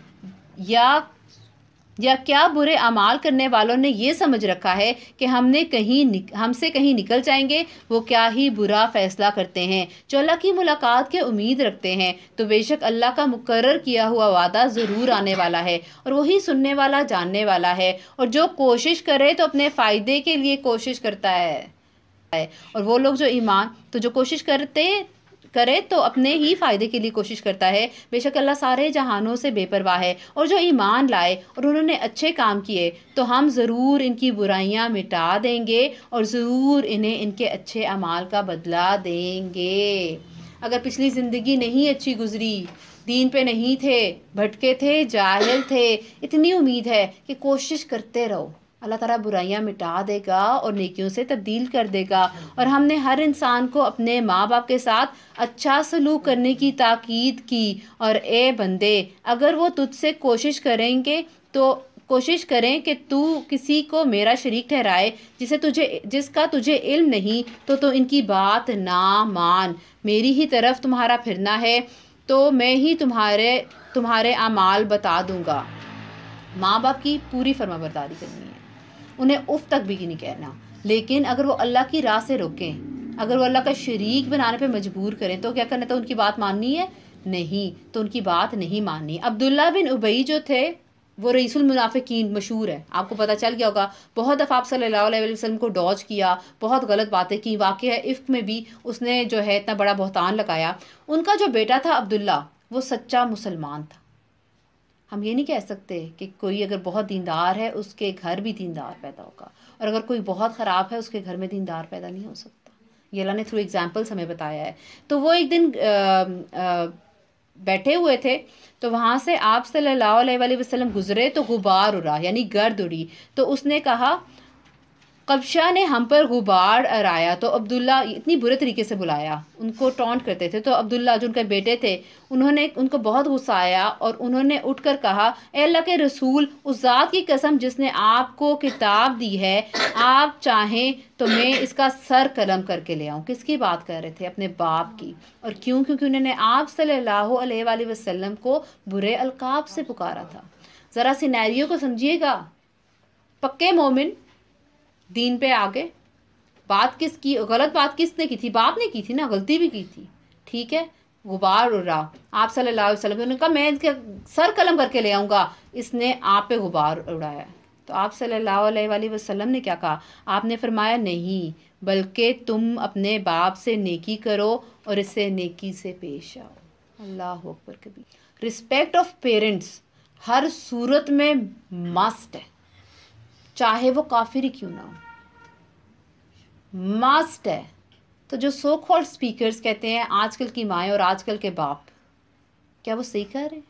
یا کیا برے اعمال کرنے والوں نے یہ سمجھ رکھا ہے کہ ہم سے کہیں نکل جائیں گے؟ وہ کیا ہی برا فیصلہ کرتے ہیں۔ جو اللہ کی ملاقات کے امید رکھتے ہیں تو بے شک اللہ کا مقرر کیا ہوا وعدہ ضرور آنے والا ہے، اور وہی سننے والا جاننے والا ہے۔ اور جو کوشش کرے تو اپنے فائدے کے لیے کوشش کرتا ہے، اور وہ لوگ جو جو کوشش کرے تو اپنے ہی فائدے کے لیے کوشش کرتا ہے۔ بے شک اللہ سارے جہانوں سے بے پرواہ ہے۔ اور جو ایمان لائے اور انہوں نے اچھے کام کیے تو ہم ضرور ان کی برائیاں مٹا دیں گے، اور ضرور انہیں ان کے اچھے اعمال کا بدلہ دیں گے۔ اگر پچھلی زندگی نہیں اچھی گزری، دین پہ نہیں تھے، بھٹکے تھے، جاہل تھے، اتنی امید ہے کہ کوشش کرتے رہو، اللہ تعالیٰ برائیاں مٹا دے گا اور نیکیوں سے تبدیل کر دے گا۔ اور ہم نے ہر انسان کو اپنے ماں باپ کے ساتھ اچھا سلوک کرنے کی تاکید کی، اور اے بندے اگر وہ تجھ سے کوشش کریں کہ تو کسی کو میرا شریک ٹھہرائے جس کا تجھے علم نہیں، تو ان کی بات نہ مان۔ میری ہی طرف تمہارا پھرنا ہے تو میں ہی تمہارے اعمال بتا دوں گا۔ ماں باپ کی پوری فرما برداری کرنی ہے، انہیں اف تک بھی نہیں کہنا، لیکن اگر وہ اللہ کی راہ سے روکیں، اگر وہ اللہ کا شریک بنانے پہ مجبور کریں تو کیا کرنا؟ تو ان کی بات ماننی ہے؟ نہیں، تو ان کی بات نہیں ماننی۔ عبداللہ بن ابی جو تھے وہ رئیس المنافقین مشہور ہے، آپ کو پتہ چل گیا ہوگا، بہت دفعہ آپ صلی اللہ علیہ وسلم کو ڈوج کیا، بہت غلط باتیں کی، واقعہ افک میں بھی اس نے جو ہے اتنا بڑا بہتان لگایا۔ ان کا جو بیٹا تھا عبداللہ وہ سچا مسلمان تھا۔ ہم یہ نہیں کہہ سکتے کہ کوئی اگر بہت دیندار ہے اس کے گھر بھی دیندار پیدا ہوگا، اور اگر کوئی بہت خراب ہے اس کے گھر میں دیندار پیدا نہیں ہو سکتا۔ یہ اللہ نے تھرو ایگزامپلس ہمیں بتایا ہے۔ تو وہ ایک دن بیٹھے ہوئے تھے تو وہاں سے آپ صلی اللہ علیہ وسلم گزرے تو غبار اڑا، یعنی گرد اڑی، تو اس نے کہا قبشہ نے ہم پر غبار ارایا تو عبداللہ اتنی برے طریقے سے بلایا، ان کو ٹونٹ کرتے تھے، تو عبداللہ جو ان کے بیٹے تھے ان کو بہت غصہ آیا اور انہوں نے اٹھ کر کہا، اے اللہ کے رسول، اس ذات کی قسم جس نے آپ کو کتاب دی ہے، آپ چاہیں تو میں اس کا سر قلم کر کے لے آؤں۔ کس کی بات کر رہے تھے؟ اپنے باپ کی۔ اور کیوں؟ کیونکہ انہوں نے آپ صلی اللہ علیہ وآلہ وسلم کو برے القاب سے پکارا تھا۔ ذرا سینیریو کو سمجھیے گا، پکے مومن دین پہ آگے، بات کس کی، غلط بات کس نے کی تھی؟ باپ نے کی تھی نا، غلطی بھی کی تھی، ٹھیک ہے، غبار اڑا، آپ صلی اللہ علیہ وسلم نے کہا میں اس کے سر قلم کر کے لے آؤں گا، اس نے آپ پہ غبار اڑایا۔ تو آپ صلی اللہ علیہ وآلہ وسلم نے کیا کہا؟ آپ نے فرمایا نہیں، بلکہ تم اپنے باپ سے نیکی کرو اور اس سے نیکی سے پیش آؤ۔ اللہ اکبر کبیر۔ رسپیکٹ آف پیرنٹس ہر صورت میں مسٹ ہے، چاہے وہ کافر ہی کیوں نہ ہو، مسٹ ہے۔ تو جو سو کالڈ اسپیکرز کہتے ہیں آج کل کی مائیں اور آج کل کے باپ، کیا وہ صحیح کر رہے ہیں؟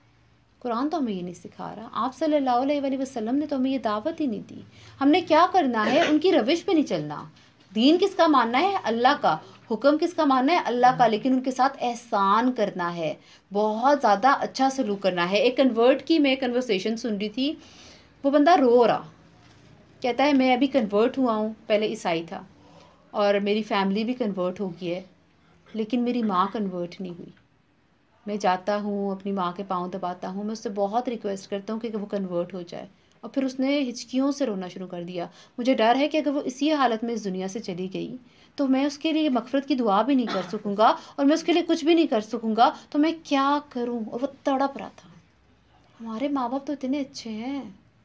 قرآن تو ہمیں یہ نہیں سکھا رہا، آپ صلی اللہ علیہ وآلہ وسلم نے تو ہمیں یہ دعوت ہی نہیں دی۔ ہم نے کیا کرنا ہے؟ ان کی روش پہ نہیں چلنا۔ دین کس کا ماننا ہے؟ اللہ کا۔ حکم کس کا ماننا ہے؟ اللہ کا۔ لیکن ان کے ساتھ احسان کرنا ہے، بہت زیادہ اچھا سلوک کرنا ہے۔ ایک کنورٹ کی میں کنورسیشن سن رہی تھی، وہ بندہ رو رہا، کہتا ہے میں ابھی کنورٹ ہوا ہوں، پہلے عیسائی تھا اور میری فیملی بھی کنورٹ ہو گئی ہے، لیکن میری ماں کنورٹ نہیں ہوئی۔ میں جاتا ہوں اپنی ماں کے پاؤں دباتا ہوں، میں اس سے بہت ریکویسٹ کرتا ہوں کہ وہ کنورٹ ہو جائے، اور پھر اس نے ہچکیوں سے رونا شروع کر دیا۔ مجھے ڈر ہے کہ اگر وہ اسی حالت میں اس دنیا سے چلی گئی تو میں اس کے لیے مغفرت کی دعا بھی نہیں کر سکوں گا، اور میں اس کے لیے کچھ بھی نہیں کر سکوں گا، تو میں کیا کروں؟ اور وہ تڑپ رہا تھا۔ ہمارے ماں باپ تو اتنے اچھے ہیں،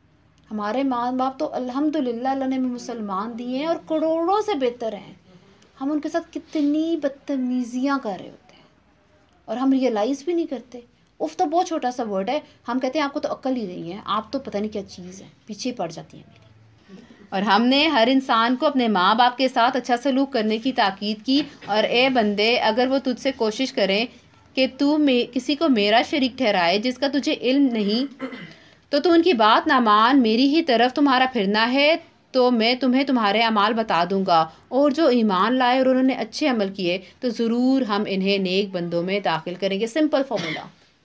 ہمارے ماں باپ تو الحمدللہ اللہ نے ہمیں مسلمان دیے ہیں اور کروڑوں سے بہتر ہیں۔ ہم ان کے ساتھ کتنی بدتمیزیاں کر رہے ہوتے ہیں اور ہم ریئلائز بھی نہیں کرتے۔ اف تو بہت چھوٹا سا ورڈ ہے، ہم کہتے ہیں آپ کو تو عقل ہی نہیں ہے، آپ تو پتہ نہیں کیا چیز ہے، پیچھے پڑ جاتی ہیں میری۔ اور ہم نے ہر انسان کو اپنے ماں باپ کے ساتھ اچھا سلوک کرنے کی تاکید کی، اور اے بندے اگر وہ تجھ سے کوشش کریں کہ تو کسی کو میرا شریک ٹھہرائے جس کا تجھے علم نہیں، تو ان کی بات نہ مان، میری ہی طرف تمہارا پھرنا ہے تو میں تمہیں تمہارے اعمال بتا دوں گا، اور جو ایمان لائے اور انہوں نے اچھے عمل کیے تو ضرور ہم انہیں نیک بندوں میں داخل کریں گے۔ سمپل فارمولا،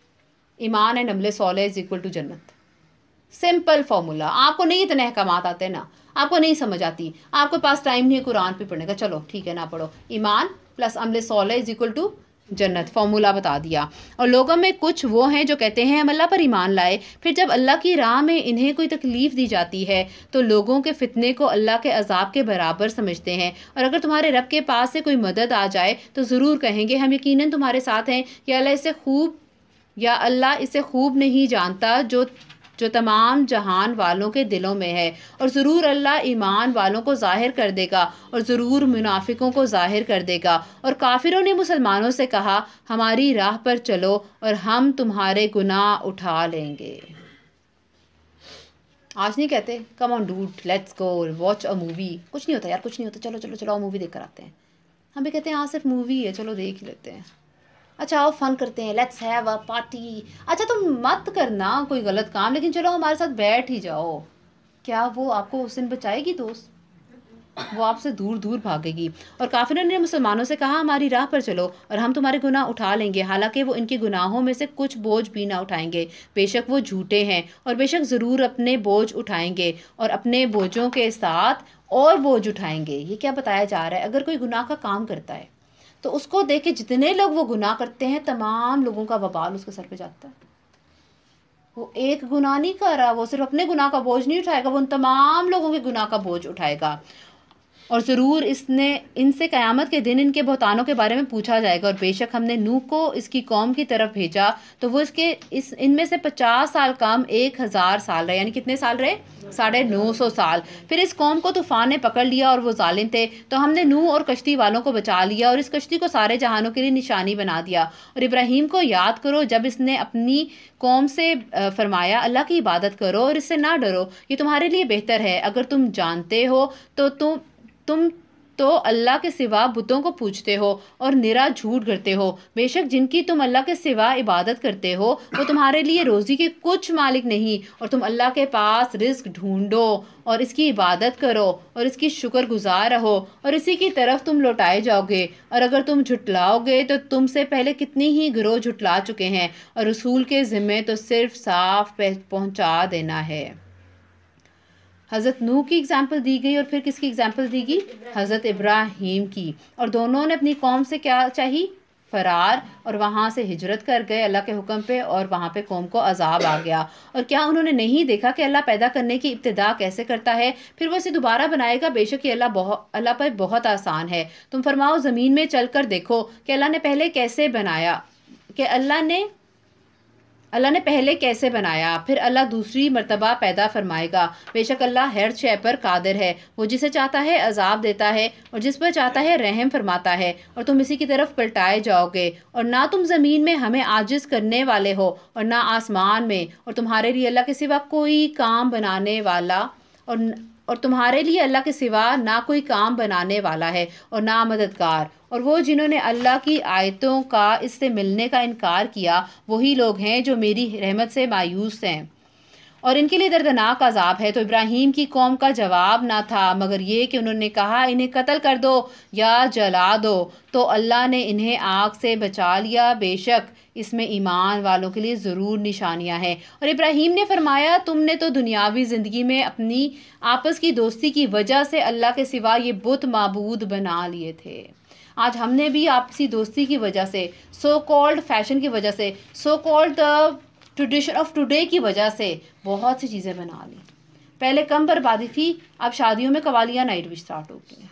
ایمان اینڈ عمل صالح از اکول ٹو جنت۔ Simple formula. آپ کو نہیں اتنے احکامات آتے نا، آپ کو نہیں سمجھ آتی، آپ کے پاس ٹائم نہیں ہے قرآن پہ پڑھنے کا، چلو ٹھیک ہے نہ پڑھو، ایمان پلس عمل صالح از اکول ٹو جنت، فارمولا بتا دیا۔ اور لوگوں میں کچھ وہ ہیں جو کہتے ہیں ہم اللہ پر ایمان لائے، پھر جب اللہ کی راہ میں انہیں کوئی تکلیف دی جاتی ہے تو لوگوں کے فتنے کو اللہ کے عذاب کے برابر سمجھتے ہیں، اور اگر تمہارے رب کے پاس سے کوئی مدد آ جائے تو ضرور کہیں گے ہم یقیناً تمہارے ساتھ ہیں، یا اللہ اسے خوب نہیں جانتا جو تمام جہان والوں کے دلوں میں ہے، اور ضرور اللہ ایمان والوں کو ظاہر کر دے گا اور ضرور منافقوں کو ظاہر کر دے گا۔ اور کافروں نے مسلمانوں سے کہا ہماری راہ پر چلو اور ہم تمہارے گناہ اٹھا لیں گے۔ آج نہیں کہتے come on dude let's go watch a movie, کچھ نہیں ہوتا یار، کچھ نہیں ہوتا، چلو چلو چلو مووی دیکھ کر آتے ہیں۔ ہم بھی کہتے ہیں ہاں صرف مووی ہے، چلو دیکھ لیتے ہیں، اچھا آؤ فن کرتے ہیں، لیٹس ہیو اے پارٹی۔ اچھا تم مت کرنا کوئی غلط کام، لیکن چلو ہمارے ساتھ بیٹھ ہی جاؤ۔ کیا وہ آپ کو اس دن بچائے گی دوست؟ وہ آپ سے دور دور بھاگے گی۔ اور کافروں نے مسلمانوں سے کہا ہماری راہ پر چلو اور ہم تمہارے گناہ اٹھا لیں گے، حالانکہ وہ ان کے گناہوں میں سے کچھ بوجھ بھی نہ اٹھائیں گے، بے شک وہ جھوٹے ہیں، اور بے شک ضرور اپنے بوجھ اٹھائیں گے اور اپنے بوجھوں کے ساتھ اور بوجھ اٹھائیں گے۔ یہ کیا بتایا جا رہا ہے؟ اگر کوئی گناہ کا کام کرتا ہے تو اس کو دیکھ کے جتنے لوگ وہ گناہ کرتے ہیں تمام لوگوں کا وبال اس کے سر پہ جاتا ہے۔ وہ ایک گناہ نہیں کر رہا، وہ صرف اپنے گناہ کا بوجھ نہیں اٹھائے گا، وہ ان تمام لوگوں کے گناہ کا بوجھ اٹھائے گا۔ اور ضرور ان سے قیامت کے دن ان کے بہتانوں کے بارے میں پوچھا جائے گا، اور بے شک ہم نے نوح کو اس کی قوم کی طرف بھیجا تو وہ ان میں سے 50 سال کم 1000 سال رہے، یعنی کتنے سال رہے؟ 950 سال۔ پھر اس قوم کو طوفان نے پکڑ لیا اور وہ ظالم تھے، تو ہم نے نوح اور کشتی والوں کو بچا لیا اور اس کشتی کو سارے جہانوں کے لیے نشانی بنا دیا۔ اور ابراہیم کو یاد کرو جب اس نے اپنی قوم سے فرمایا اللہ کی عبادت کرو اور اس سے نہ ڈرو، یہ تمہارے لیے بہتر ہے، اگر تم جانتے ہو تو تم تو اللہ کے سوا بتوں کو پوجتے ہو اور نرا جھوٹ کرتے ہو۔ بے شک جن کی تم اللہ کے سوا عبادت کرتے ہو وہ تمہارے لیے روزی کے کچھ مالک نہیں، اور تم اللہ کے پاس رزق ڈھونڈو اور اس کی عبادت کرو اور اس کی شکر گزار رہو اور اسی کی طرف تم لوٹائے جاؤ گے۔ اور اگر تم جھٹلاؤ گے تو تم سے پہلے کتنی ہی گروہ جھٹلا چکے ہیں، اور رسول کے ذمے تو صرف صاف پہنچا دینا ہے۔ حضرت نوح کی اگزامپل دی گئی، اور پھر کس کی اگزامپل دی گئی؟ حضرت ابراہیم کی۔ اور دونوں نے اپنی قوم سے کیا چاہی؟ فرار، اور وہاں سے ہجرت کر گئے اللہ کے حکم پہ، اور وہاں پہ قوم کو عذاب آ گیا۔ اور کیا انہوں نے نہیں دیکھا کہ اللہ پیدا کرنے کی ابتدا کیسے کرتا ہے، پھر وہ اسے دوبارہ بنائے گا؟ بے شک یہ اللہ پر بہت آسان ہے۔ تم فرماؤ زمین میں چل کر دیکھو کہ اللہ نے پہلے کیسے بنایا، کہ اللہ نے پہلے کیسے بنایا، پھر اللہ دوسری مرتبہ پیدا فرمائے گا۔ بے شک اللہ ہر شے پر قادر ہے، وہ جسے چاہتا ہے عذاب دیتا ہے اور جس پر چاہتا ہے رحم فرماتا ہے، اور تم اسی کی طرف پلٹائے جاؤ گے۔ اور نہ تم زمین میں ہمیں عاجز کرنے والے ہو اور نہ آسمان میں، اور تمہارے لیے اللہ کے سوا کوئی کام بنانے والا اور تمہارے لیے اللہ کے سوا نہ کوئی کام بنانے والا ہے اور نہ مددگار۔ اور وہ جنہوں نے اللہ کی آیتوں کا اس سے ملنے کا انکار کیا وہی لوگ ہیں جو میری رحمت سے مایوس ہیں، اور ان کے لیے دردناک عذاب ہے۔ تو ابراہیم کی قوم کا جواب نہ تھا مگر یہ کہ انہوں نے کہا انہیں قتل کر دو یا جلا دو، تو اللہ نے انہیں آگ سے بچا لیا۔ بے شک اس میں ایمان والوں کے لیے ضرور نشانیاں ہیں۔ اور ابراہیم نے فرمایا تم نے تو دنیاوی زندگی میں اپنی آپس کی دوستی کی وجہ سے اللہ کے سوا یہ بت معبود بنا لیے تھے۔ آج ہم نے بھی آپسی دوستی کی وجہ سے، سو کالڈ فیشن کی وجہ سے، so called tradition of today کی وجہ سے بہت سی چیزیں بنا لی۔ پہلے کم بربادی تھی، اب شادیوں میں قوالیاں نائٹ بھی اسٹارٹ ہو گئی ہیں۔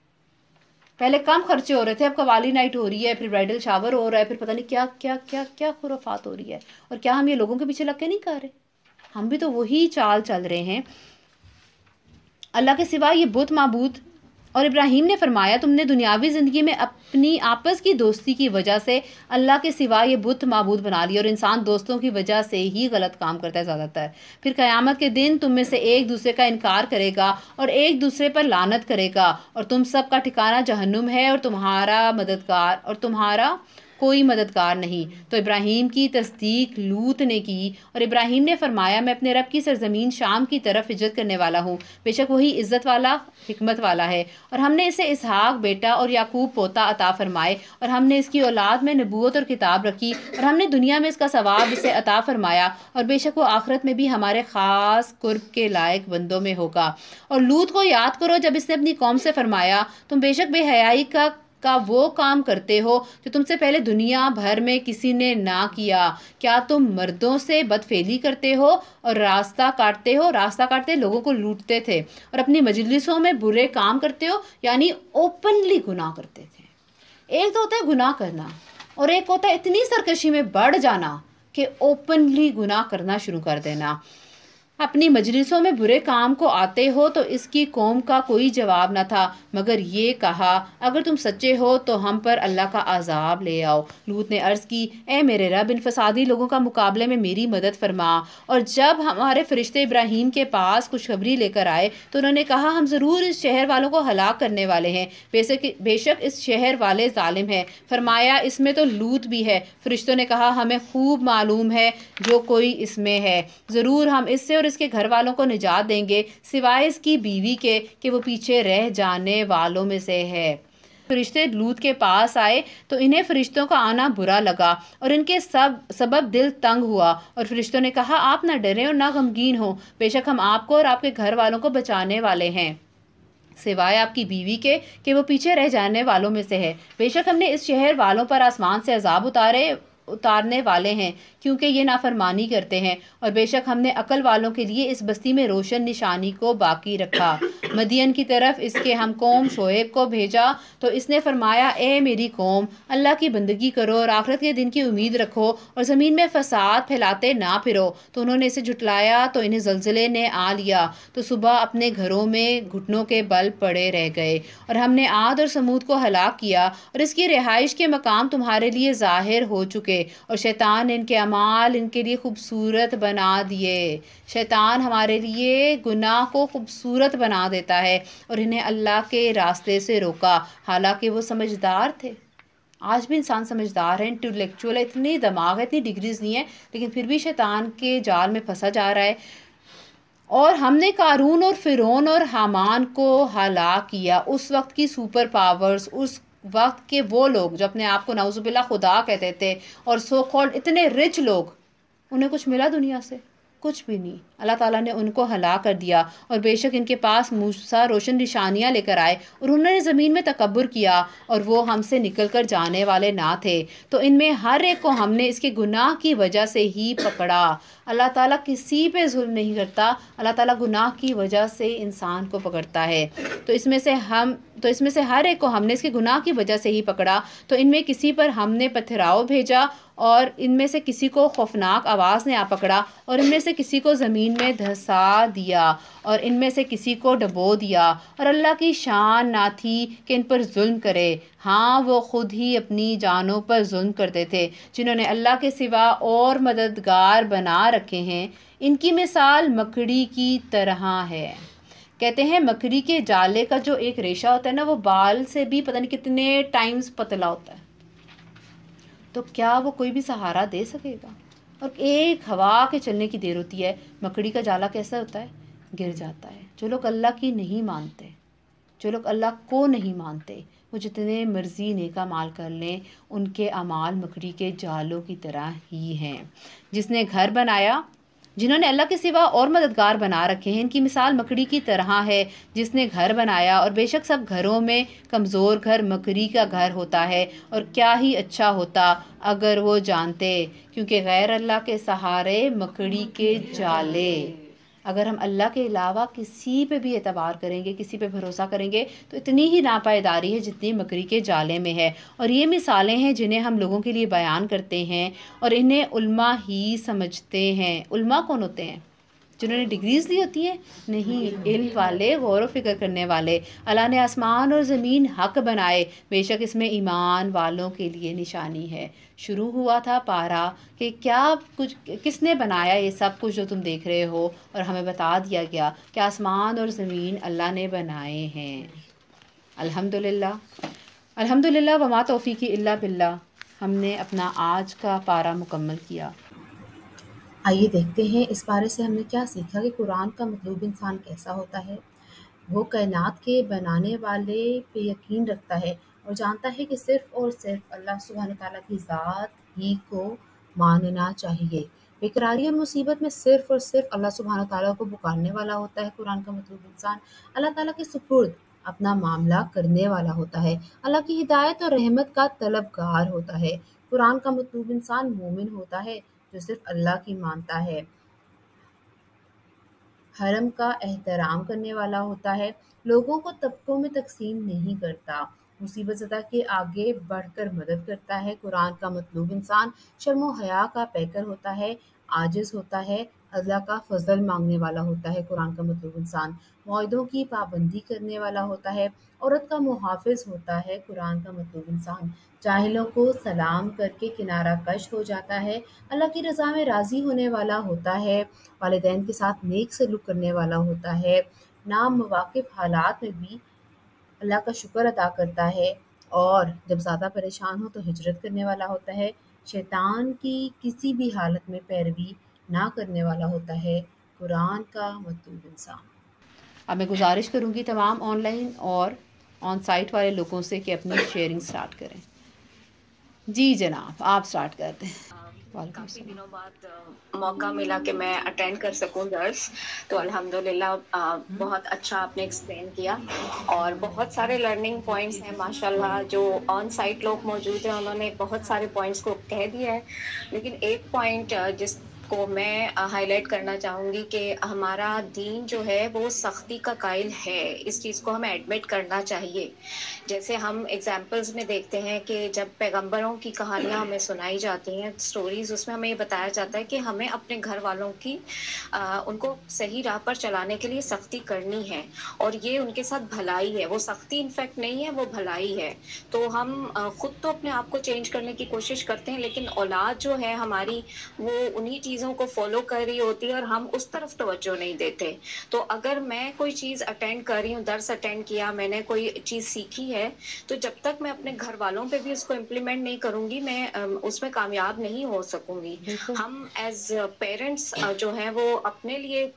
پہلے کم خرچے ہو رہے تھے، اب قوالی نائٹ ہو رہی ہے، پھر برائڈل شاور ہو رہا ہے، پھر پتہ نہیں کیا کیا کیا کیا خرافات ہو رہی ہے۔ اور کیا ہم یہ لوگوں کے پیچھے لگ کے نہیں کر رہے؟ ہم بھی تو وہی چال چل رہے ہیں، اللہ کے سوا یہ بت معبود۔ اور ابراہیم نے فرمایا تم نے دنیاوی زندگی میں اپنی آپس کی دوستی کی وجہ سے اللہ کے سوا یہ بت معبود بنا لیا، اور انسان دوستوں کی وجہ سے ہی غلط کام کرتا ہے زیادہ تر۔ پھر قیامت کے دن تم میں سے ایک دوسرے کا انکار کرے گا اور ایک دوسرے پر لعنت کرے گا، اور تم سب کا ٹھکانہ جہنم ہے، اور تمہارا کوئی مددگار نہیں۔ تو ابراہیم کی تصدیق لوط نے کی، اور ابراہیم نے فرمایا میں اپنے رب کی سرزمین شام کی طرف ہجرت کرنے والا ہوں، بے شک وہی عزت والا حکمت والا ہے۔ اور ہم نے اسے اسحاق بیٹا اور یعقوب پوتا عطا فرمائے، اور ہم نے اس کی اولاد میں نبوت اور کتاب رکھی، اور ہم نے دنیا میں اس کا ثواب اسے عطا فرمایا، اور بے شک وہ آخرت میں بھی ہمارے خاص قرب کے لائق بندوں میں ہوگا۔ اور لوط کو یاد کرو جب اس نے اپنی قوم سے فرمایا تم بے شک بے حیائی کا وہ کام کرتے ہو جو تم سے پہلے دنیا بھر میں کسی نے نہ کیا، کیا تم مردوں سے بدفعلی کرتے ہو اور راستہ کاٹتے لوگوں کو لوٹتے تھے، اور اپنی مجلسوں میں برے کام کرتے ہو، یعنی اوپنلی گناہ کرتے تھے۔ ایک تو ہوتا ہے گناہ کرنا، اور ایک ہوتا ہے اتنی سرکشی میں بڑھ جانا کہ اوپنلی گناہ کرنا شروع کر دینا۔ اپنی مجلسوں میں برے کام کو آتے ہو تو اس کی قوم کا کوئی جواب نہ تھا مگر یہ کہا اگر تم سچے ہو تو ہم پر اللہ کا عذاب لے آؤ۔ لوط نے عرض کی اے میرے رب ان فسادی لوگوں کا مقابلے میں میری مدد فرما۔ اور جب ہمارے فرشتے ابراہیم کے پاس خوشخبری لے کر آئے تو انہوں نے کہا ہم ضرور اس شہر والوں کو ہلاک کرنے والے ہیں، بے شک اس شہر والے ظالم ہیں۔ فرمایا اس میں تو لوط بھی ہے۔ فرشتوں نے کہا ہمیں خوب معلوم ہے جو کوئی اس میں ہے، ضرور ہم اس سے اور اس کے گھر والوں کو نجات دیں گے سوائے اس کی بیوی کے کہ وہ پیچھے رہ جانے والوں میں سے ہے۔ فرشتے لوط کے پاس آئے تو انہیں فرشتوں کا آنا برا لگا اور ان کے سبب دل تنگ ہوا، اور فرشتوں نے کہا آپ نہ ڈریں اور نہ غمگین ہوں، بے شک ہم آپ کو اور آپ کے گھر والوں کو بچانے والے ہیں سوائے آپ کی بیوی کے کہ وہ پیچھے رہ جانے والوں میں سے ہے۔ بے شک ہم نے اس شہر والوں پر آسمان سے عذاب اتارنے والے ہیں کیونکہ یہ نافرمانی کرتے ہیں، اور بے شک ہم نے عقل والوں کے لیے اس بستی میں روشن نشانی کو باقی رکھا۔ مدین کی طرف اس کے ہم قوم شعیب کو بھیجا تو اس نے فرمایا اے میری قوم اللہ کی بندگی کرو اور آخرت کے دن کی امید رکھو اور زمین میں فساد پھیلاتے نہ پھرو۔ تو انہوں نے اسے جھٹلایا تو انہیں زلزلے نے آ لیا تو صبح اپنے گھروں میں گھٹنوں کے بل پڑے رہ گئے، اور ہم نے عاد اور سمود کو ہلاک کیا اور اس کی رہائش کے مقام تمہارے لیے ظاہر ہو چکے اور شیطان نے ان کے اعمال ان کے لیے خوبصورت بنا دیے. شیطان ہمارے لیے گناہ کو خوبصورت بنا دیتا ہے اور انہیں اللہ کے راستے سے روکا، حالانکہ وہ سمجھدار تھے. آج بھی انسان سمجھدار ہے، انٹلیکچوئل ہے، اتنی دماغ ہے، اتنی ڈگریز نہیں ہے، لیکن پھر بھی شیطان کے جال میں پھنسا جا رہا ہے. اور ہم نے قارون اور فرعون اور حامان کو ہلاک کیا، اس وقت کی سپر پاورز، اس وقت کے وہ لوگ جو اپنے آپ کو نعوذ باللہ خدا کہتے تھے، اور سو کالڈ اتنے رچ لوگ، انہیں کچھ ملا دنیا سے؟ کچھ بھی نہیں. اللہ تعالیٰ نے ان کو ہلاک کر دیا. اور بے شک ان کے پاس موسیٰ روشن نشانیاں لے کر آئے اور انہوں نے زمین میں تکبر کیا اور وہ ہم سے نکل کر جانے والے نہ تھے. تو ان میں ہر ایک کو ہم نے اس کے گناہ کی وجہ سے ہی پکڑا. اللہ تعالیٰ کسی پہ ظلم نہیں کرتا، اللہ تعالیٰ گناہ کی وجہ سے انسان کو پکڑتا ہے. تو اس میں سے ہر ایک کو ہم نے اس کے گناہ کی وجہ سے ہی پکڑا. تو ان میں کسی پر ہم نے پتھراؤ بھیجا اور ان میں سے کسی کو خوفناک آواز نے آ پکڑا اور ان میں سے کسی کو زمین میں دھسا دیا اور ان میں سے کسی کو ڈبو دیا. اور اللہ کی شان نہ تھی کہ ان پر ظلم کرے، ہاں وہ خود ہی اپنی جانوں پر ظلم کرتے تھے. جنہوں نے اللہ کے سوا اور مددگار بنا رکھے ہیں، ان کی مثال مکڑی کی طرح ہے. کہتے ہیں مکڑی کے جالے کا جو ایک ریشہ ہوتا ہے نا، وہ بال سے بھی پتہ نہیں کتنے ٹائمز پتلا ہوتا ہے. تو کیا وہ کوئی بھی سہارا دے سکے گا؟ اور ایک ہوا کے چلنے کی دیر ہوتی ہے، مکڑی کا جالا کیسا ہوتا ہے؟ گر جاتا ہے. جو لوگ اللہ کی نہیں مانتے، جو لوگ اللہ کو نہیں مانتے، وہ جتنے مرضی نیک اعمال کر لیں، ان کے اعمال مکڑی کے جالوں کی طرح ہی ہیں. جس نے گھر بنایا، جنہوں نے اللہ کے سوا اور مددگار بنا رکھے ہیں، ان کی مثال مکڑی کی طرح ہے جس نے گھر بنایا. اور بے شک سب گھروں میں کمزور گھر مکڑی کا گھر ہوتا ہے. اور کیا ہی اچھا ہوتا اگر وہ جانتے، کیونکہ غیر اللہ کے سہارے مکڑی کے جالے. اگر ہم اللہ کے علاوہ کسی پہ بھی اعتبار کریں گے، کسی پہ بھروسہ کریں گے، تو اتنی ہی ناپائیداری ہے جتنی مکڑی کے جالے میں ہے. اور یہ مثالیں ہیں جنہیں ہم لوگوں کے لیے بیان کرتے ہیں اور انہیں علماء ہی سمجھتے ہیں. علماء کون ہوتے ہیں؟ جنہوں نے ڈگریز لی ہوتی ہیں؟ نہیں، علم والے، غور و فکر کرنے والے. اللہ نے آسمان اور زمین حق بنائے، بے شک اس میں ایمان والوں کے لیے نشانی ہے. شروع ہوا تھا پارا کہ کس نے بنایا یہ سب کچھ جو تم دیکھ رہے ہو، اور ہمیں بتا دیا گیا کہ آسمان اور زمین اللہ نے بنائے ہیں. الحمدللہ وما توفیقی الا باللہ. ہم نے اپنا آج کا پارا مکمل کیا. آئیے دیکھتے ہیں اس بارے سے ہم نے کیا سیکھا کہ قرآن کا مطلوب انسان کیسا ہوتا ہے. وہ کائنات کے بنانے والے پہ یقین رکھتا ہے اور جانتا ہے کہ صرف اور صرف اللہ سبحانہ تعالیٰ کی ذات ہی کو ماننا چاہیے. بیقراری اور مصیبت میں صرف اور صرف اللہ سبحانہ تعالیٰ کو پکارنے والا ہوتا ہے. قرآن کا مطلوب انسان اللہ تعالیٰ کے سپرد اپنا معاملہ کرنے والا ہوتا ہے، اللہ کی ہدایت اور رحمت کا طلبگار ہوتا ہے. قرآن کا مطلوب انسان مومن ہوتا ہے جو صرف اللہ کی مانتا ہے، حرم کا احترام کرنے والا ہوتا ہے، لوگوں کو طبقوں میں تقسیم نہیں کرتا، مصیبت زدہ کے آگے بڑھ کر مدد کرتا ہے. قرآن کا مطلوب انسان شرم و حیا کا پیکر ہوتا ہے، عاجز ہوتا ہے، اللہ کا فضل مانگنے والا ہوتا ہے. قرآن کا مطلوب انسان معاہدوں کی پابندی کرنے والا ہوتا ہے، عورت کا محافظ ہوتا ہے. قرآن کا مطلوب انسان جاہلوں کو سلام کر کے کنارہ کش ہو جاتا ہے، اللہ کی رضا میں راضی ہونے والا ہوتا ہے، والدین کے ساتھ نیک سلوک کرنے والا ہوتا ہے، نامواقف حالات میں بھی اللہ کا شکر ادا کرتا ہے، اور جب زیادہ پریشان ہو تو ہجرت کرنے والا ہوتا ہے، شیطان کی کسی بھی حالت میں پیروی نہ کرنے والا ہوتا ہے. قرآن کا مطلوب انسان. اب میں گزارش کروں گی تمام آن لائن اور آن سائٹ والے لوگوں سے کہ اپنی شیئرنگ سٹارٹ کریں. جی جناب، آپ سٹارٹ کر دیں. کافی دنوں بعد موقع ملا کہ میں اٹینڈ کر سکوں درس، تو الحمدللہ بہت اچھا آپ نے ایکسپلین کیا اور بہت سارے لرننگ پوائنٹس ہیں ماشاءاللہ. جو آن سائٹ لوگ موجود ہیں انہوں نے بہت سارے پوائنٹس کو کہہ دیا ہے، لیکن ایک پوائنٹ جس کو میں ہائی لائٹ کرنا چاہوں گی کہ ہمارا دین جو ہے وہ سختی کا قائل ہے، اس چیز کو ہمیں ایڈمٹ کرنا چاہیے۔ جیسے ہم ایگزامپلز میں دیکھتے ہیں کہ جب پیغمبروں کی کہانیاں ہمیں سنائی جاتی ہیں، سٹوریز، اس میں ہمیں یہ بتایا جاتا ہے کہ ہمیں اپنے گھر والوں کی ان کو صحیح راہ پر چلانے کے لیے سختی کرنی ہے، اور یہ ان کے ساتھ بھلائی ہے، وہ سختی انفیکٹ نہیں ہے، وہ بھلائی ہے۔ تو ہم خود تو اپنے آپ کو چینج کرنے کی کوشش کرتے ہیں، لیکن اولاد جو ہے ہماری وہ انہی چیزوں کو فالو کر رہی ہوتی ہے اور ہم اس طرف توجہ نہیں دیتے۔ تو اگر میں کوئی چیز اٹینڈ کر رہی ہوں، درس اٹینڈ کیا، میں نے کوئی چیز سیکھی ہے، تو جب تک میں اپنے گھر والوں پہ بھی اس کو امپلیمنٹ نہیں کروں گی، میں اس میں کامیاب نہیں ہو سکوں گی۔ بالکل ہم ایز پیرنٹس جو ہیں وہ اپنے لیے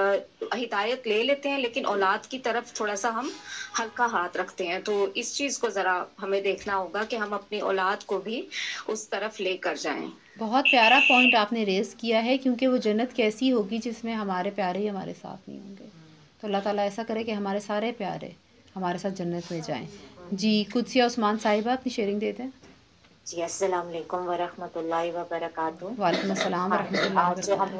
ہدایت لے لیتے ہیں، لیکن اولاد کی طرف تھوڑا سا ہم ہلکا ہاتھ رکھتے ہیں۔ تو اس چیز کو ذرا ہمیں دیکھنا ہوگا کہ ہم اپنی اولاد کو بھی اس طرف لے کر جائیں۔ بہت پیارا پوائنٹ آپ نے ریز کیا ہے، کیونکہ وہ جنت کیسی ہوگی جس میں ہمارے پیارے ہی ہمارے ساتھ نہیں ہوں گے۔ تو اللہ تعالیٰ ایسا کرے کہ ہمارے سارے پیارے ہمارے ساتھ جنت میں جائیں۔ جی قدسیہ عثمان صاحبہ اپنی شیئرنگ دے دیں۔ جی السلام علیکم ورحمۃ اللہ وبرکاتہ۔ وعلیکم السلام ہاں ورحمۃ جی، اللہ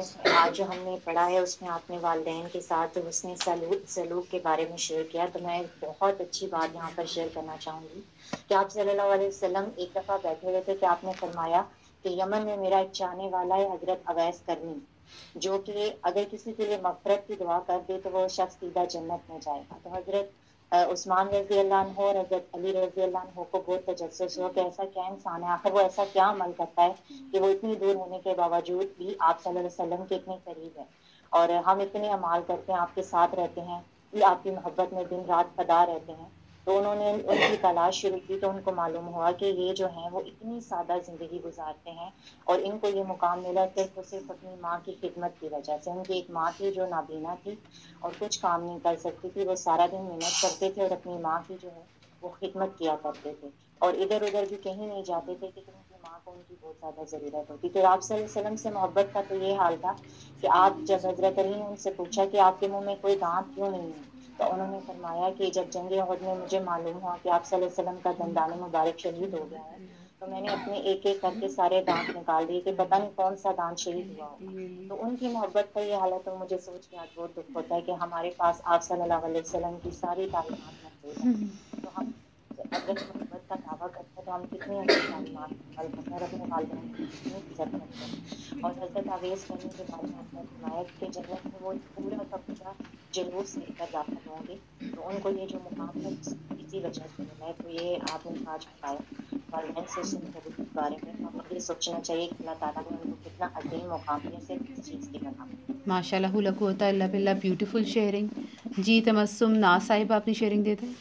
آج جو ہم نے پڑھا ہے اس میں آپ نے والدین کے ساتھ حسن سلوک کے بارے میں شیئر کیا، تو میں ایک بہت اچھی بات یہاں پر شیئر کرنا چاہوں گی کہ آپ صلی اللہ علیہ وسلم ایک دفعہ بیٹھے ہوئے تھے کہ آپ نے فرمایا کہ یمن میں میرا ایک چاہنے والا ہے حضرت اویس کرنی، جو کہ اگر کسی کے لیے مغفرت کی دعا کر دے تو وہ شخص سیدھا جنت میں جائے گا۔ تو حضرت عثمان رضی اللہ عنہ اور حضرت علی رضی اللہ عنہ کو بہت تجسس ہوا کہ ایسا کیا انسان ہے، آخر وہ ایسا کیا عمل کرتا ہے کہ وہ اتنی دور ہونے کے باوجود بھی آپ صلی اللہ علیہ وسلم کے اتنے قریب ہے، اور ہم اتنے اعمال کرتے ہیں، آپ کے ساتھ رہتے ہیں، آپ کی محبت میں دن رات فدا رہتے ہیں۔ تو انہوں نے ان کی تلاش شروع کی تو ان کو معلوم ہوا کہ یہ جو ہیں وہ اتنی سادہ زندگی گزارتے ہیں، اور ان کو یہ مقام ملا صرف اور صرف اپنی ماں کی خدمت کی وجہ سے۔ ان کی ایک ماں تھی جو نابینا تھی اور کچھ کام نہیں کر سکتی تھی، وہ سارا دن محنت کرتے تھے اور اپنی ماں کی جو ہے وہ خدمت کیا کرتے تھے، اور ادھر ادھر بھی کہیں نہیں جاتے تھے کہ ان کی ماں کو ان کی بہت زیادہ ضرورت ہوتی۔ تو آپ صلی اللہ علیہ وسلم سے محبت کا تو یہ حال تھا کہ آپ جب حضرت علی نے ان سے پوچھا کہ آپ کے منہ میں کوئی دانت کیوں نہیں ہے، تو انہوں نے فرمایا کہ جب جنگ احد میں مجھے معلوم ہوا کہ آپ صلی اللہ علیہ وسلم کا دندان مبارک شہید ہو گیا ہے، تو میں نے اپنے ایک ایک کر کے سارے دانت نکال دیے کہ پتہ نہیں کون سا دانت شہید ہوا ہوگا۔ تو ان کی محبت کا یہ حالت تو مجھے سوچ کے آج بہت دکھ ہوتا ہے کہ ہمارے پاس آپ صلی اللہ علیہ وسلم کی ساری تعلیمات موجود ہیں، تو ہم اگر محبت کا دعویٰ کرتے ہیں تو ہم کتنی ان کی تعلیمات پر عمل کرتے ہیں اور اپنے والدین کی کتنی عزت کرتے ہیں۔ اور حضرت اویس کرنے کے بارے میں آپ نے فرمایا کہ جنت میں وہ پورا کا پورا جلوس لے کر داخل ہوں گے، تو ان کو یہ جو مقام ہے اسی وجہ سے ملا ہے۔ تو یہ آپ نے آج بتایا والدین سے حسن سلوک کے بارے میں، ہمیں یہ سوچنا چاہیے کہ اللہ تعالیٰ نے ان کو کتنا عظیم مقام دیا صرف اس چیز کی بنا پر۔ ماشاء اللہ لا قوت الا باللہ، بیوٹیفل شیئرنگ۔ جی تبسم ناز صاحبہ اپنی شیئرنگ دے دیں۔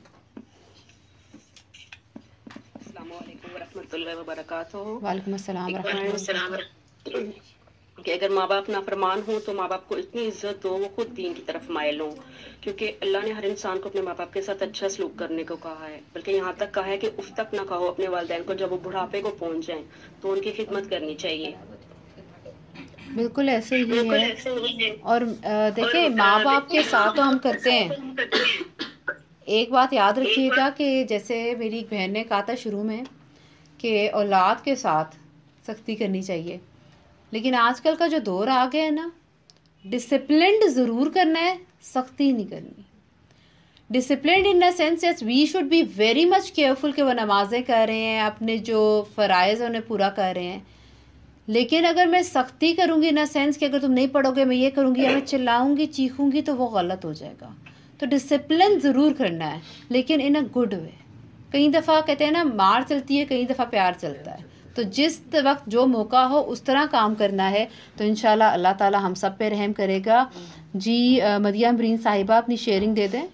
السلام علیکم ورحمۃ اللہ وبرکاتہ۔ وعلیکم السلام ورحمۃ اللہ۔ کہ اگر ماں باپ نافرمان ہوں تو ماں باپ کو اتنی عزت دو وہ خود دین کی طرف مائل ہوں، کیونکہ اللہ نے ہر انسان کو اپنے ماں باپ کے ساتھ اچھا سلوک کرنے کو کہا ہے، بلکہ یہاں تک کہا ہے کہ اف تک نہ کہو اپنے والدین کو، جب وہ بڑھاپے کو پہنچ جائیں تو ان کی خدمت کرنی چاہیے۔ بالکل ایسے ہی ہے۔ اور دیکھیں ماں باپ کے ساتھ تو ہم کرتے ہیں، ایک بات یاد رکھیے گا کہ جیسے میری ایک بہن نے کہا تھا شروع میں کہ اولاد کے ساتھ سختی کرنی چاہیے، لیکن آج کل کا جو دور آ گیا ہے نا، ڈسپلنڈ ضرور کرنا ہے، سختی نہیں کرنی۔ Disciplined in the sense yes we should be very much careful کہ وہ نمازیں کر رہے ہیں، اپنے جو فرائض ہیں انہیں پورا کر رہے ہیں، لیکن اگر میں سختی کروں گی ان دا سینس کہ اگر تم نہیں پڑھو گے میں یہ کروں گی یا میں چلاؤں گی چیخوں گی تو وہ غلط ہو جائے گا۔ تو ڈسپلن ضرور کرنا ہے، لیکن ان اے گڈ وے۔ کئی دفعہ کہتے ہیں نا مار چلتی ہے، کئی دفعہ پیار چلتا ہے، تو جس وقت جو موقع ہو اس طرح کام کرنا ہے، تو انشاءاللہ اللہ تعالیٰ ہم سب پہ رحم کرے گا۔ جی مدیہ امرین صاحبہ اپنی شیئرنگ دے دیں۔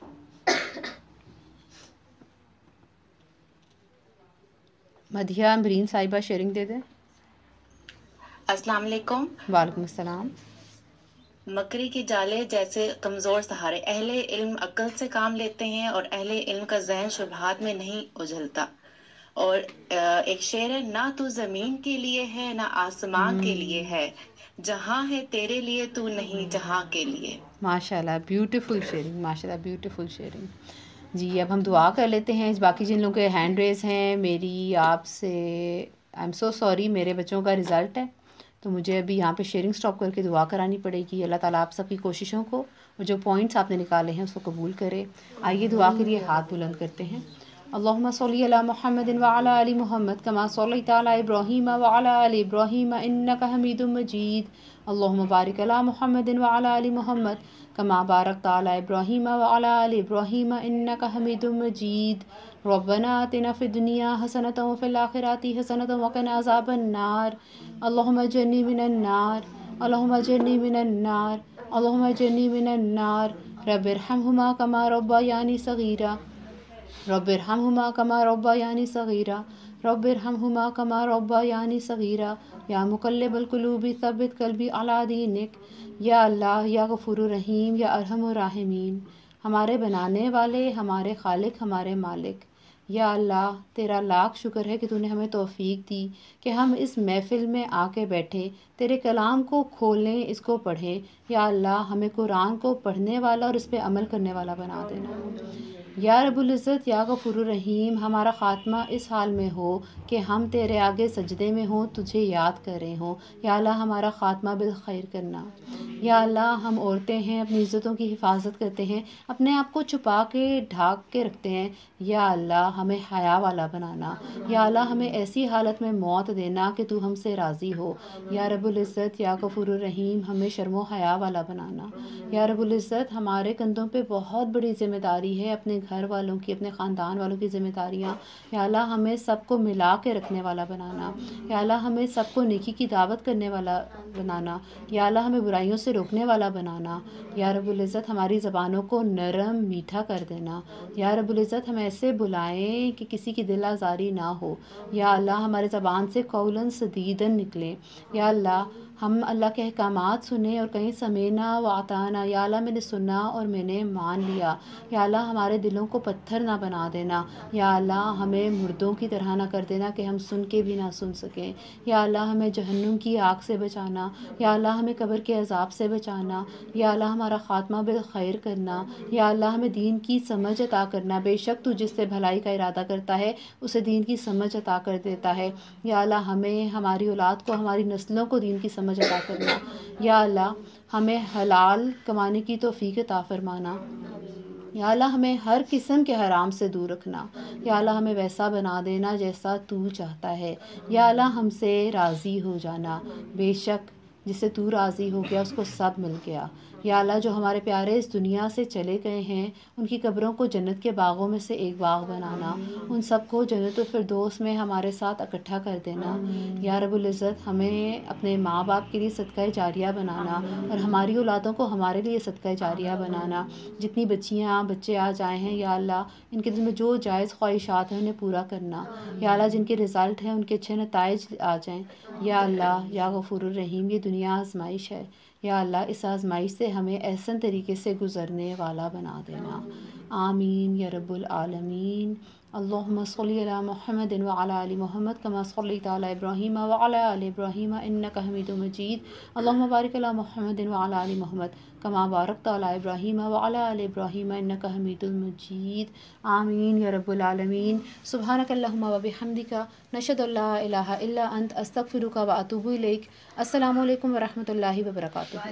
مدیہ امرین صاحبہ شیئرنگ دے دیں۔ السلام علیکم۔ وعلیکم السلام۔ مکڑی کے جالے جیسے کمزور سہارے، اہل علم عقل سے کام لیتے ہیں اور اہل علم کا ذہن شبہات میں نہیں اجھلتا۔ اور ایک شعر ہے، نہ تو زمین کے لیے ہے نہ آسمان کے لیے ہے، جہاں ہے تیرے لیے تو نہیں جہاں کے لیے۔ ماشاء اللہ بیوٹیفل شیئرنگ، ماشاء اللہ بیوٹیفل شیئرنگ۔ جی اب ہم دعا کر لیتے ہیں۔ باقی جن لوگوں کے ہینڈ ریز ہیں، میری آپ سے آئی ایم سو سوری، میرے بچوں کا رزلٹ ہے تو مجھے ابھی یہاں پہ شیئرنگ سٹاپ کر کے دعا کرانی پڑے گی۔ اللہ تعالیٰ آپ سب کی کوششوں کو اور جو پوائنٹس آپ نے نکالے ہیں اس کو قبول کرے۔ آئیے دعا کے لیے ہاتھ بلند کرتے ہیں۔ اللہم صلی علی محمد وعلی آل محمد کما صلیت علی ابراہیم وعلی آل ابراہیم انک حمید مجید۔ اللہم بارک علی محمد وعلی آل محمد کما بارکت علی ابراہیم وعلی آل ابراہیم انک حمید مجید۔ ربنا آتنا فی الدنیا حسنۃ وفی الآخرۃ حسنۃ وقنا عذاب النار۔ اللہم اجرنی من النار، اللہم اجرنی من النار، اللہم اجرنی من النار۔ رب ارحمہما کما ربیانی صغیرا، رب ارحمہما کما ربیانی صغیرا، رب ارحمہما کما ربیانی صغیرا۔ یا مقلب القلوب ثبت قلبی علی دینک۔ یا اللہ، یا غفور الرحیم، یا ارحم الراحمین، ہمارے بنانے والے، ہمارے خالق، ہمارے مالک، یا اللہ تیرا لاکھ شکر ہے کہ تو نے ہمیں توفیق دی کہ ہم اس محفل میں آ کے بیٹھے، تیرے کلام کو کھولیں، اس کو پڑھیں۔ یا اللہ ہمیں قرآن کو پڑھنے والا اور اس پہ عمل کرنے والا بنا دینا۔ یا رب العزت، یا غفور الرحیم، ہمارا خاتمہ اس حال میں ہو کہ ہم تیرے آگے سجدے میں ہوں، تجھے یاد کر رہے ہوں۔ یا اللہ ہمارا خاتمہ بالخیر کرنا۔ یا اللہ ہم عورتیں ہیں، اپنی عزتوں کی حفاظت کرتے ہیں، اپنے آپ کو چھپا کے ڈھانک کے رکھتے ہیں۔ یا اللہ ہمیں حیا والا بنانا۔ یا اللہ ہمیں ایسی حالت میں موت دینا کہ تو ہم سے راضی ہو۔ یا رب العزت، یا غفور الرحیم، ہمیں شرم و حیا والا بنانا۔ یا رب العزت، ہمارے کندھوں پہ بہت بڑی ذمہ داری ہے، اپنے گھر والوں کی، اپنے خاندان والوں کی ذمہ داریاں۔ یا اللہ ہمیں سب کو ملا کے رکھنے والا بنانا۔ یا اللہ ہمیں سب کو نیکی کی دعوت کرنے والا بنانا۔ یا اللہ ہمیں برائیوں سے روکنے والا بنانا۔ یا رب العزت ہماری زبانوں کو نرم میٹھا کر دینا۔ یا رب العزت ہم ایسے بلائیں کہ کسی کی دل آزاری نہ ہو۔ یا اللہ ہمارے زبان سے قولاً سدیداً نکلے۔ یا اللہ ہم اللہ کے احکامات سنیں اور کہیں سمینا و اطعنا۔ یا اللہ میں نے سنا اور میں نے مان لیا۔ یا اللہ ہمارے دلوں کو پتھر نہ بنا دینا۔ یا اللہ ہمیں مردوں کی طرح نہ کر دینا کہ ہم سن کے بھی نہ سن سکیں۔ یا اللہ ہمیں جہنم کی آگ سے بچانا۔ یا اللہ ہمیں قبر کے عذاب سے بچانا۔ یا اللہ ہمارا خاتمہ بالخیر کرنا۔ یا اللہ ہمیں دین کی سمجھ عطا کرنا۔ بے شک تو جس سے بھلائی کا ارادہ کرتا ہے اسے دین کی سمجھ عطا کر دیتا ہے۔ یا اللہ ہمیں، ہماری اولاد کو، ہماری نسلوں کو دین کی سمجھ عطا کرنا۔ یا اللہ ہمیں حلال کمانے کی توفیق عطا فرمانا۔ یا اللہ ہمیں ہر قسم کے حرام سے دور رکھنا۔ یا اللہ ہمیں ویسا بنا دینا جیسا تو چاہتا ہے۔ یا اللہ ہم سے راضی ہو جانا۔ بے شک جس سے تو راضی ہو گیا اس کو سب مل گیا۔ یا اللہ جو ہمارے پیارے اس دنیا سے چلے گئے ہیں ان کی قبروں کو جنت کے باغوں میں سے ایک باغ بنانا، ان سب کو جنت الفردوس میں ہمارے ساتھ اکٹھا کر دینا۔ یا رب العزت ہمیں اپنے ماں باپ کے لیے صدقہ جاریہ بنانا اور ہماری اولادوں کو ہمارے لیے صدقہ جاریہ بنانا۔ جتنی بچیاں بچے آج آئے ہیں یا اللہ ان کے دل میں جو جائز خواہشات ہیں انہیں پورا کرنا۔ یا اللہ جن کے رزلٹ ہیں ان کے اچھے نتائج آ جائیں۔ یا اللہ یا غفور الرحیم، یہ دنیا آزمائش ہے۔ یا اللہ اس آزمائش سے ہمیں احسن طریقے سے گزرنے والا بنا دینا۔ آمین یا رب العالمین۔ اللہم صلی علی محمد وعلی آل محمد کما صلیت علی ابراہیم وعلی آل ابراہیم انک حمید مجید۔ اللہم بارک علی محمد وعلی آل محمد کما بارکت علی ابراہیم وعلی آل ابراہیم انک حمید مجید۔ آمین یا رب العالمین۔ سبحانک اللہم وبحمدک، نشہد ان لا الہ الا انت، استغفرک واتوب الیک۔ السلام علیکم ورحمۃ اللہ وبرکاتہ۔